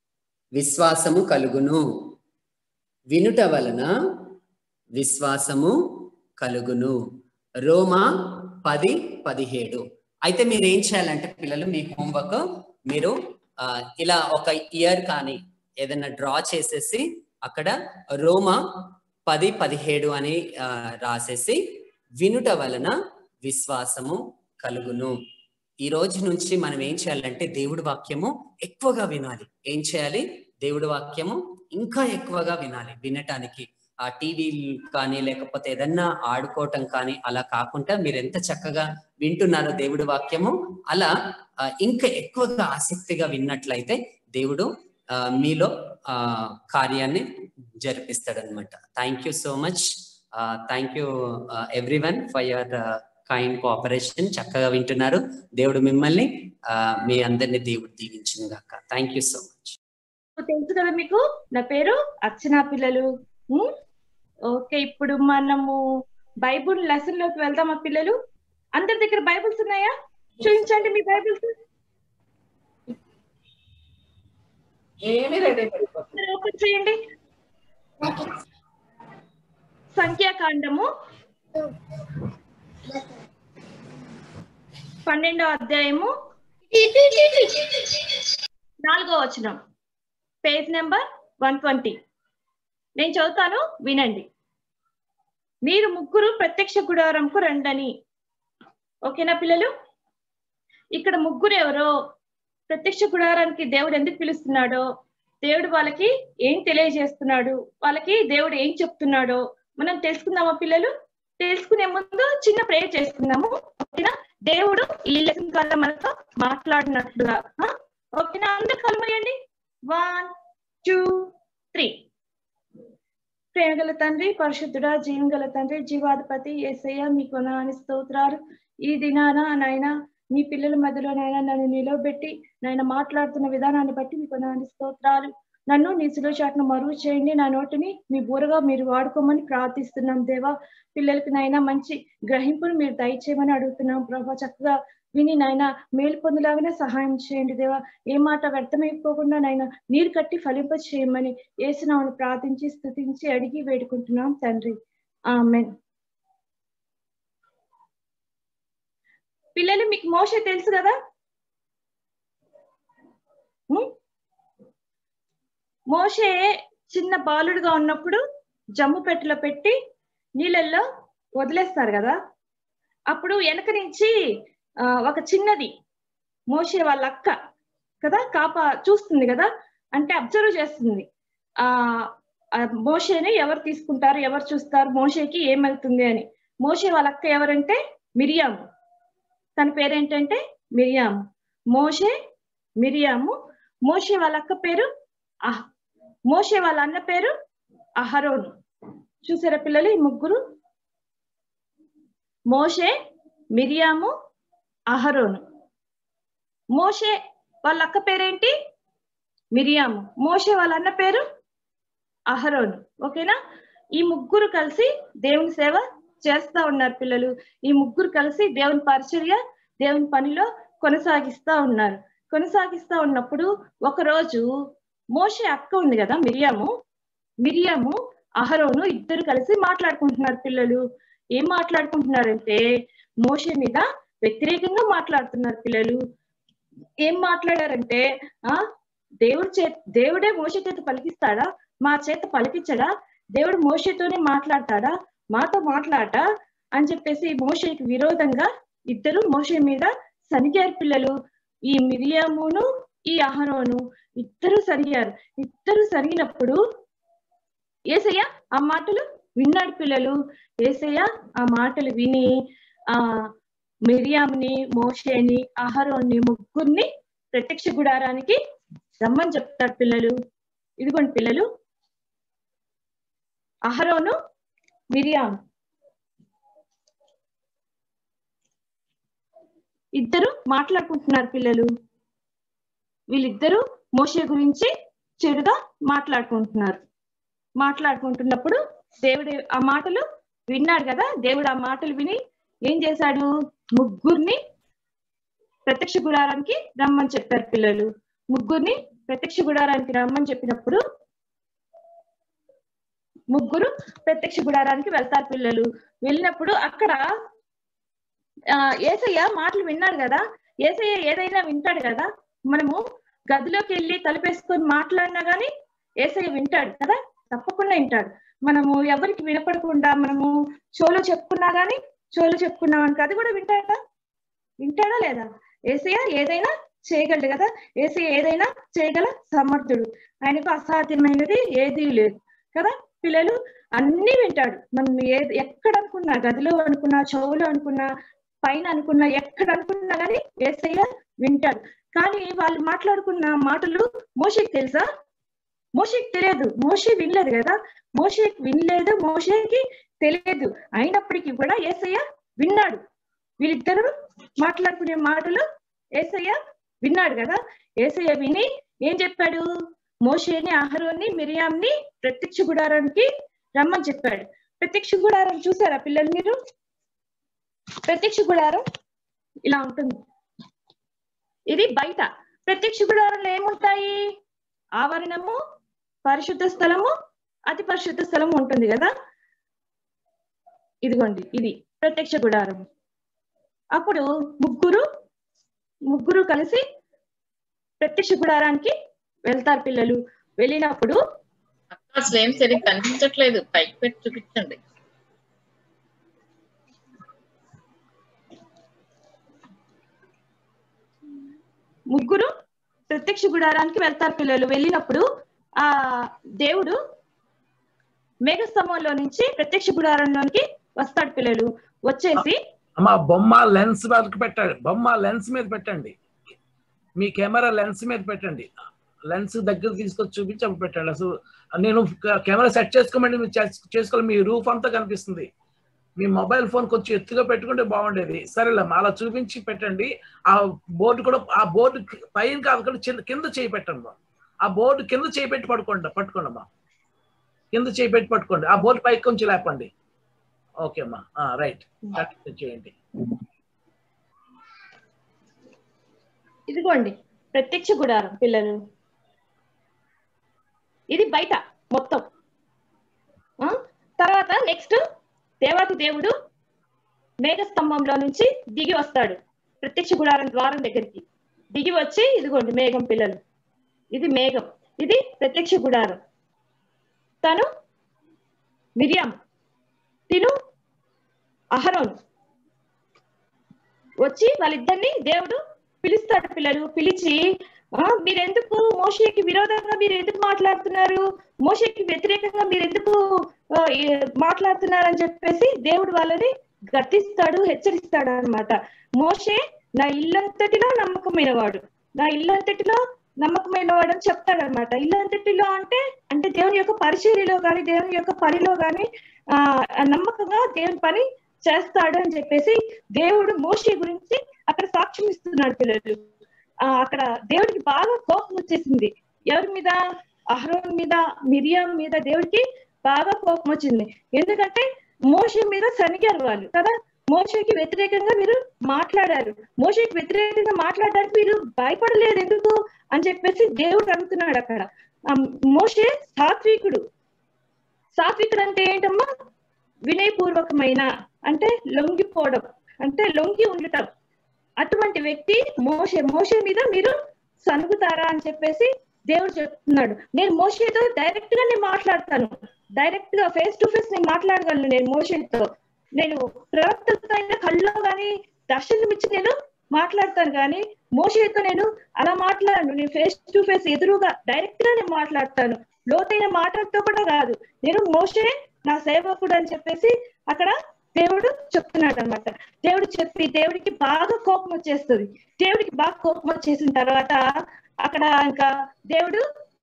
విశ్వాసము కలుగును. వినుట వలన విశ్వాసము కలుగును. రోమా 10:17. అయితే మీరు ఏం చేయాలంటే పిల్లలు, మీ హోంవర్క్ మీరు ఇలా ఒక ఇయర్ కానీ ఏదైనా డ్రా చేసేసి అక్కడ రోమా 10:17 అని రాసేసి వినుట వలన విశ్వాసము కలుగును. ఈ రోజు నుంచి మనం ఏం చేయాలంటే దేవుడి వాక్యము ఎక్కువగా వినాలి. ఏం చేయాలి? దేవుడి వాక్యము ఇంకా ఎక్కువగా వినాలి. వినటానికి ఆ టీవీ కానీ లేకపోతే ఏదన్నా ఆడుకోవటం కానీ అలా కాకుండా మీరు ఎంత చక్కగా వింటున్నారో దేవుడి వాక్యము, అలా ఇంకా ఎక్కువగా ఆసక్తిగా విన్నట్లయితే దేవుడు మీలో కార్యాన్ని జరిపిస్తాడు అనమాట. Thank you so much. Thank you everyone for your kind cooperation. చక్కగా వింటున్నారు. దేవుడు మిమ్మల్ని మీ అందరినీ దేవుడు దీవించును గాక. Thank you so much. తెలుసు కదా మీకు, నా పేరు అర్చనా పిల్లలు. ఓకే, ఇప్పుడు మనము బైబుల్ లెసన్ లోకి వెళ్దామా పిల్లలు? అందరి దగ్గర బైబుల్స్ ఉన్నాయా? చూపించండి మీ బైబుల్స్. ఓపెన్ చేయండి. సంఖ్యాకాండము 12వ అధ్యాయము 4వ వచనం, పేజ్ నెంబర్ 120. నేను చదువుతాను, వినండి. మీరు ముగ్గురు ప్రత్యక్ష గుడారంకు రండని. ఓకేనా పిల్లలు? ఇక్కడ ముగ్గురు ఎవరో, ప్రత్యక్ష గుడారానికి దేవుడు ఎందుకు పిలుస్తున్నాడో, దేవుడు వాళ్ళకి ఏం తెలియజేస్తున్నాడు, వాళ్ళకి దేవుడు ఏం చెప్తున్నాడో మనం తెలుసుకుందామా పిల్లలు? తెలుసుకునే ముందు చిన్న ప్రేయర్ చేసుకుందాము. ఓకేనా? దేవుడు ఈ లెసన్ ద్వారా మనతో మాట్లాడినట్లుగా. ఓకేనా? అందరు కలమయ్యండి. 1 2 3. ప్రేమగల తండ్రి, పరిశుద్ధుడా, జీవంగల తండ్రి, జీవాధిపతి యేసయ్య, మీకు వందనాలు స్తోత్రాలు. ఈ దినాన నాయన మీ పిల్లల మధ్యలో నాయన నన్ను నిలవబెట్టి నాయన మాట్లాడుతున్న విధానాన్ని బట్టి మీకు వందనాలు స్తోత్రాలు. నన్ను నీ శిలువ చాటును మరుగు చేయండి. నా నోటిని మీ బూరగా మీరు వాడుకోమని ప్రార్థిస్తున్నాం దేవా. పిల్లలకి నాయన మంచి గ్రహింపును మీరు దయచేయమని అడుగుతున్నాం ప్రభా. చక్కగా విని నాయన మేలు పొందులాగానే సహాయం చేయండి దేవా. ఏ మాట వ్యర్థమైపోకుండా నాయన నీరు కట్టి ఫలింప చేయమని యేసునామమున ప్రార్థించి స్తుతించి అడిగి వేడుకుంటున్నాం తండ్రి. ఆమేన్. పిల్లలు, మీకు మోషే తెలుసు కదా? మోషే చిన్న బాలుడుగా ఉన్నప్పుడు జమ్ము పెట్టెలో పెట్టి నీళ్ళల్లో వదిలేస్తారు కదా. అప్పుడు వెనక నుంచి ఒక చిన్నది మోషే వాళ్ళ అక్క కదా చూస్తుంది కదా, అంటే అబ్జర్వ్ చేస్తుంది. మోషేని ఎవరు తీసుకుంటారు, ఎవరు చూస్తారు, మోషేకి ఏమవుతుంది అని. మోషే వాళ్ళ అక్క ఎవరంటే మిరియాము. తన పేరేంటంటే మిరియాము. మోషే, మిరియాము. మోషే వాళ్ళ అక్క పేరు మోషే వాళ్ళ అన్న పేరు అహరోను. చూసారా పిల్లలు? ఈ ముగ్గురు, మోషే, మిరియాము, అహరోను. మోషే వాళ్ళ అక్క పేరేంటి? మిరియాము. మోషే వాళ్ళ అన్న పేరు అహరోను. ఓకేనా? ఈ ముగ్గురు కలిసి దేవుని సేవ చేస్తా ఉన్నారు పిల్లలు. ఈ ముగ్గురు కలిసి దేవుని పరిచర్య, దేవుని పనిలో కొనసాగిస్తా ఉన్నారు. కొనసాగిస్తా ఉన్నప్పుడు ఒకరోజు మోషే అక్క ఉంది కదా మిరియాము, అహరోను ఇద్దరు కలిసి మాట్లాడుకుంటున్నారు పిల్లలు. ఏం మాట్లాడుకుంటున్నారంటే మోషే మీద వ్యతిరేకంగా మాట్లాడుతున్నారు పిల్లలు. ఏం మాట్లాడారంటే దేవుడే మోషే చేత పలికిస్తాడా, మా చేత పలికించడా, దేవుడు మోషేతోనే మాట్లాడతాడా, మాతో మాట్లాడటా అని చెప్పేసి మోషేకి విరోధంగా ఇద్దరు మోషే మీద సనిగారు పిల్లలు. ఈ మిరియామును ఈ అహరోను ఇద్దరు సరిగారు. ఇద్దరు సరిగినప్పుడు యేసయ్య ఆ మాటలు విన్నాడు పిల్లలు. యేసయ్య ఆ మాటలు విని మిరియాముని, మోషేని, అహరోన్ని ముగ్గురిని ప్రత్యక్ష గుడారానికి రమ్మని చెప్తాడు పిల్లలు. ఇదిగోండి పిల్లలు, అహరోను, మిరియాము ఇద్దరు మాట్లాడుకుంటున్నారు పిల్లలు. వీళ్ళిద్దరూ మోషే గురించి చెడుగా మాట్లాడుకుంటున్నప్పుడు దేవుడు ఆ మాటలు విన్నాడు కదా. దేవుడు ఆ మాటలు విని ఏం చేశాడు? ముగ్గురిని ప్రత్యక్ష గుడారానికి రమ్మని చెప్పారు పిల్లలు. ముగ్గురిని ప్రత్యక్ష గుడారానికి రమ్మని చెప్పినప్పుడు ముగ్గురు ప్రత్యక్ష గుడారానికి వెళ్తారు పిల్లలు. వెళ్ళినప్పుడు అక్కడ యేసయ్య మాటలు విన్నాడు కదా, యేసయ్య ఏదైనా వింటాడు కదా. మనము గదిలోకి వెళ్ళి తలుపేసుకొని మాట్లాడినా గానీ యేసయ్య వింటాడు కదా, తప్పకుండా వింటాడు. మనము ఎవరికి వినపడకుండా మనము చెవులో చెప్పుకున్నా గానీ చెవులో చెప్పుకున్నామనుకో అది కూడా వింటాడా లేదా? యేసయ్య ఏదైనా చేయగలడు కదా, యేసయ్య ఏదైనా చేయగల సమర్థుడు, ఆయనకు అసాధ్యమైనది ఏదీ లేదు కదా. పిల్లలు అన్ని వింటాడు. మనం ఎక్కడ అనుకున్నా, గదిలో అనుకున్నా, చెవులో అనుకున్నా, పైన అనుకున్నా, ఎక్కడ అనుకున్నా కానీ యేసయ్య వింటాడు. కానీ వాళ్ళు మాట్లాడుకున్న మాటలు మోషేకి తెలుసా? మోషేకి తెలియదు. మోషే వినలేదు కదా, మోషేకి వినలేదు, మోషేకి తెలియదు. అయినప్పటికీ కూడా యేసయ్య విన్నాడు. వీళ్ళిద్దరూ మాట్లాడుకునే మాటలు యేసయ్య విన్నాడు కదా. యేసయ్య విని ఏం చెప్పాడు? మోషేని, అహరోన్ని, మిరియామ్ని ప్రత్యక్ష గుడారానికి రమ్మని చెప్పాడు. ప్రత్యక్ష గుడారం చూసారా పిల్లలు మీరు? ప్రత్యక్ష గుడారం ఇలా ఉంటుంది. ఇది బయట. ప్రత్యక్ష గుడారంలో ఏముంటాయి? ఆవరణము, పరిశుద్ధ స్థలము, అతి పరిశుద్ధ స్థలము ఉంటుంది కదా. ఇదిగోండి ఇది ప్రత్యక్ష గుడారం. అప్పుడు ముగ్గురు కలిసి ప్రత్యక్ష గుడారానికి వెళ్తారు పిల్లలు. వెళ్ళినప్పుడు అసలు ఏం సరిగ్గా కనిపించట్లేదు, పైకి పెట్టి చూపించండి. ముగ్గురు ప్రత్యక్ష గుడారానికి వెళ్తారు పిల్లలు. వెళ్ళినప్పుడు ఆ దేవుడు మేఘస్తంభంలో నుంచి ప్రత్యక్ష గుడారంలోనికి వస్తాడు పిల్లలు. వచ్చేసి అమ్మా బొమ్మ లెన్స్ వరకు పెట్టండి, బొమ్మ లెన్స్ మీద పెట్టండి, మీ కెమెరా లెన్స్ మీద పెట్టండి, లెన్స్ దగ్గర తీసుకొచ్చి చూపించి అప్పుడు పెట్టండి. అసలు నేను కెమెరా సెట్ చేసుకోమండి, మీరు చేసుకోవాలి. మీ రూఫ్ అంతా కనిపిస్తుంది. మీ మొబైల్ ఫోన్ కొంచెం ఎత్తుగా పెట్టుకుంటే బాగుండేది. సరేలేమ్మా, అలా చూపించి పెట్టండి. ఆ బోర్డు కూడా, ఆ బోర్డు పైన కాదు కింద చేయి పెట్టండి. ఆ బోర్డు కింద చేయి పెట్టి పట్టుకోండి అమ్మా, కింద చేయి పెట్టి పట్టుకోండి. ఆ బోర్డు పైకి కొంచెం లేపండి. ఓకే అమ్మా, రైట్, చేయండి. ఇదిగోండి ప్రత్యక్ష గుడారం పిల్లలు. ఇది బయట మొత్తం. తర్వాత నెక్స్ట్ దేవాతి దేవుడు మేఘస్తంభంలో నుంచి దిగి వస్తాడు ప్రత్యక్ష గుడారం ద్వారం దగ్గరికి. దిగి వచ్చి ఇదిగోండి మేఘం పిల్లలు, ఇది మేఘం, ఇది ప్రత్యక్ష గుడారం. తను మిరియాం, తిను అహరోన్ వచ్చి వాళ్ళిద్దరిని దేవుడు పిలుస్తాడు పిల్లలు. పిలిచి మీరెందుకు మోషేకి విరోధంగా మీరు ఎందుకు మాట్లాడుతున్నారు, మోషేకి వ్యతిరేకంగా మీరు ఎందుకు మాట్లాడుతున్నారు అని చెప్పేసి దేవుడు వాళ్ళని గర్తిస్తాడు, హెచ్చరిస్తాడు అన్నమాట. మోషే నా ఇల్లంతటిలో నమ్మకమైన వాడు, నా ఇల్లంతటిలో నమ్మకమైన వాడు అని చెప్తాడనమాట. ఇల్లంతటిలో అంటే దేవుని యొక్క పరిచర్యలో కానీ దేవుని యొక్క పనిలో కానీ నమ్మకంగా దేవుని పని చేస్తాడు అని చెప్పేసి దేవుడు మోషే గురించి అక్కడ సాక్ష్యం ఇస్తున్నాడు పిల్లలు. అక్కడ దేవుడికి బాగా కోపం వచ్చేసింది. ఎవరి మీద? అహరోన్ మీద, మిరియాం మీద దేవుడికి బాగా కోపం వచ్చింది. ఎందుకంటే మోషే మీద సనిగారు వాళ్ళు కదా, మోషేకి వ్యతిరేకంగా మీరు మాట్లాడారు, మోషేకి వ్యతిరేకంగా మాట్లాడడానికి మీరు భయపడలేదు ఎందుకు అని చెప్పేసి దేవుడు అడుగుతున్నాడు అక్కడ. మోషే సాత్వికుడు. సాత్వికుడు అంటే ఏంటమ్మా? వినయపూర్వకమైన, అంటే లొంగిపోవడం, అంటే లొంగి ఉండటం. అటువంటి వ్యక్తి మోషే మీద మీరు సనుగుతారా అని చెప్పేసి దేవుడు చెప్తున్నాడు. నేను మోషేతో డైరెక్ట్ గా నేను మాట్లాడతాను, డైరెక్ట్ గా ఫేస్ టు ఫేస్ నేను మాట్లాడగలను. నేను మోషేతో, నేను ప్రవక్తతో అయినా కళ్ళలో కానీ దర్శనం ఇచ్చి నేను మాట్లాడతాను, కానీ మోషేతో నేను అలా మాట్లాడను. నేను ఫేస్ టు ఫేస్ ఎదురుగా డైరెక్ట్ గా నేను మాట్లాడతాను, లోతైన మాటలతో కూడా కాదు. నేను మోషే నా సేవకుడు అని చెప్పేసి అక్కడ దేవుడు చెప్తున్నాడు అనమాట. దేవుడు చెప్పి దేవుడికి బాగా కోపం వచ్చేస్తుంది. దేవుడికి బాగా కోపం వచ్చేసిన తర్వాత అక్కడ ఇంకా దేవుడు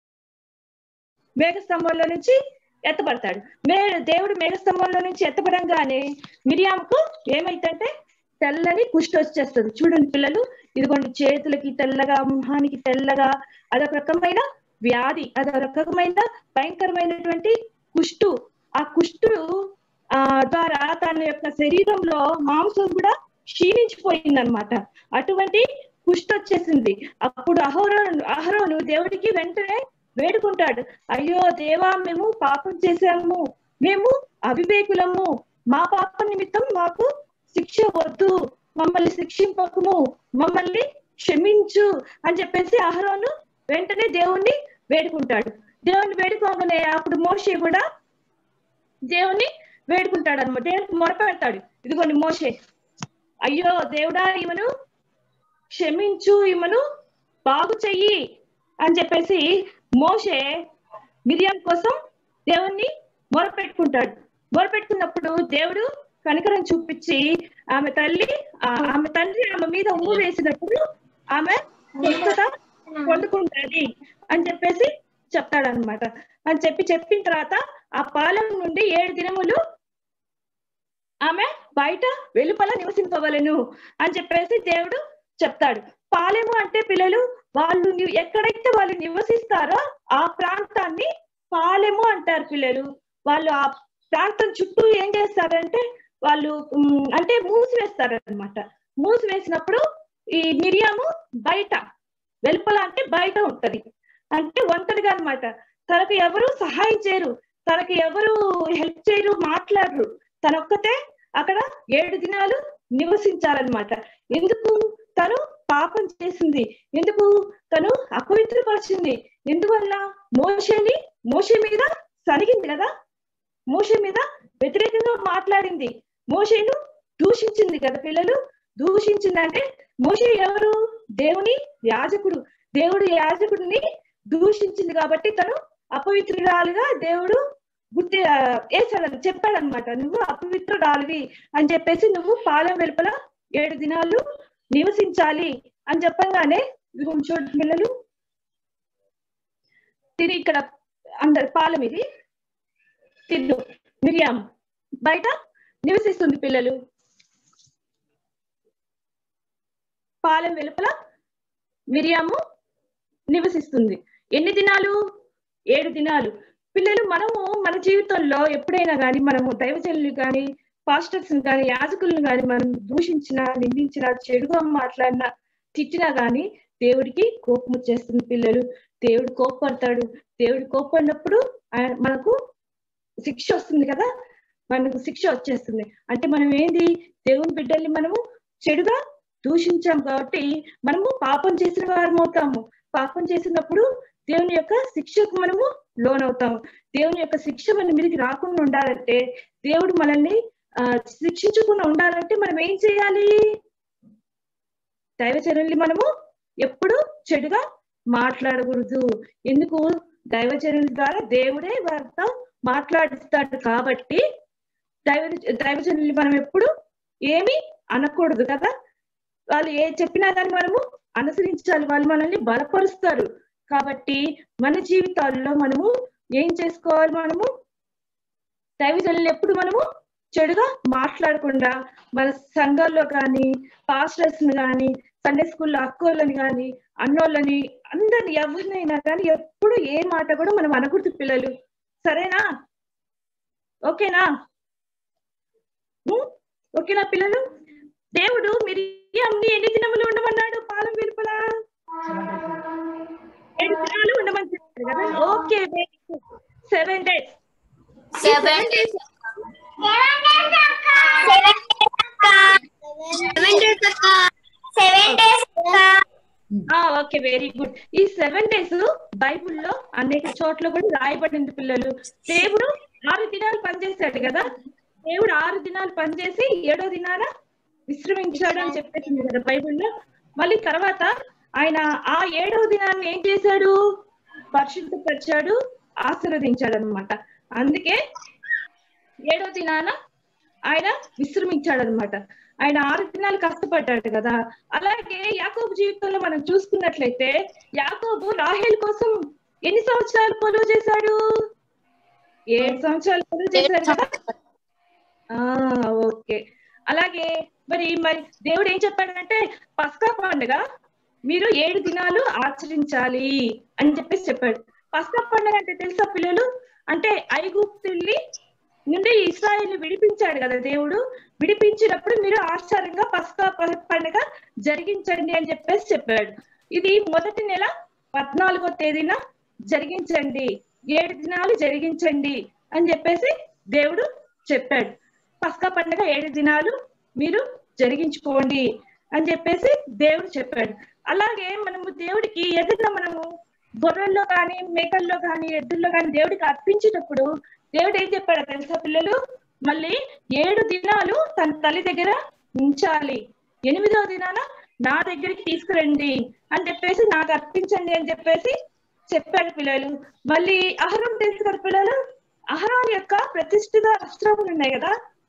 మేఘస్తంభంలో నుంచి ఎత్తబడతాడు. దేవుడు మేఘస్తంభంలో నుంచి ఎత్తబడంగానే మిరియాముకు ఏమైందంటే తెల్లని కుష్టి వచ్చేస్తుంది. చూడండి పిల్లలు, ఇదిగోండి చేతులకి తెల్లగా, మొహానికి తెల్లగా, అదొక రకమైన వ్యాధి, అదొక రకమైన భయంకరమైనటువంటి కుష్టు. ఆ కుష్టు ద్వారా తన యొక్క శరీరంలో మాంసం కూడా క్షీణించిపోయిందనమాట. అటువంటి కుష్టి వచ్చేసింది. అప్పుడు అహరోను దేవుడికి వెంటనే వేడుకుంటాడు, అయ్యో దేవా, మేము పాపం చేశాము, మేము అవివేకులము, మా పాపం నిమిత్తం మాకు శిక్ష వద్దు, మమ్మల్ని శిక్షింపకము, మమ్మల్ని క్షమించు అని చెప్పేసి అహరోను వెంటనే దేవుణ్ణి వేడుకుంటాడు. దేవుణ్ణి వేడుకోగానే అప్పుడు మోషే కూడా దేవుణ్ణి వేడుకుంటాడు అనమాట. దేవునికి మొరపెడతాడు, ఇదిగోండి మోషే, అయ్యో దేవుడా, ఈమెను క్షమించు, ఈమెను బాగు చెయ్యి అని చెప్పేసి మోషే మిరియాం కోసం దేవుణ్ణి మొరపెట్టుకుంటాడు. మొరపెట్టుకున్నప్పుడు దేవుడు కనికరం చూపించి ఆమె తండ్రి ఆమె మీద ఉమ్ము వేసినప్పుడు ఆమె స్వస్థత పొందుకుంటుంది అని చెప్పేసి చెప్తాడనమాట. అని చెప్పిన తర్వాత ఆ పాలెం నుండి 7 దినములు ఆమె బయట వెలుపల నివసింపవలెను అని చెప్పేసి దేవుడు చెప్తాడు. పాలెము అంటే పిల్లలు, వాళ్ళు ఎక్కడైతే వాళ్ళు నివసిస్తారో ఆ ప్రాంతాన్ని పాలెము అంటారు పిల్లలు. వాళ్ళు ఆ ప్రాంతం చుట్టూ ఏం చేస్తారంటే వాళ్ళు అంటే మూసివేస్తారు అనమాట. మూసివేసినప్పుడు ఈ మిరియాము బయట, వెలుపల అంటే బయట ఉంటది, అంటే ఒంటరిగా అనమాట. తనకు ఎవరు సహాయం చేయరు, తనకు ఎవరు హెల్ప్ చేయరు, మాట్లాడరు. తనొక్కతే అక్కడ 7 దినాలు నివసించాలన్నమాట. ఎందుకు? తను పాపం చేసింది, ఎందుకు? తను అపవిత్రపరిచింది. ఎందువల్ల? మోషే మీద సరిగింది కదా, మోషే మీద వ్యతిరేకంగా మాట్లాడింది, మోషేను దూషించింది కదా పిల్లలు. దూషించిందంటే మోషే ఎవరు? దేవుని యాజకుడు. దేవుడు యాజకుడిని దూషించింది కాబట్టి తను అపవిత్రురాలుగా దేవుడు వేసాడని చెప్పాడనమాట. నువ్వు అపవిత్రురాలివి అని చెప్పేసి నువ్వు పాలెం వెలుపల 7 దినాలు నివసించాలి అని చెప్పగానే చూడండి పిల్లలు, తిరిగి ఇక్కడ అందరు పాలెం, ఇది తిన్ను మిరియాం బయట నివసిస్తుంది పిల్లలు. పాలెం వెలుపల మిరియాము నివసిస్తుంది. ఎన్ని దినాలు? 7 దినాలు. పిల్లలు, మనము మన జీవితంలో ఎప్పుడైనా కానీ మనము దైవజనులు కానీ పాస్టర్స్ కానీ యాజకులను కానీ మనం దూషించినా, నిందించినా, చెడుగా మాట్లాడినా, తిట్టినా కానీ దేవుడికి కోపం వచ్చేస్తుంది పిల్లలు. దేవుడు కోపడతాడు. దేవుడు కోపడినప్పుడు మనకు శిక్ష వస్తుంది కదా, మనకు శిక్ష వచ్చేస్తుంది. అంటే మనం ఏంది? దేవుని బిడ్డల్ని మనము చెడుగా దూషించాం కాబట్టి మనము పాపం చేసిన వారం అవుతాము. పాపం చేసినప్పుడు దేవుని యొక్క శిక్షకు మనము లోనవుతాము. దేవుని యొక్క శిక్ష మన మీదకి రాకుండా ఉండాలంటే, దేవుడు మనల్ని శిక్షించకుండా ఉండాలంటే మనం ఏం చేయాలి? దైవచనుల్ని మనము ఎప్పుడు చెడుగా మాట్లాడకూడదు. ఎందుకు? దైవచనుల ద్వారా దేవుడే వారితో మాట్లాడిస్తాడు కాబట్టి దైవజనుల్ని మనం ఎప్పుడు ఏమి అనకూడదు కదా. వాళ్ళు ఏ చెప్పినా కానీ మనము అనుసరించాలి. వాళ్ళు మనల్ని బలపరుస్తారు కాబట్టి మన జీవితాల్లో మనము ఏం చేసుకోవాలి? మనము దైవజనుల్ని ఎప్పుడు మనము చెడుగా మాట్లాడకుండా, మన సంఘాల్లో కానీ పాస్టర్స్ ని కానీ సండే స్కూల్లో అక్కోళ్ళని కానీ అన్నోళ్ళని అందరిని ఎవరినైనా కానీ ఎప్పుడు ఏ మాట కూడా మనం అనకూడదు పిల్లలు. సరేనా? ఓకేనా? ఓకేనా పిల్లలు? దేవుడు మిరియాముని ఎన్ని దినములు ఉండమన్నాడు? పాలెం వెలుపల 7 దినాలు ఉండమని చెప్పాడు కదా. Okay, 7 days. 7 days. Okay, very good. ఈ 7 days బైబుల్లో అనేక చోట్ల కూడా రాయబడింది పిల్లలు. దేవుడు 6 దినాలు పనిచేశాడు కదా. దేవుడు 6 దినాలు పనిచేసి 7వ దినాన విశ్రమించాడు అని చెప్పేసింది కదా బైబుల్లో. మళ్ళీ తర్వాత ఆయన ఆ 7వ దినాన్ని ఏం చేశాడు? పరిశుద్ధపరిచాడు, ఆశీర్వదించాడు అనమాట. అందుకే 7వ దినాన ఆయన విశ్రమించాడు అనమాట. ఆయన 6 దినాలు కష్టపడ్డాడు కదా. అలాగే యాకోబు జీవితంలో మనం చూసుకున్నట్లయితే యాకోబు రాహేల్ కోసం ఎన్ని సంవత్సరాలు కొలువు చేశాడు? 7 సంవత్సరాలు కొలువు చేశాడు కదా. ఓకే. అలాగే మరి దేవుడు ఏం చెప్పాడంటే పస్కా పండుగ మీరు 7 దినాలు ఆచరించాలి అని చెప్పేసి చెప్పాడు. పస్కా పండుగ అంటే తెలుసా పిల్లలు? అంటే ఐగుప్తుల్ని నుండి ఇశ్రాయేలుని విడిపించాడు కదా దేవుడు. విడిపించినప్పుడు మీరు ఆశ్చర్యంగా పస్కా పండుగ జరిగించండి అని చెప్పేసి చెప్పాడు. ఇది మొదటి నెల 14వ తేదీన జరిగించండి, 7 దినాలు జరిగించండి అని చెప్పేసి దేవుడు చెప్పాడు. పస్కా పండుగ 7 దినాలు మీరు జరిగించుకోండి అని చెప్పేసి దేవుడు చెప్పాడు. అలాగే మనము దేవుడికి ఏదైనా మనము గొర్రెల్లో కానీ మేకల్లో కానీ ఎద్దుల్లో కానీ దేవుడికి అర్పించేటప్పుడు దేవుడు ఏం చెప్పాడో తెలుసా పిల్లలు? మళ్ళీ 7 దినాలు తన తల్లి దగ్గర ఉంచాలి, 8వ దినాన నా దగ్గరికి తీసుకురండి అని చెప్పేసి నాకు అర్పించండి అని చెప్పేసి చెప్పాడు పిల్లలు. మళ్ళీ అహరోను తెలుసు కదా పిల్లలు, అహరోను యొక్క ప్రతిష్ఠిత వస్త్రములు ఉన్నాయి కదా,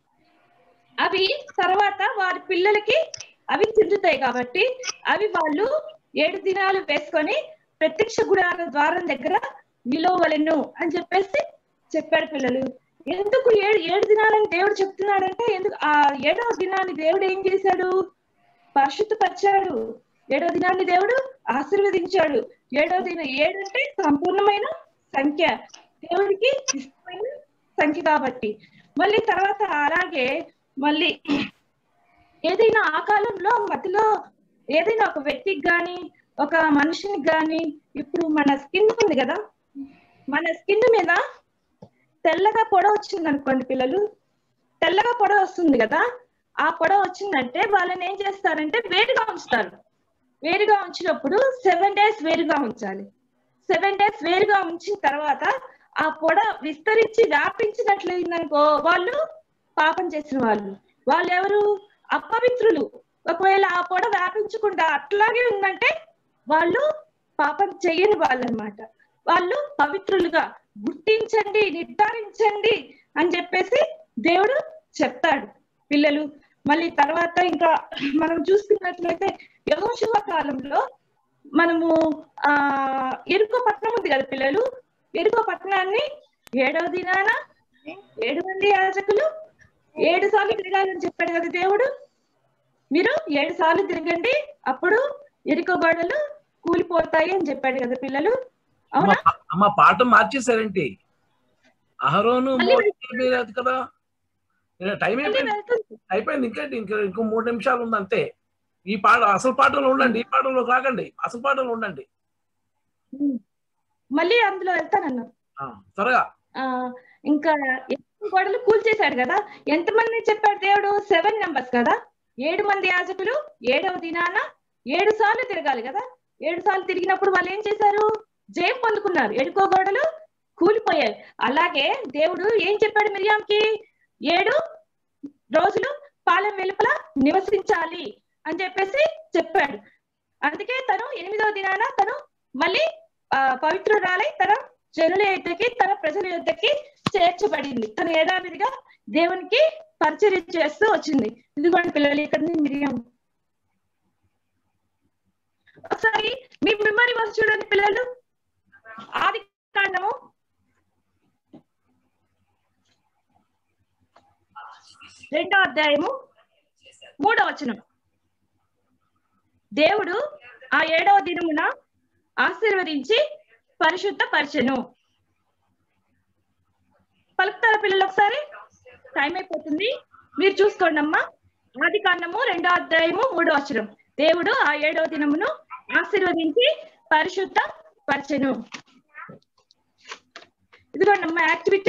అవి తర్వాత వారి పిల్లలకి అవి తింటుతాయి కాబట్టి అవి వాళ్ళు 7 దినాలు వేసుకొని ప్రత్యక్ష గుడార ద్వారం దగ్గర నిలవలెను అని చెప్పేసి చెప్పాడు పిల్లలు. ఎందుకు 7 దినాలని దేవుడు చెప్తున్నాడంటే, ఎందుకు ఆ 7వ దినాన్ని దేవుడు ఏం చేశాడు? పరిశుద్ధపరిచాడు. 7వ దినాన్ని దేవుడు ఆశీర్వదించాడు. 7వ దినం 7 అంటే సంపూర్ణమైన సంఖ్య, దేవుడికి ఇష్టమైన సంఖ్య కాబట్టి. మళ్ళీ తర్వాత అలాగే మళ్ళీ ఏదైనా ఆ కాలంలో మధ్యలో ఏదైనా ఒక వ్యక్తికి గాని ఒక మనిషికి గాని, ఇప్పుడు మన స్కిన్ ఉంది కదా, మన స్కిన్ మీద తెల్లగా పొడ వచ్చింది అనుకోండి పిల్లలు, తెల్లగా పొడ వస్తుంది కదా, ఆ పొడ వచ్చిందంటే వాళ్ళని ఏం చేస్తారంటే వేడిగా ఉంచుతారు. వేడిగా ఉంచినప్పుడు 7 days వేడిగా ఉంచాలి. 7 days వేడిగా ఉంచిన తర్వాత ఆ పొడ విస్తరించి వ్యాపించినట్లయిందనుకో వాళ్ళు పాపం చేసిన వాళ్ళు. వాళ్ళు ఎవరు? అపవిత్రులు. ఒకవేళ ఆ పొడ వ్యాపించకుండా అట్లాగే ఉందంటే వాళ్ళు పాపం చెయ్యని వాళ్ళు అన్నమాట. వాళ్ళు పవిత్రులుగా గుర్తించండి, నిర్ధారించండి అని చెప్పేసి దేవుడు చెప్తాడు పిల్లలు. మళ్ళీ తర్వాత ఇంకా మనం చూసుకున్నట్లయితే యెహోషువ కాలంలో మనము ఎరుకో పట్టణం ఉంది కదా పిల్లలు, ఎరుకో పట్టణాన్ని 7వ దినాన 7 మంది యాజకులు 7 సార్లు తిరగాలని చెప్పాడు కదా దేవుడు. మీరు 7 సార్లు తిరగండి, అప్పుడు ఎరుకో గోడలు కూలిపోతాయి అని చెప్పాడు కదా పిల్లలు. అవునా? అమ్మ పాఠం మార్చేశారేంటి? అహరోను కదా, టైం అయిపోయింది. ఇంకో 3 నిమిషాలు ఉంది అంతే. ఈ అసలు పాఠంలో ఉండండి, ఈ పాఠంలో కాకండి, అసలు పాఠంలో ఉండండి. మళ్ళీ అందులో వెళ్తానన్నా త్వరగా. ఇంకా గోడలు కూల్చేశాడు కదా, ఎంతమంది చెప్పాడు దేవుడు? 7 మెంబర్స్ కదా. 7 మంది యాజకులు 7వ దినాన 7 సార్లు తిరగాలి కదా. 7 సార్లు తిరిగినప్పుడు వాళ్ళు ఏం చేశారు? జయం పొందుకున్నారు, ఎరుకో గోడలు కూలిపోయాయి. అలాగే దేవుడు ఏం చెప్పాడు మిరియాంకి? 7 రోజులు పాలెం వెలుపల నివసించాలి అని చెప్పేసి చెప్పాడు. అందుకే తను 8వ దినాన తను మళ్ళీ పవిత్రురాలై తన జనుల యొద్దకి, తన ప్రజల యొద్దకి చేర్చబడింది. తను యథావిధిగా దేవునికి పరిచర్య చేస్తూ వచ్చింది. ఇదిగోండి పిల్లలు, ఇక్కడ మిరియాం. ఒకసారి మీ మెమరీ వర్స్ చూడండి పిల్లలు. ఆది కాండము 2వ అధ్యాయము 3వ వచనం. దేవుడు ఆ 7వ దినమున ఆశీర్వదించి పరిశుద్ధ పరిచెను. పలుకుతారా పిల్లలు? ఒకసారి, టైం అయిపోతుంది, మీరు చూసుకోండి అమ్మా. ఆది కాండము 2వ అధ్యాయము 3వ వచనం. దేవుడు ఆ 7వ దినమును ఆశీర్వదించి పరిశుద్ధ పరిచెను. ఇదిగోండి అమ్మా యాక్టివిటీ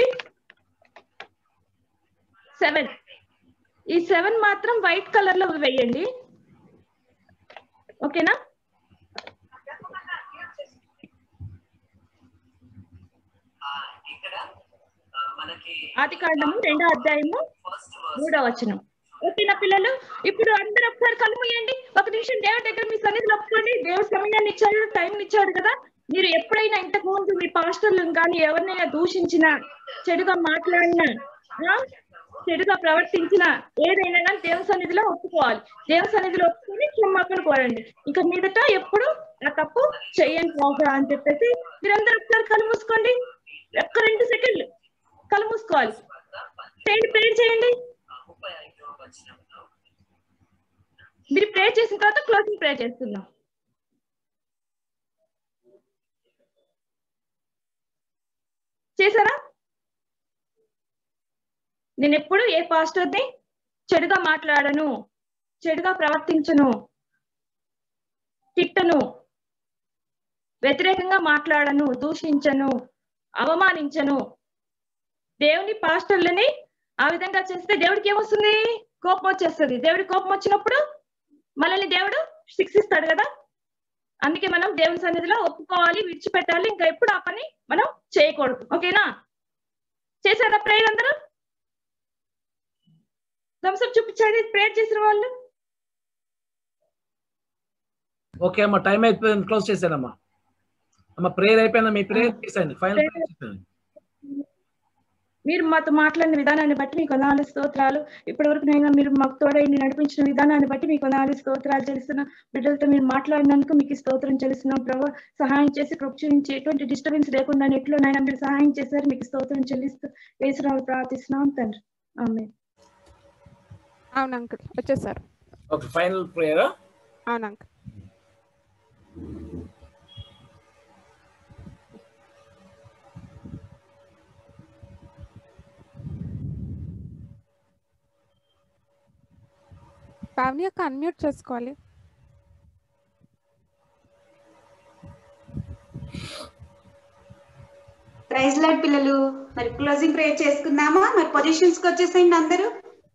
7. ఈ 7 మాత్రం వైట్ కలర్ లో వేయండి, ఓకేనా? ఆది కాండము 2వ అధ్యాయము 3వ వచనం. ఓకేనా పిల్లలు? ఇప్పుడు అందరూ ఒకసారి కళ్ళు మూయండి, 1 నిమిషం దేవుడి దగ్గర మీ సన్నిధిలో ఒప్పుకోండి. దేవుడు సమయాన్ని ఇచ్చాడు, టైం ఇచ్చాడు కదా. మీరు ఎప్పుడైనా ఇంతకు ముందు మీ పాస్టర్లను కానీ ఎవరినైనా దూషించినా, చెడుగా మాట్లాడినా, చెడుగా ప్రవర్తించిన ఏదైనా కానీ దేవుని సన్నిధిలో ఒప్పుకోవాలి. దేవుని సన్నిధిలో ఒప్పుకొని క్షమాపణ కోరండి. ఇంకా మీదట ఎప్పుడు ఆ తప్పు చెయ్యండి బాగా అని చెప్పేసి మీరందరూ ఒకసారి కళ్ళు మూసుకోండి. 2 సెకండ్లు కళ్ళు మూసుకోవాలి. ప్రేయర్ చేయండి. మీరు ప్రే చేసిన తర్వాత క్లోజింగ్ ప్రే చేస్తున్నాం. చేశారా? నేను ఎప్పుడు ఏ పాస్టర్ని చెడుగా మాట్లాడను, చెడుగా ప్రవర్తించను, తిట్టను, వ్యతిరేకంగా మాట్లాడను, దూషించను, అవమానించను. దేవుని పాస్టర్లని ఆ విధంగా చేస్తే దేవుడికి ఏమొస్తుంది? కోపం వచ్చేస్తుంది. దేవుడి కోపం వచ్చినప్పుడు మనల్ని దేవుడు శిక్షిస్తాడు కదా. అందుకే మనం దేవుని సన్నిధిలో ఒప్పుకోవాలి, విడిచిపెట్టాలి. ఇంకా ఎప్పుడు ఆ పని మనం చేయకూడదు. ఓకేనా? చేశారా ప్రేయర్ అందరూ? థమ్స్అప్ చూపించండి ప్రేయర్ చేసిన వాళ్ళు. ఓకే అమ్మా, టైం అయిపోయింది, క్లోజ్ చేశానమ్మా. అమ్మ ప్రేయర్ అయిపోయిందా? మీ ప్రేయర్ చేసేయండి, ఫైనల్ చేసేయండి. మీరు మాతో మాట్లాడిన విధానాన్ని బట్టి మీకు వందనాలు స్తోత్రాలు. ఇప్పటి వరకు నైనా మీరు మాకు తోడైండి నడిపించిన విధానాన్ని బట్టి మీకు వందనాలు స్తోత్రాలు చెల్లిస్తున్నా. బిడ్డలతో మీరు మాట్లాడినందుకు మీకు స్తోత్రం చెల్లిస్తున్నాం ప్రభు. సహాయం చేసి కృప చూపించి ఎటువంటి డిస్టర్బెన్స్ లేకుండా ఎట్లోనైనా మీరు సహాయం చేశారు, మీకు స్తోత్రం చెల్లిస్తూ యేసునామములో ప్రార్థిస్తున్నాం తండ్రి. ఆమేన్. అవును అంకుల్ వచ్చేసారు. Okay, final prayer. అవును అంకుల్. పావని అక్క అన్మ్యూట్ చేసుకోవాలి. ప్రైజ్ లార్డ్ పిల్లలు, మరి క్లోజింగ్ ప్రేయర్ చేసుకుందామా? మరి పొజిషన్స్ కి వచ్చేసేయండి అందరూ.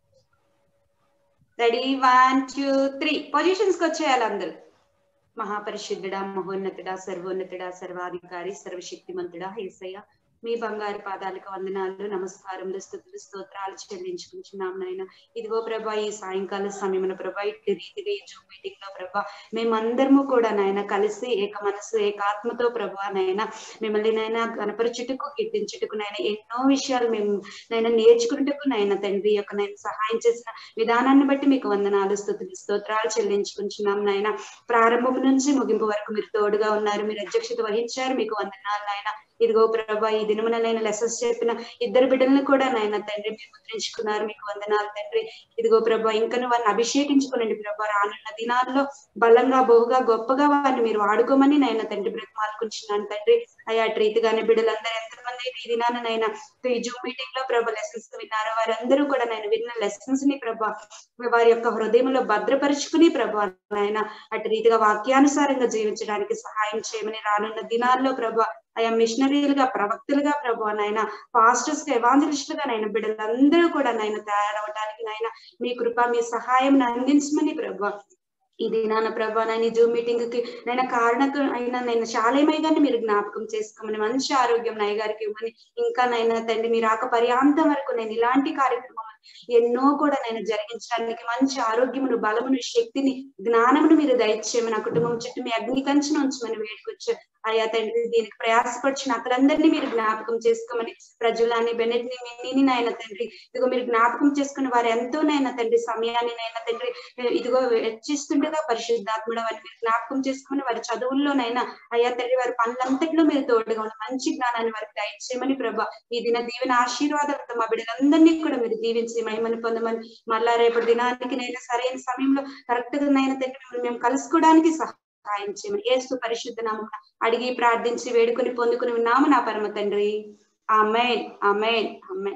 రెడీ, 1 2 3 పొజిషన్స్ కి వచ్చేయాలి అందరూ. మహాపరిశుద్ధుడా, మహోన్నతుడా, సర్వోన్నతుడా, సర్వాధికారి, సర్వశక్తిమంతుడా యేసయ్య, మీ బంగారు పాదాలకు వందనాలు, నమస్కారములు, స్తుతులు, స్తోత్రాలు చెల్లించుకుంటున్నాం నాయన. ఇదిగో ప్రభా, ఈ సాయంకాల సమయమున ప్రభా ఇట్టి రీతిగా ఈ జూమ్ మీటింగ్ లో ప్రభా మేమందరము కూడా నాయన కలిసి ఏక మనసు ఏకాత్మతో ప్రభా నాయన మిమ్మల్ని నాయన కనపరచుటకు, కీర్తించుటకు నాయన ఎన్నో విషయాలు మేము నాయన నేర్చుకున్నట్టుకు నాయన తండ్రి యొక్క నాయన సహాయం చేసిన విధానాన్ని బట్టి మీకు వందనాలు, స్తుతులు, స్తోత్రాలు చెల్లించుకుంటున్నాం నాయన. ప్రారంభం నుంచి ముగింపు వరకు మీరు తోడుగా ఉన్నారు, మీరు అధ్యక్షత వహించారు, మీకు వందనాలు నాయన. ఇదిగో ప్రభా, ఈ దినమున నాయన లెసన్స్ చెప్పిన ఇద్దరు బిడ్డలను కూడా నాయన తండ్రి మీరు ముద్రించుకున్నారు, మీకు వందనాలు తండ్రి. ఇదిగో ప్రభా, ఇంకా వారిని అభిషేకించుకోనండి ప్రభా, రానున్న దినాల్లో బలంగా, బహుగా, గొప్పగా వారిని మీరు వాడుకోమని నాయన తండ్రి బ్రతిమాలుకుంటున్నాను తండ్రి. అయ్యా అటు రీతిగానే బిడ్డలందరూ ఎంతమంది అయితే ఈ దినానైనా ఈ జూమ్ మీటింగ్ లో ప్రభా లెసన్స్ విన్నారో వారందరూ కూడా నేను విన్న లెసన్స్ ని ప్రభా వారి యొక్క హృదయంలో భద్రపరుచుకుని ప్రభా నాయన అటు రీతిగా వాక్యానుసారంగా జీవించడానికి సహాయం చేయమని, రానున్న దినాల్లో ప్రభా ఆయా మిషనరీలుగా, ప్రవక్తలుగా ప్రభా నాయన, పాస్టర్స్ గా, ఎవాంజలిస్టులుగా నాయన బిడ్డలందరూ కూడా నాయన తయారవడానికి నాయన మీ కృప, మీ సహాయం అందించమని ప్రభా ఈ దినాన ప్రభా నాయన జూమ్ మీటింగ్ కి నైనా కారణం అయినా నేను శాలేమయ్య గారిని మీరు జ్ఞాపకం చేసుకోమని, మంచి ఆరోగ్యం నయ్య గారికి ఇవ్వమని, ఇంకా నైనా తండ్రి మీరు ఆక పర్యాంతం వరకు నేను ఇలాంటి కార్యక్రమాలు ఎన్నో కూడా నేను జరిగించడానికి మంచి ఆరోగ్యమును, బలమును, శక్తిని, జ్ఞానమును మీరు దయచేయమని, ఆ కుటుంబం చుట్టూ మీ అగ్ని కంచును ఉంచమని వేడుకొచ్చు అయ్యా తండ్రి. దీనికి ప్రయాసపరిచిన అక్కలందరినీ మీరు జ్ఞాపకం చేసుకోమని, ప్రజలాన్ని, బెనెట్ని, మిన్నీని నాయన తండ్రి ఇదిగో మీరు జ్ఞాపకం చేసుకుని వారు ఎంతో నైనా తండ్రి సమయాన్ని నైనా తండ్రి ఇదిగో వెచ్చిస్తుండగా పరిశుద్ధాత్ముడు వారిని మీరు జ్ఞాపకం చేసుకోమని, వారి చదువుల్లోనైనా అయ్యా తండ్రి వారి పనులంతటిలో మీరు తోడుగా ఉన్న మంచి జ్ఞానాన్ని వారికి దయచేయమని ప్రభా ఈ దిన దీవెన ఆశీర్వాదాలతో మా బిడ్డలందరినీ కూడా మీరు దీవించి మహిమను పొందమని, మళ్ళా రేపటి దినానికి నైనా సరైన సమయంలో కరెక్ట్ గా నైనా తండ్రి మేము కలుసుకోవడానికి సహాయం చేయమని యేసు పరిశుద్ధ నామమున అడిగి ప్రార్థించి వేడుకొని పొందుకుని ఉన్నాము నా పరమ తండ్రి. Amen, amen, amen.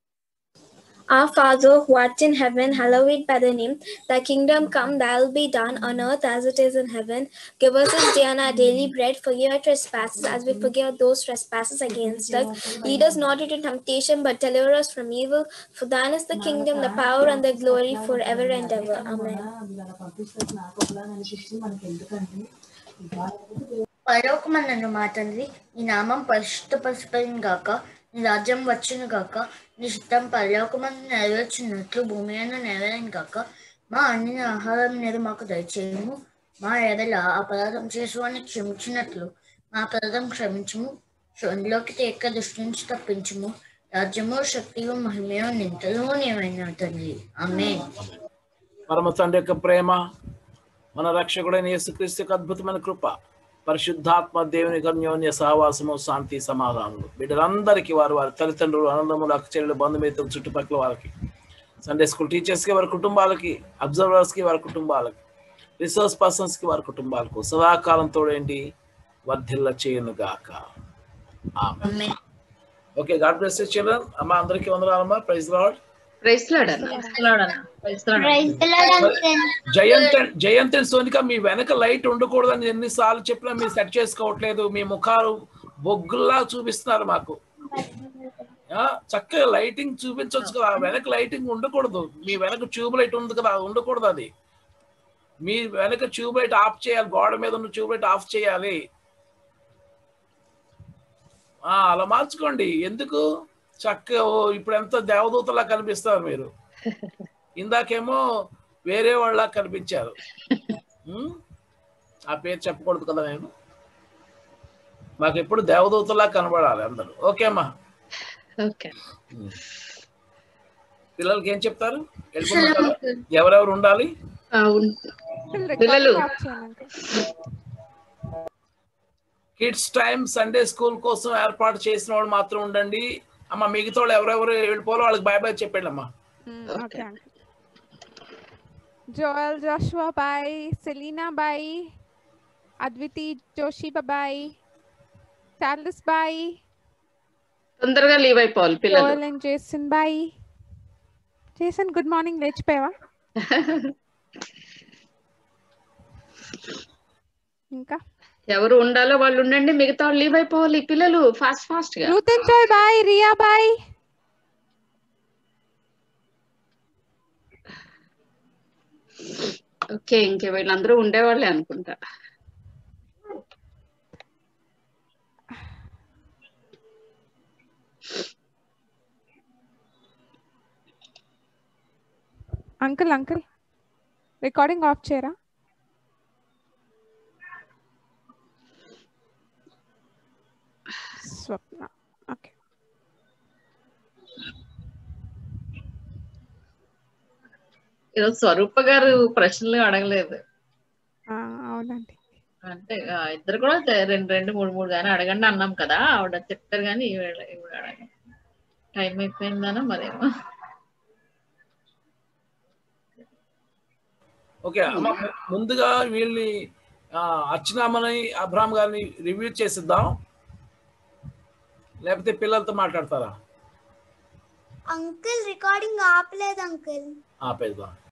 Our Father, who art in heaven, hallowed be thy name. Thy kingdom come, thy will be done on earth as it is in heaven. Give us this day our daily bread. Forgive our trespasses as we forgive those trespasses against us. Lead us not into temptation, but deliver us from evil. For thine is the kingdom, the power, and the glory forever and ever. Amen. పరలోకమందున్న మా తండ్రి, నీ నామం పరిశుద్ధపరచబడును గాక, నీ రాజ్యం వచ్చును గాక, నీ చిత్తం పరలోకమందు నెరవేర్చున్నట్లు భూమి యందు నెరవేరును గాక. మా అన్ని ఆహారం నేడు మాకు దయచేయము, మా ఎడల అపరాధం చేసేవారిని క్షమించినట్లు మా అపరాధం క్షమించము, శోధనలోకి తేక దృష్టి నుంచి తప్పించము. రాజ్యము, శక్తియు, మహిమయు నింతలు నీవైన తండ్రి. ఆమేన్. పరమ తండ్రి యొక్క ప్రేమ, మన రక్షకుడైన యేసుక్రీస్తు యొక్క అద్భుతమైన కృప, పరిశుద్ధాత్మ దేవుని అన్యోన్య సహవాసము, శాంతి, సమాధానము బిడ్డలందరికీ, వారి వారి తల్లిదండ్రులు, అనందములు, అక్కచెల్లెలు, బంధుమిత్రులు, చుట్టుపక్కల వారికి, సండే స్కూల్ టీచర్స్కి వారి కుటుంబాలకి, అబ్జర్వర్స్కి వారి కుటుంబాలకి, రిసోర్స్ పర్సన్స్కి వారి కుటుంబాలకు సదాకాలం తోడేంటి వర్ధిల్ల చేయును గాక. ఆమేన్. Okay, God bless you children. అమ్మ అందరికీ వందనాలమ్మా. Praise Lord. Jayant and Sonika మీ వెనక లైట్ ఉండకూడదని ఎన్నిసార్లు చెప్పినా మీరు సెట్ చేసుకోవట్లేదు. మీ ముఖాలు బొగ్గుల్లా చూపిస్తున్నారు మాకు. చక్కగా లైటింగ్ చూపించవచ్చు కదా, వెనక లైటింగ్ ఉండకూడదు. మీ వెనక ట్యూబ్ లైట్ ఉంది కదా, ఉండకూడదు. అది మీ వెనక ట్యూబ్ లైట్ ఆఫ్ చేయాలి, గోడ మీద ఉన్న ట్యూబ్ లైట్ ఆఫ్ చేయాలి. అలా మార్చుకోండి. ఎందుకు చక్కగా ఇప్పుడు ఎంత దేవదూతలా కనిపిస్తారు మీరు. ఇందాకేమో వేరే వాళ్ళ కనిపించారు. ఆ పేరు చెప్పకూడదు కదా నేను. మాకు ఎప్పుడు దేవదూతలా కనబడాలి అందరూ. ఓకే అమ్మా. పిల్లలకి ఏం చెప్తారు? ఎవరెవరు ఉండాలి? కిడ్స్ టైం సండే స్కూల్ కోసం ఏర్పాటు చేసిన వాళ్ళు మాత్రం ఉండండి అమ్మ. మిగతా వాళ్ళు ఎవరెవరు వెళ్ళిపోవాలో వాళ్ళకి బాయ్ బాయ్ చెప్పండి అమ్మా. Joel Joshua bye, Selina bye, Advithi Joshi bye, Charles bye. తొందరగా లీవ్ అయిపోవాలి పిల్లలు. Joel and Jason bye. Jason good morning, లేచిపోయావా? ఇంకా ఎవరు ఉండాలో వాళ్ళు ఉండండి, మిగతా వాళ్ళు లీవ్ అయిపోవాలి పిల్లలు. ఫాస్ట్ గా. Ruth and Joy bye, Riya bye. Okay, ఇంకే వీళ్ళందరూ ఉండేవాళ్ళే అనుకుంటా. అంకుల్ రికార్డింగ్ ఆఫ్ చేయరా? స్వప్న. ఓకే. ఈరోజు స్వరూప గారు ప్రశ్నలు అడగలేదు. అవునండి. అంటే ఇద్దరు కూడా రెండు మూడు గానీ అడగండి అన్నాం కదా. ఆవిడ చెప్తారు కానీ ఈవిడ అడగండి. టైం అయిపోయిందనో మరేమో. ఓకే అమ్మ, ముందుగా వీళ్ళని అర్చనామని అబ్రామ్ గారిని రివ్యూ చేసిద్దాం, లేకపోతే పిల్లలతో మాట్లాడతారా? అంకుల్ రికార్డింగ్ ఆపలేదు అంకుల్. ఆపేద్దాం.